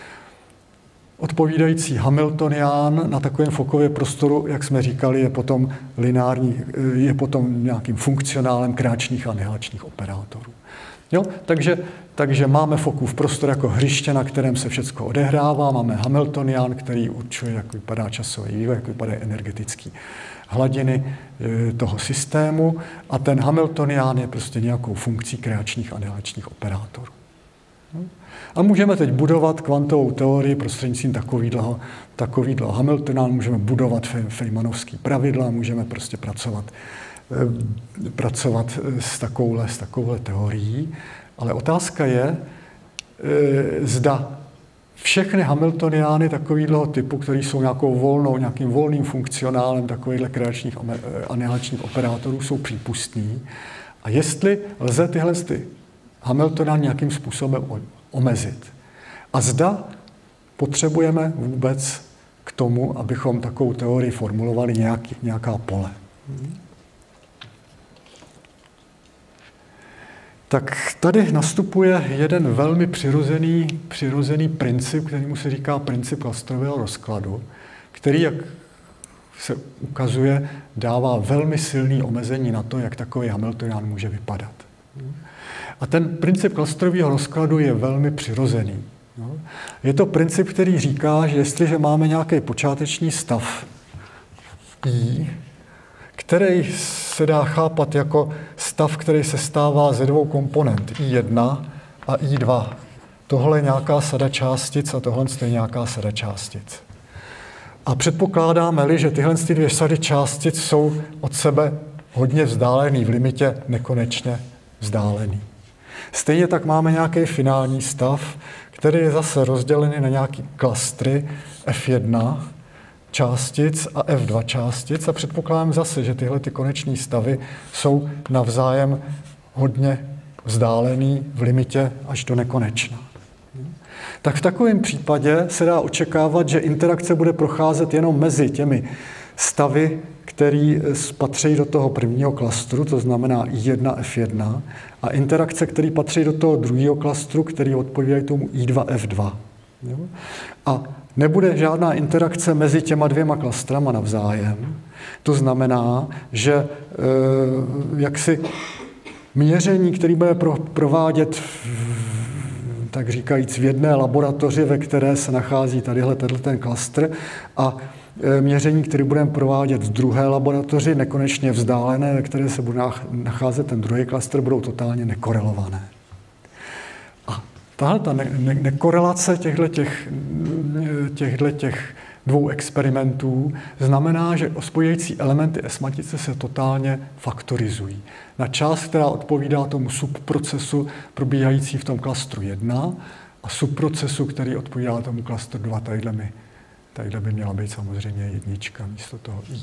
Odpovídající Hamiltonián na takovém Fockově prostoru, jak jsme říkali, je potom lineární, je potom nějakým funkcionálem kráčních a nehlačních operátorů. Jo? Takže, takže máme Fockův prostor jako hřiště, na kterém se všechno odehrává, máme Hamiltonián, který určuje, jak vypadá časový vývoj, jak vypadají energetické hladiny toho systému a ten Hamiltonián je prostě nějakou funkcí kreačních anihilačních operátorů. A můžeme teď budovat kvantovou teorii prostřednictvím takovýhleho, takovýhleho Hamiltonián, můžeme budovat Feynmanovský pravidla, můžeme prostě pracovat, pracovat s takovouhle, s takovouhle teorií, ale otázka je, zda všechny Hamiltoniány takovýhleho typu, který jsou nějakou volnou, nějakým volným funkcionálem takovýchhle kreačních anihilačních operátorů, jsou přípustní. A jestli lze tyhle ty Hamiltoniány nějakým způsobem omezit. A zda potřebujeme vůbec k tomu, abychom takovou teorii formulovali nějaký, nějaká pole. Tak tady nastupuje jeden velmi přirozený, přirozený princip, kterému se říká princip klastrového rozkladu, který, jak se ukazuje, dává velmi silné omezení na to, jak takový Hamiltonián může vypadat. A ten princip klastrového rozkladu je velmi přirozený. Je to princip, který říká, že jestliže máme nějaký počáteční stav I, který se dá chápat jako stav, který se stává ze dvou komponent, I jedna a I dva. Tohle je nějaká sada částic a tohle je nějaká sada částic. A předpokládáme-li, že tyhle dvě sady částic jsou od sebe hodně vzdálený, v limitě nekonečně vzdálený. Stejně tak máme nějaký finální stav, který je zase rozdělený na nějaký klastry F jedna částic a F dva částic a předpokládám zase, že tyhle ty koneční stavy jsou navzájem hodně vzdálený v limitě až do nekonečna. Tak v takovém případě se dá očekávat, že interakce bude procházet jenom mezi těmi stavy, který patří do toho prvního klastru, to znamená I jedna F jedna, a interakce, které patří do toho druhého klastru, který odpovídají tomu I dva F dva. Jo? A nebude žádná interakce mezi těma dvěma klastrama navzájem. To znamená, že e, jaksi měření, které budeme pro, provádět v, tak říkajíc v jedné laboratoři, ve které se nachází tadyhle ten klastr, a měření, které budeme provádět v druhé laboratoři, nekonečně vzdálené, ve které se bude nacházet ten druhý klastr, budou totálně nekorelované. A tahle ta ne- ne- nekorelace těchto těch dvou experimentů znamená, že ospojující elementy S-matice se totálně faktorizují. Na část, která odpovídá tomu subprocesu probíhající v tom klastru jedna a subprocesu, který odpovídá tomu klastru dva, tadyhle mi Tadyhle by měla být samozřejmě jednička místo toho I.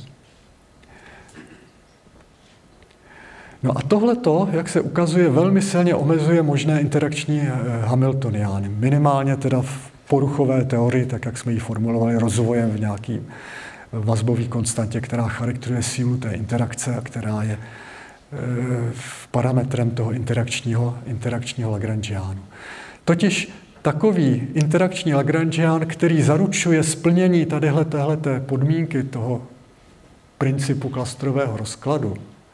No a tohleto, jak se ukazuje, velmi silně omezuje možné interakční Hamiltoniány. Minimálně teda v poruchové teorii, tak jak jsme ji formulovali rozvojem v nějaký vazbový konstantě, která charakterizuje sílu té interakce a která je parametrem toho interakčního, interakčního Lagrangiánu. Totiž takový interakční Lagrangián, který zaručuje splnění tadyhle téhleté podmínky toho principu klastrového rozkladu,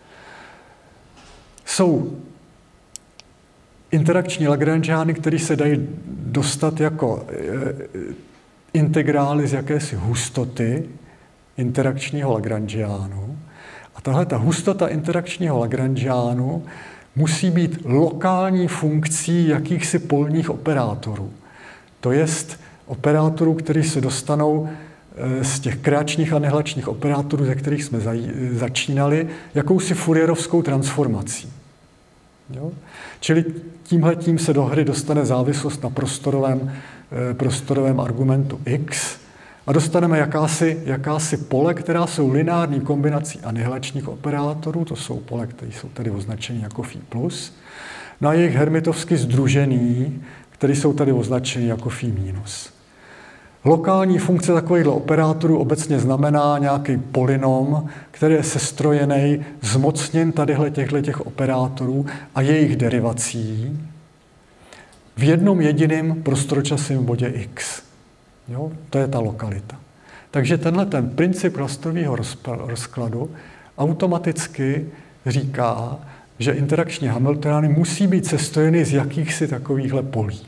jsou interakční Lagrangiány, které se dají dostat jako integrály z jakési hustoty interakčního Lagrangiánu. A tahle ta hustota interakčního Lagrangiánu musí být lokální funkcí jakýchsi polních operátorů. To jest operátorů, které se dostanou z těch kreačních a nehlačních operátorů, ze kterých jsme začínali, jakousi Fourierovskou transformací. Jo? Čili tímhletím se do hry dostane závislost na prostorovém, prostorovém argumentu X a dostaneme jakási, jakási pole, která jsou lineární kombinací anihilačních operátorů, to jsou pole, které jsou tady označeny jako Φ plus, no a jejich hermitovsky sdružený, které jsou tady označeny jako Φ minus. Lokální funkce takovýchto operátorů obecně znamená nějaký polynom, který je sestrojený zmocněn tadyhle těchto těch operátorů a jejich derivací v jednom jediném prostoročasovém bodě X. Jo? To je ta lokalita. Takže tenhle ten princip klastrového rozkladu automaticky říká, že interakční Hamiltoniány musí být sestrojeny z jakýchsi takovýchhle polí.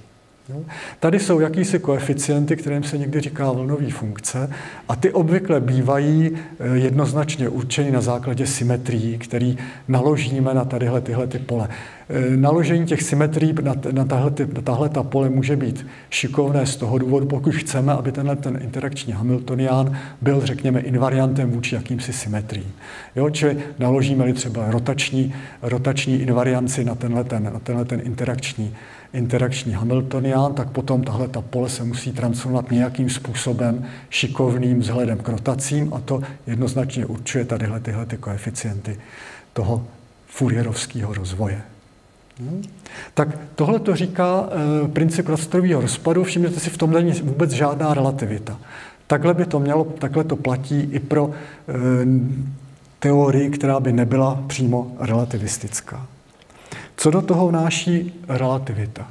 Jo? Tady jsou jakýsi koeficienty, kterým se někdy říká vlnové funkce, a ty obvykle bývají jednoznačně určeny na základě symetrií, který naložíme na tadyhle tyhle ty pole. Naložení těch symetrií na, na, tahle, na tahle ta pole může být šikovné z toho důvodu, pokud chceme, aby tenhle ten interakční hamiltonián byl, řekněme, invariantem vůči jakýmsi symetriím. Jo? Čili naložíme-li třeba rotační, rotační invarianci na tenhle ten, na tenhle ten interakční interakční hamiltonián, tak potom tahle ta pole se musí transformovat nějakým způsobem šikovným vzhledem k rotacím, a to jednoznačně určuje tadyhle tyhle ty koeficienty toho Fourierovského rozvoje. Hmm. Tak tohle to říká e, princip klasterového rozpadu. Všimněte si, v tom není vůbec žádná relativita. Takhle by to mělo, takhle to platí i pro e, teorii, která by nebyla přímo relativistická. Co do toho vnáší relativita?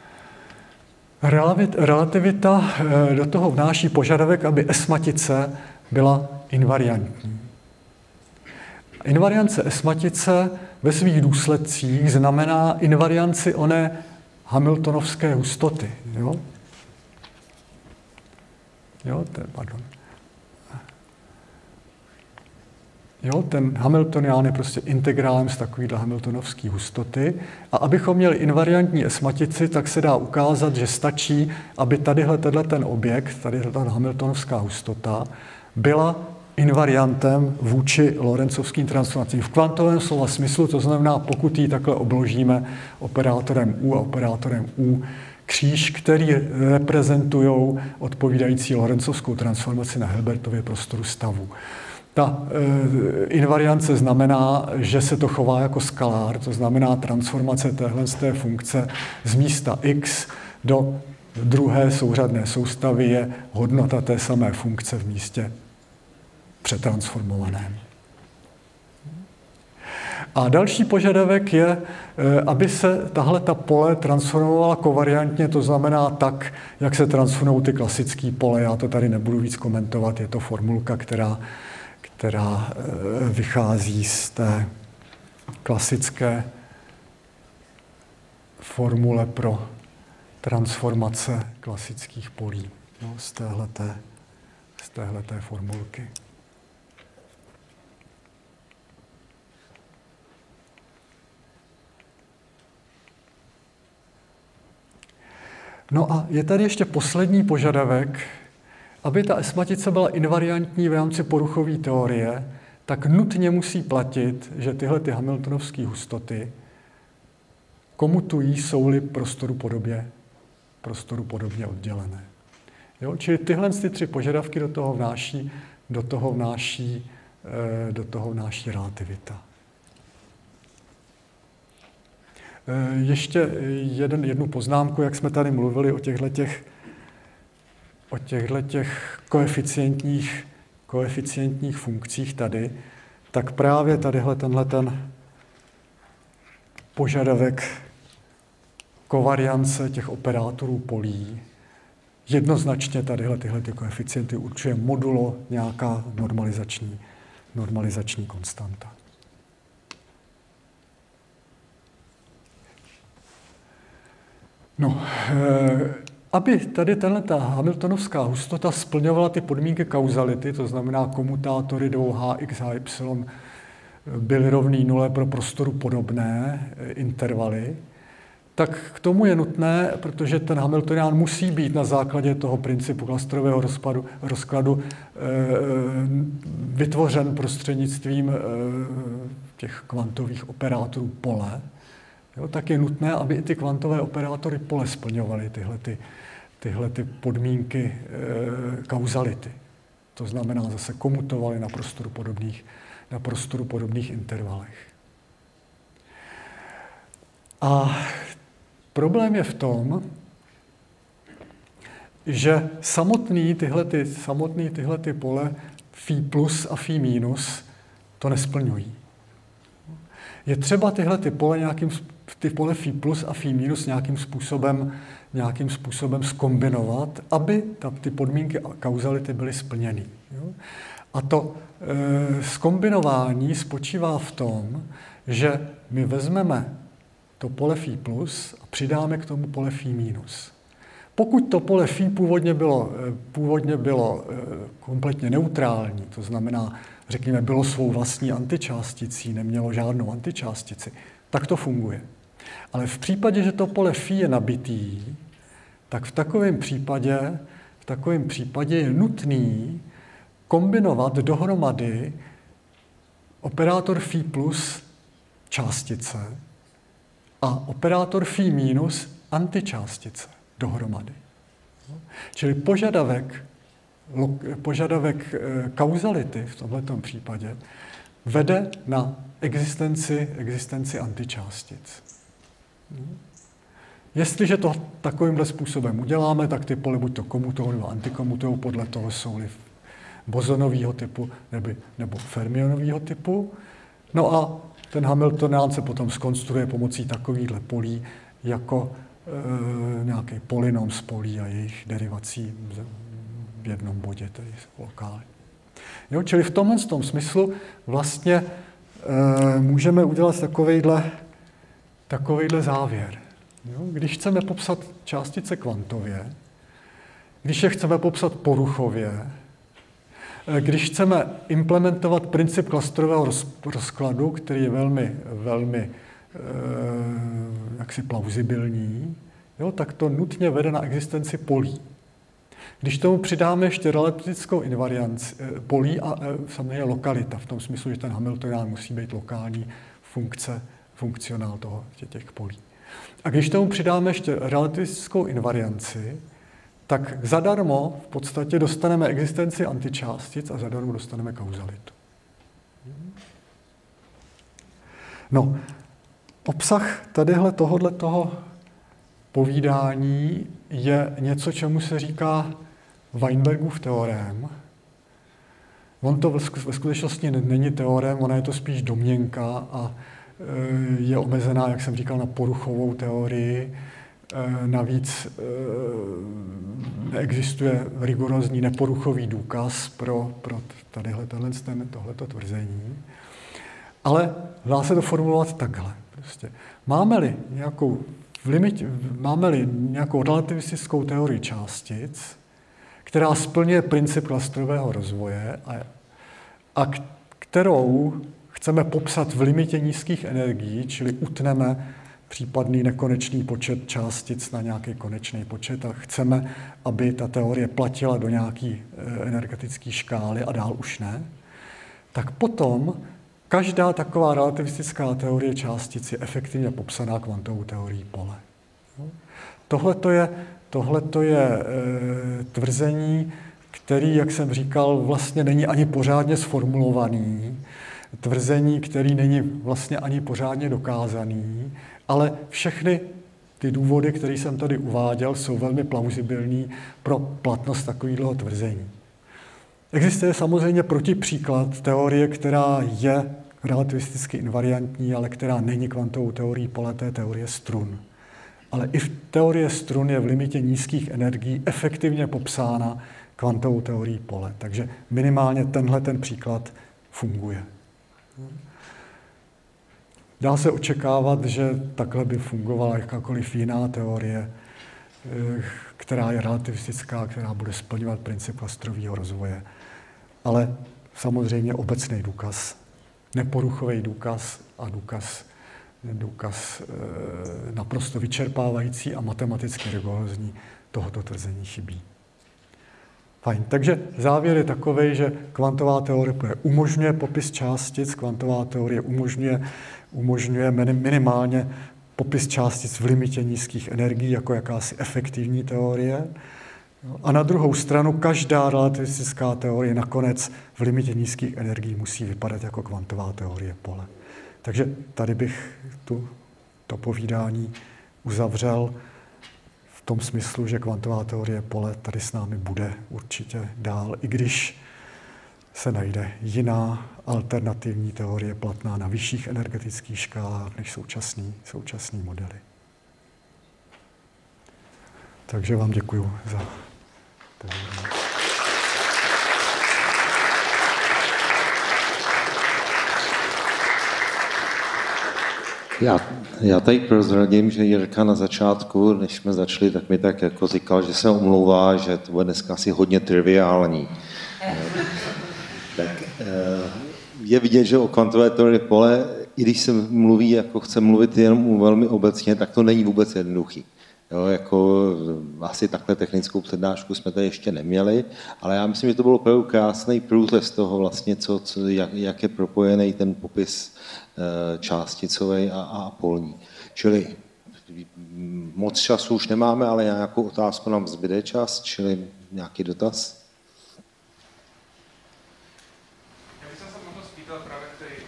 Relativita do toho vnáší požadavek, aby S-matice byla invariantní. Invariance S-matice ve svých důsledcích znamená invarianci oné hamiltonovské hustoty. Jo? Jo, to, pardon. Jo, ten hamiltonián je prostě integrálem z takovýhle hamiltonovské hustoty. A abychom měli invariantní S-matici, tak se dá ukázat, že stačí, aby tadyhle ten objekt, tady ta hamiltonovská hustota, byla invariantem vůči Lorenzovským transformacím. V kvantovém slova smyslu, to znamená, pokud ji takhle obložíme operátorem U a operátorem U kříž, který reprezentují odpovídající Lorenzovskou transformaci na Hilbertově prostoru stavu. Ta e, invariance znamená, že se to chová jako skalár, to znamená transformace téhle z té funkce z místa x do druhé souřadné soustavy je hodnota té samé funkce v místě přetransformovaném. A další požadavek je, aby se tahle ta pole transformovala kovariantně, to znamená tak, jak se transformují ty klasické pole. Já to tady nebudu víc komentovat, je to formulka, která která vychází z té klasické formule pro transformace klasických polí. No, z téhleté, z téhleté formulky. No a je tady ještě poslední požadavek. Aby ta S-matice byla invariantní v rámci poruchové teorie, tak nutně musí platit, že tyhle ty hamiltonovské hustoty komutují, jsou-li prostoru podobě, prostoru podobně oddělené. Jo? Čili tyhle ty tři požadavky do toho vnáší, do toho vnáší, do toho vnáší relativita. Ještě jeden, jednu poznámku, jak jsme tady mluvili o těchto těch o těchto těch koeficientních, koeficientních funkcích tady, tak právě tadyhle tenhle ten požadavek kovariance těch operátorů polí jednoznačně tadyhle tyhle ty koeficienty určuje modulo nějaká normalizační, normalizační konstanta. No, e- Aby tady ta hamiltonovská hustota splňovala ty podmínky kauzality, to znamená komutátory dvou H x, H y byly rovný nule pro prostoru podobné intervaly, tak k tomu je nutné, protože ten hamiltonián musí být na základě toho principu klasterového rozpadu, rozkladu e, vytvořen prostřednictvím e, těch kvantových operátorů pole, jo, tak je nutné, aby i ty kvantové operátory pole splňovaly tyhle, ty, tyhle ty podmínky e, kauzality. To znamená, zase komutovaly na prostoru podobných, na prostoru podobných intervalech. A problém je v tom, že samotný tyhle, ty, samotný tyhle ty pole phi plus a phi minus to nesplňují. Je třeba tyhle ty pole nějakým ty pole phi plus a phi minus nějakým způsobem, nějakým způsobem zkombinovat, aby ta, ty podmínky kauzality byly splněny. Jo? A to e, zkombinování spočívá v tom, že my vezmeme to pole phi plus a přidáme k tomu pole phi minus. Pokud to pole phi původně bylo, původně bylo kompletně neutrální, to znamená, řekněme, bylo svou vlastní antičásticí, nemělo žádnou antičástici, tak to funguje. Ale v případě, že to pole phi je nabitý, tak v takovém případě, v takovém případě je nutný kombinovat dohromady operátor phi plus částice a operátor phi minus antičástice dohromady. Čili požadavek, požadavek kauzality v tomto případě vede na existenci, existenci antičástic. Jestliže to takovýmhle způsobem uděláme, tak ty pole buď to komutují nebo antikomutují, podle toho jsou-li bozonového typu nebo, nebo fermionového typu. No a ten Hamiltonián se potom zkonstruuje pomocí takovýchhle polí jako e, nějaký polynom z polí a jejich derivací v jednom bodě, tedy lokálně. Jo, čili v tomhle tom smyslu vlastně e, můžeme udělat takovejhle, takovejhle závěr. Jo, když chceme popsat částice kvantově, když je chceme popsat poruchově, když chceme implementovat princip klastrového rozkladu, který je velmi, velmi e, jaksi plauzibilní, jo, tak to nutně vede na existenci polí. Když tomu přidáme ještě relativistickou invarianci polí a e, samozřejmě lokalita, v tom smyslu, že ten Hamiltonián musí být lokální funkce, funkcionál toho, těch polí. A když tomu přidáme ještě relativistickou invarianci, tak zadarmo v podstatě dostaneme existenci antičástic a zadarmo dostaneme kauzalitu. No, obsah tadyhle tohohle toho povídání je něco, čemu se říká Weinbergův teorém. On to ve skutečnosti není teorém, ona je to spíš domněnka a je omezená, jak jsem říkal, na poruchovou teorii. Navíc neexistuje rigorózní neporuchový důkaz pro, pro tadyhle, tohleto tvrzení. Ale dá se to formulovat takhle. Prostě. Máme-li nějakou, limit, máme-li nějakou relativistickou teorii částic, která splňuje princip klastrového rozvoje a, a kterou chceme popsat v limitě nízkých energií, čili utneme případný nekonečný počet částic na nějaký konečný počet a chceme, aby ta teorie platila do nějaké energetické škály a dál už ne, tak potom každá taková relativistická teorie částic je efektivně popsaná kvantovou teorií pole. Tohle je, tohleto je e, tvrzení, který, jak jsem říkal, vlastně není ani pořádně sformulovaný, tvrzení, který není vlastně ani pořádně dokázaný, ale všechny ty důvody, které jsem tady uváděl, jsou velmi plauzibilní pro platnost takového tvrzení. Existuje samozřejmě protipříklad teorie, která je relativisticky invariantní, ale která není kvantovou teorií pole, to je teorie strun. Ale i v teorie strun je v limitě nízkých energií efektivně popsána kvantovou teorií pole. Takže minimálně tenhle ten příklad funguje. Dá se očekávat, že takhle by fungovala jakákoliv jiná teorie, která je relativistická, která bude splňovat princip klastrového rozvoje. Ale samozřejmě obecný důkaz, neporuchový důkaz a důkaz, důkaz naprosto vyčerpávající a matematicky rigorózní tohoto tvrzení chybí. Fajn. Takže závěr je takový, že kvantová teorie umožňuje popis částic, kvantová teorie umožňuje, umožňuje minimálně popis částic v limitě nízkých energií jako jakási efektivní teorie. A na druhou stranu každá relativistická teorie nakonec v limitě nízkých energií musí vypadat jako kvantová teorie pole. Takže tady bych tu, to povídání uzavřel v tom smyslu, že kvantová teorie pole tady s námi bude určitě dál, i když se najde jiná alternativní teorie platná na vyšších energetických škálách než současný, současný modely. Takže vám děkuju za pozornost. Já, já tady prozradím, že Jirka na začátku, než jsme začali, tak mi tak jako říkal, že se omlouvá, že to bude dneska asi hodně triviální. Tak je vidět, že o kvantové teorii pole, i když se mluví, jako chce mluvit jenom velmi obecně, tak to není vůbec jednoduchý. Jo, jako asi takhle technickou přednášku jsme tady ještě neměli, ale já myslím, že to byl opravdu krásný průřez toho vlastně, co, co, jak, jak je propojený ten popis e, částicový a, a polní. Čili moc času už nemáme, ale nějakou otázku nám zbyde čas, čili nějaký dotaz? Já bych se možno spýtal právě k tej...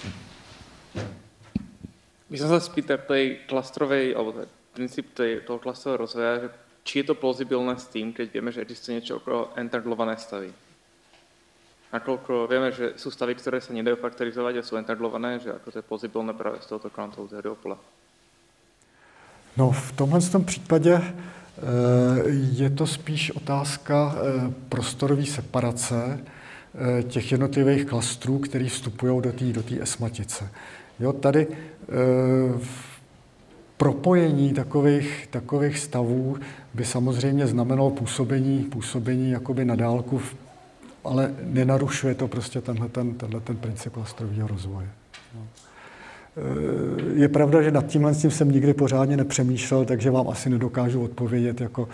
Bych sa spýtal k tej klastrovej, alebo princíp tej, toho klastrového rozvoja, že či je to plauzibilné s tým, keď vieme, že existuje niečo okolo entaglované stavy. Nakoľko vieme, že sú stavy, ktoré sa nedajú faktorizovať a sú entaglované, že ako to je plauzibilné práve z tohoto kvantovou teóriou pola. No, v tomhle tom případě je to spíš otázka prostorové separace těch jednotlivých klastrů, které vstupují do té do té esmatice. Jo, tady propojení takových, takových stavů by samozřejmě znamenalo působení, působení jakoby na dálku, ale nenarušuje to prostě tenhle ten, tenhle ten princip klastrového rozvoje. Je pravda, že nad tímhle tím jsem nikdy pořádně nepřemýšlel, takže vám asi nedokážu odpovědět jako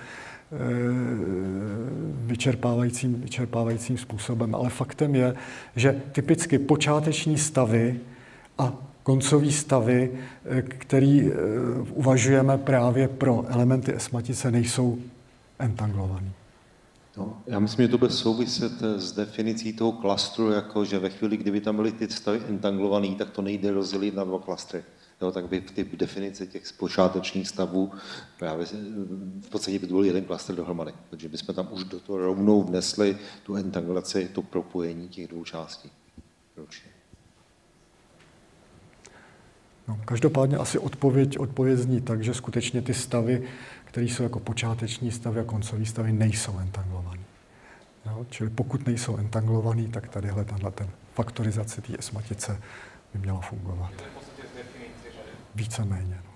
vyčerpávajícím, vyčerpávajícím způsobem, ale faktem je, že typicky počáteční stavy a koncové stavy, které uvažujeme právě pro elementy esmatice, nejsou entaglované. No, já myslím, že to bude souviset s definicí toho klastru, jako že ve chvíli, kdyby tam byly ty stavy entaglované, tak to nejde rozdělit na dva klastry. Jo, tak by ty definice těch počátečních stavů právě v podstatě by to byl jeden klastr dohromady, protože bychom tam už do toho rovnou vnesli tu entanglaci, to propojení těch dvou částí. Ročně. No, každopádně asi odpověď, odpověď zní tak, že skutečně ty stavy, které jsou jako počáteční stavy a koncové stavy, nejsou entaglované. No, čili pokud nejsou entaglované, tak tadyhle tenhle ten faktorizace té esmatice by měla fungovat. Víceméně. No.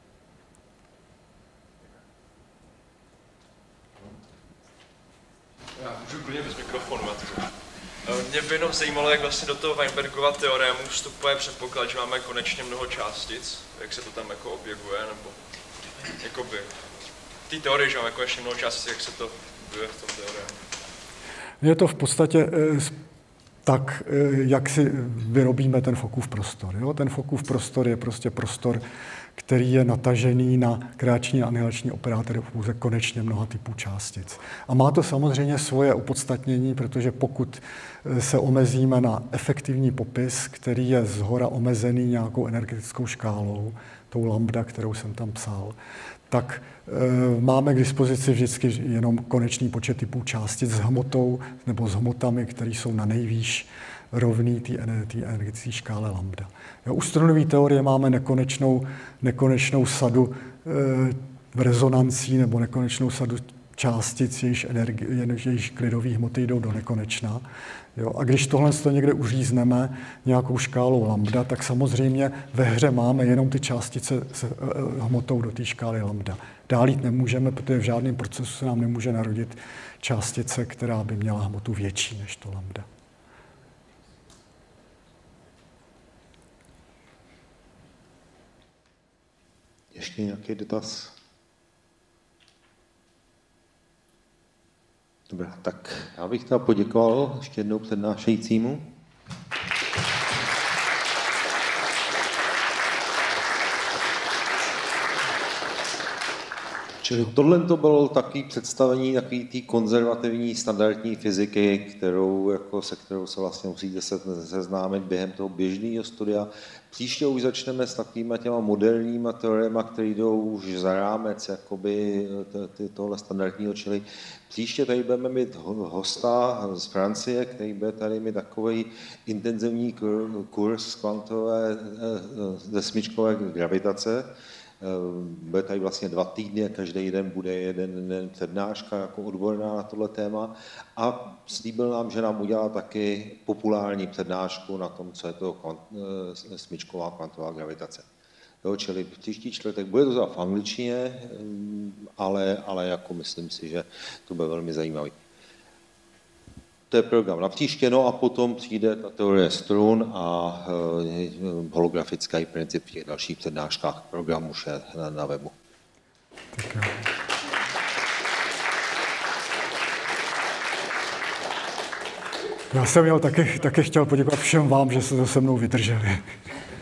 Já můžu klidně bez mikrofonu. Mě by jenom zajímalo, jak vlastně do toho Weinbergova teorému vstupuje předpoklad, že máme konečně mnoho částic, jak se to tam jako objevuje, nebo jakoby v té teorii, že máme konečně mnoho částic, jak se to objevuje v tom teorému. Je to v podstatě tak, jak si vyrobíme ten Fockův prostor. Jo? Ten Fockův prostor je prostě prostor, který je natažený na kreační a anihilační operátory pouze konečně mnoha typů částic. A má to samozřejmě svoje opodstatnění, protože pokud se omezíme na efektivní popis, který je zhora omezený nějakou energetickou škálou, tou lambda, kterou jsem tam psal, tak e, máme k dispozici vždycky jenom konečný počet typů částic s hmotou nebo s hmotami, které jsou na nejvýš rovný té energetické škále lambda. Jo, u strunové teorie máme nekonečnou, nekonečnou sadu e, rezonancí nebo nekonečnou sadu částic, jejichž, jejichž klidové hmoty jdou do nekonečna. Jo, a když tohle někde uřízneme nějakou škálou lambda, tak samozřejmě ve hře máme jenom ty částice s hmotou do té škály lambda. Dál jít nemůžeme, protože v žádném procesu se nám nemůže narodit částice, která by měla hmotu větší než to lambda. Ještě nějaký dotaz? Dobrá, tak já bych teda poděkoval ještě jednou přednášejícímu. Čili tohle to bylo takové představení takové té konzervativní standardní fyziky, kterou, jako, se kterou se vlastně musíte seznámit během toho běžného studia. Příště už začneme s takovýma těma moderníma teoriema, které jdou už za rámec jakoby, tohle standardního, čili příště tady budeme mít hosta z Francie, který bude tady mít takový intenzivní kurz kvantové ze smyčkové gravitace. Bude tady vlastně dva týdny a každý den bude jeden, jeden přednáška jako odborná na tohle téma a slíbil nám, že nám udělá taky populární přednášku na tom, co je to kvant, smyčková kvantová gravitace. Jo, čili příští čtvrtek bude to za v angličtině, ale, ale jako myslím si, že to bude velmi zajímavý. To je program na příště, no a potom přijde ta teorie strun a e, holografický princip v těch dalších přednáškách. Program už je na, na webu. Tak jo. Já jsem měl taky, taky chtěl poděkovat všem vám, že jste to se mnou vydrželi.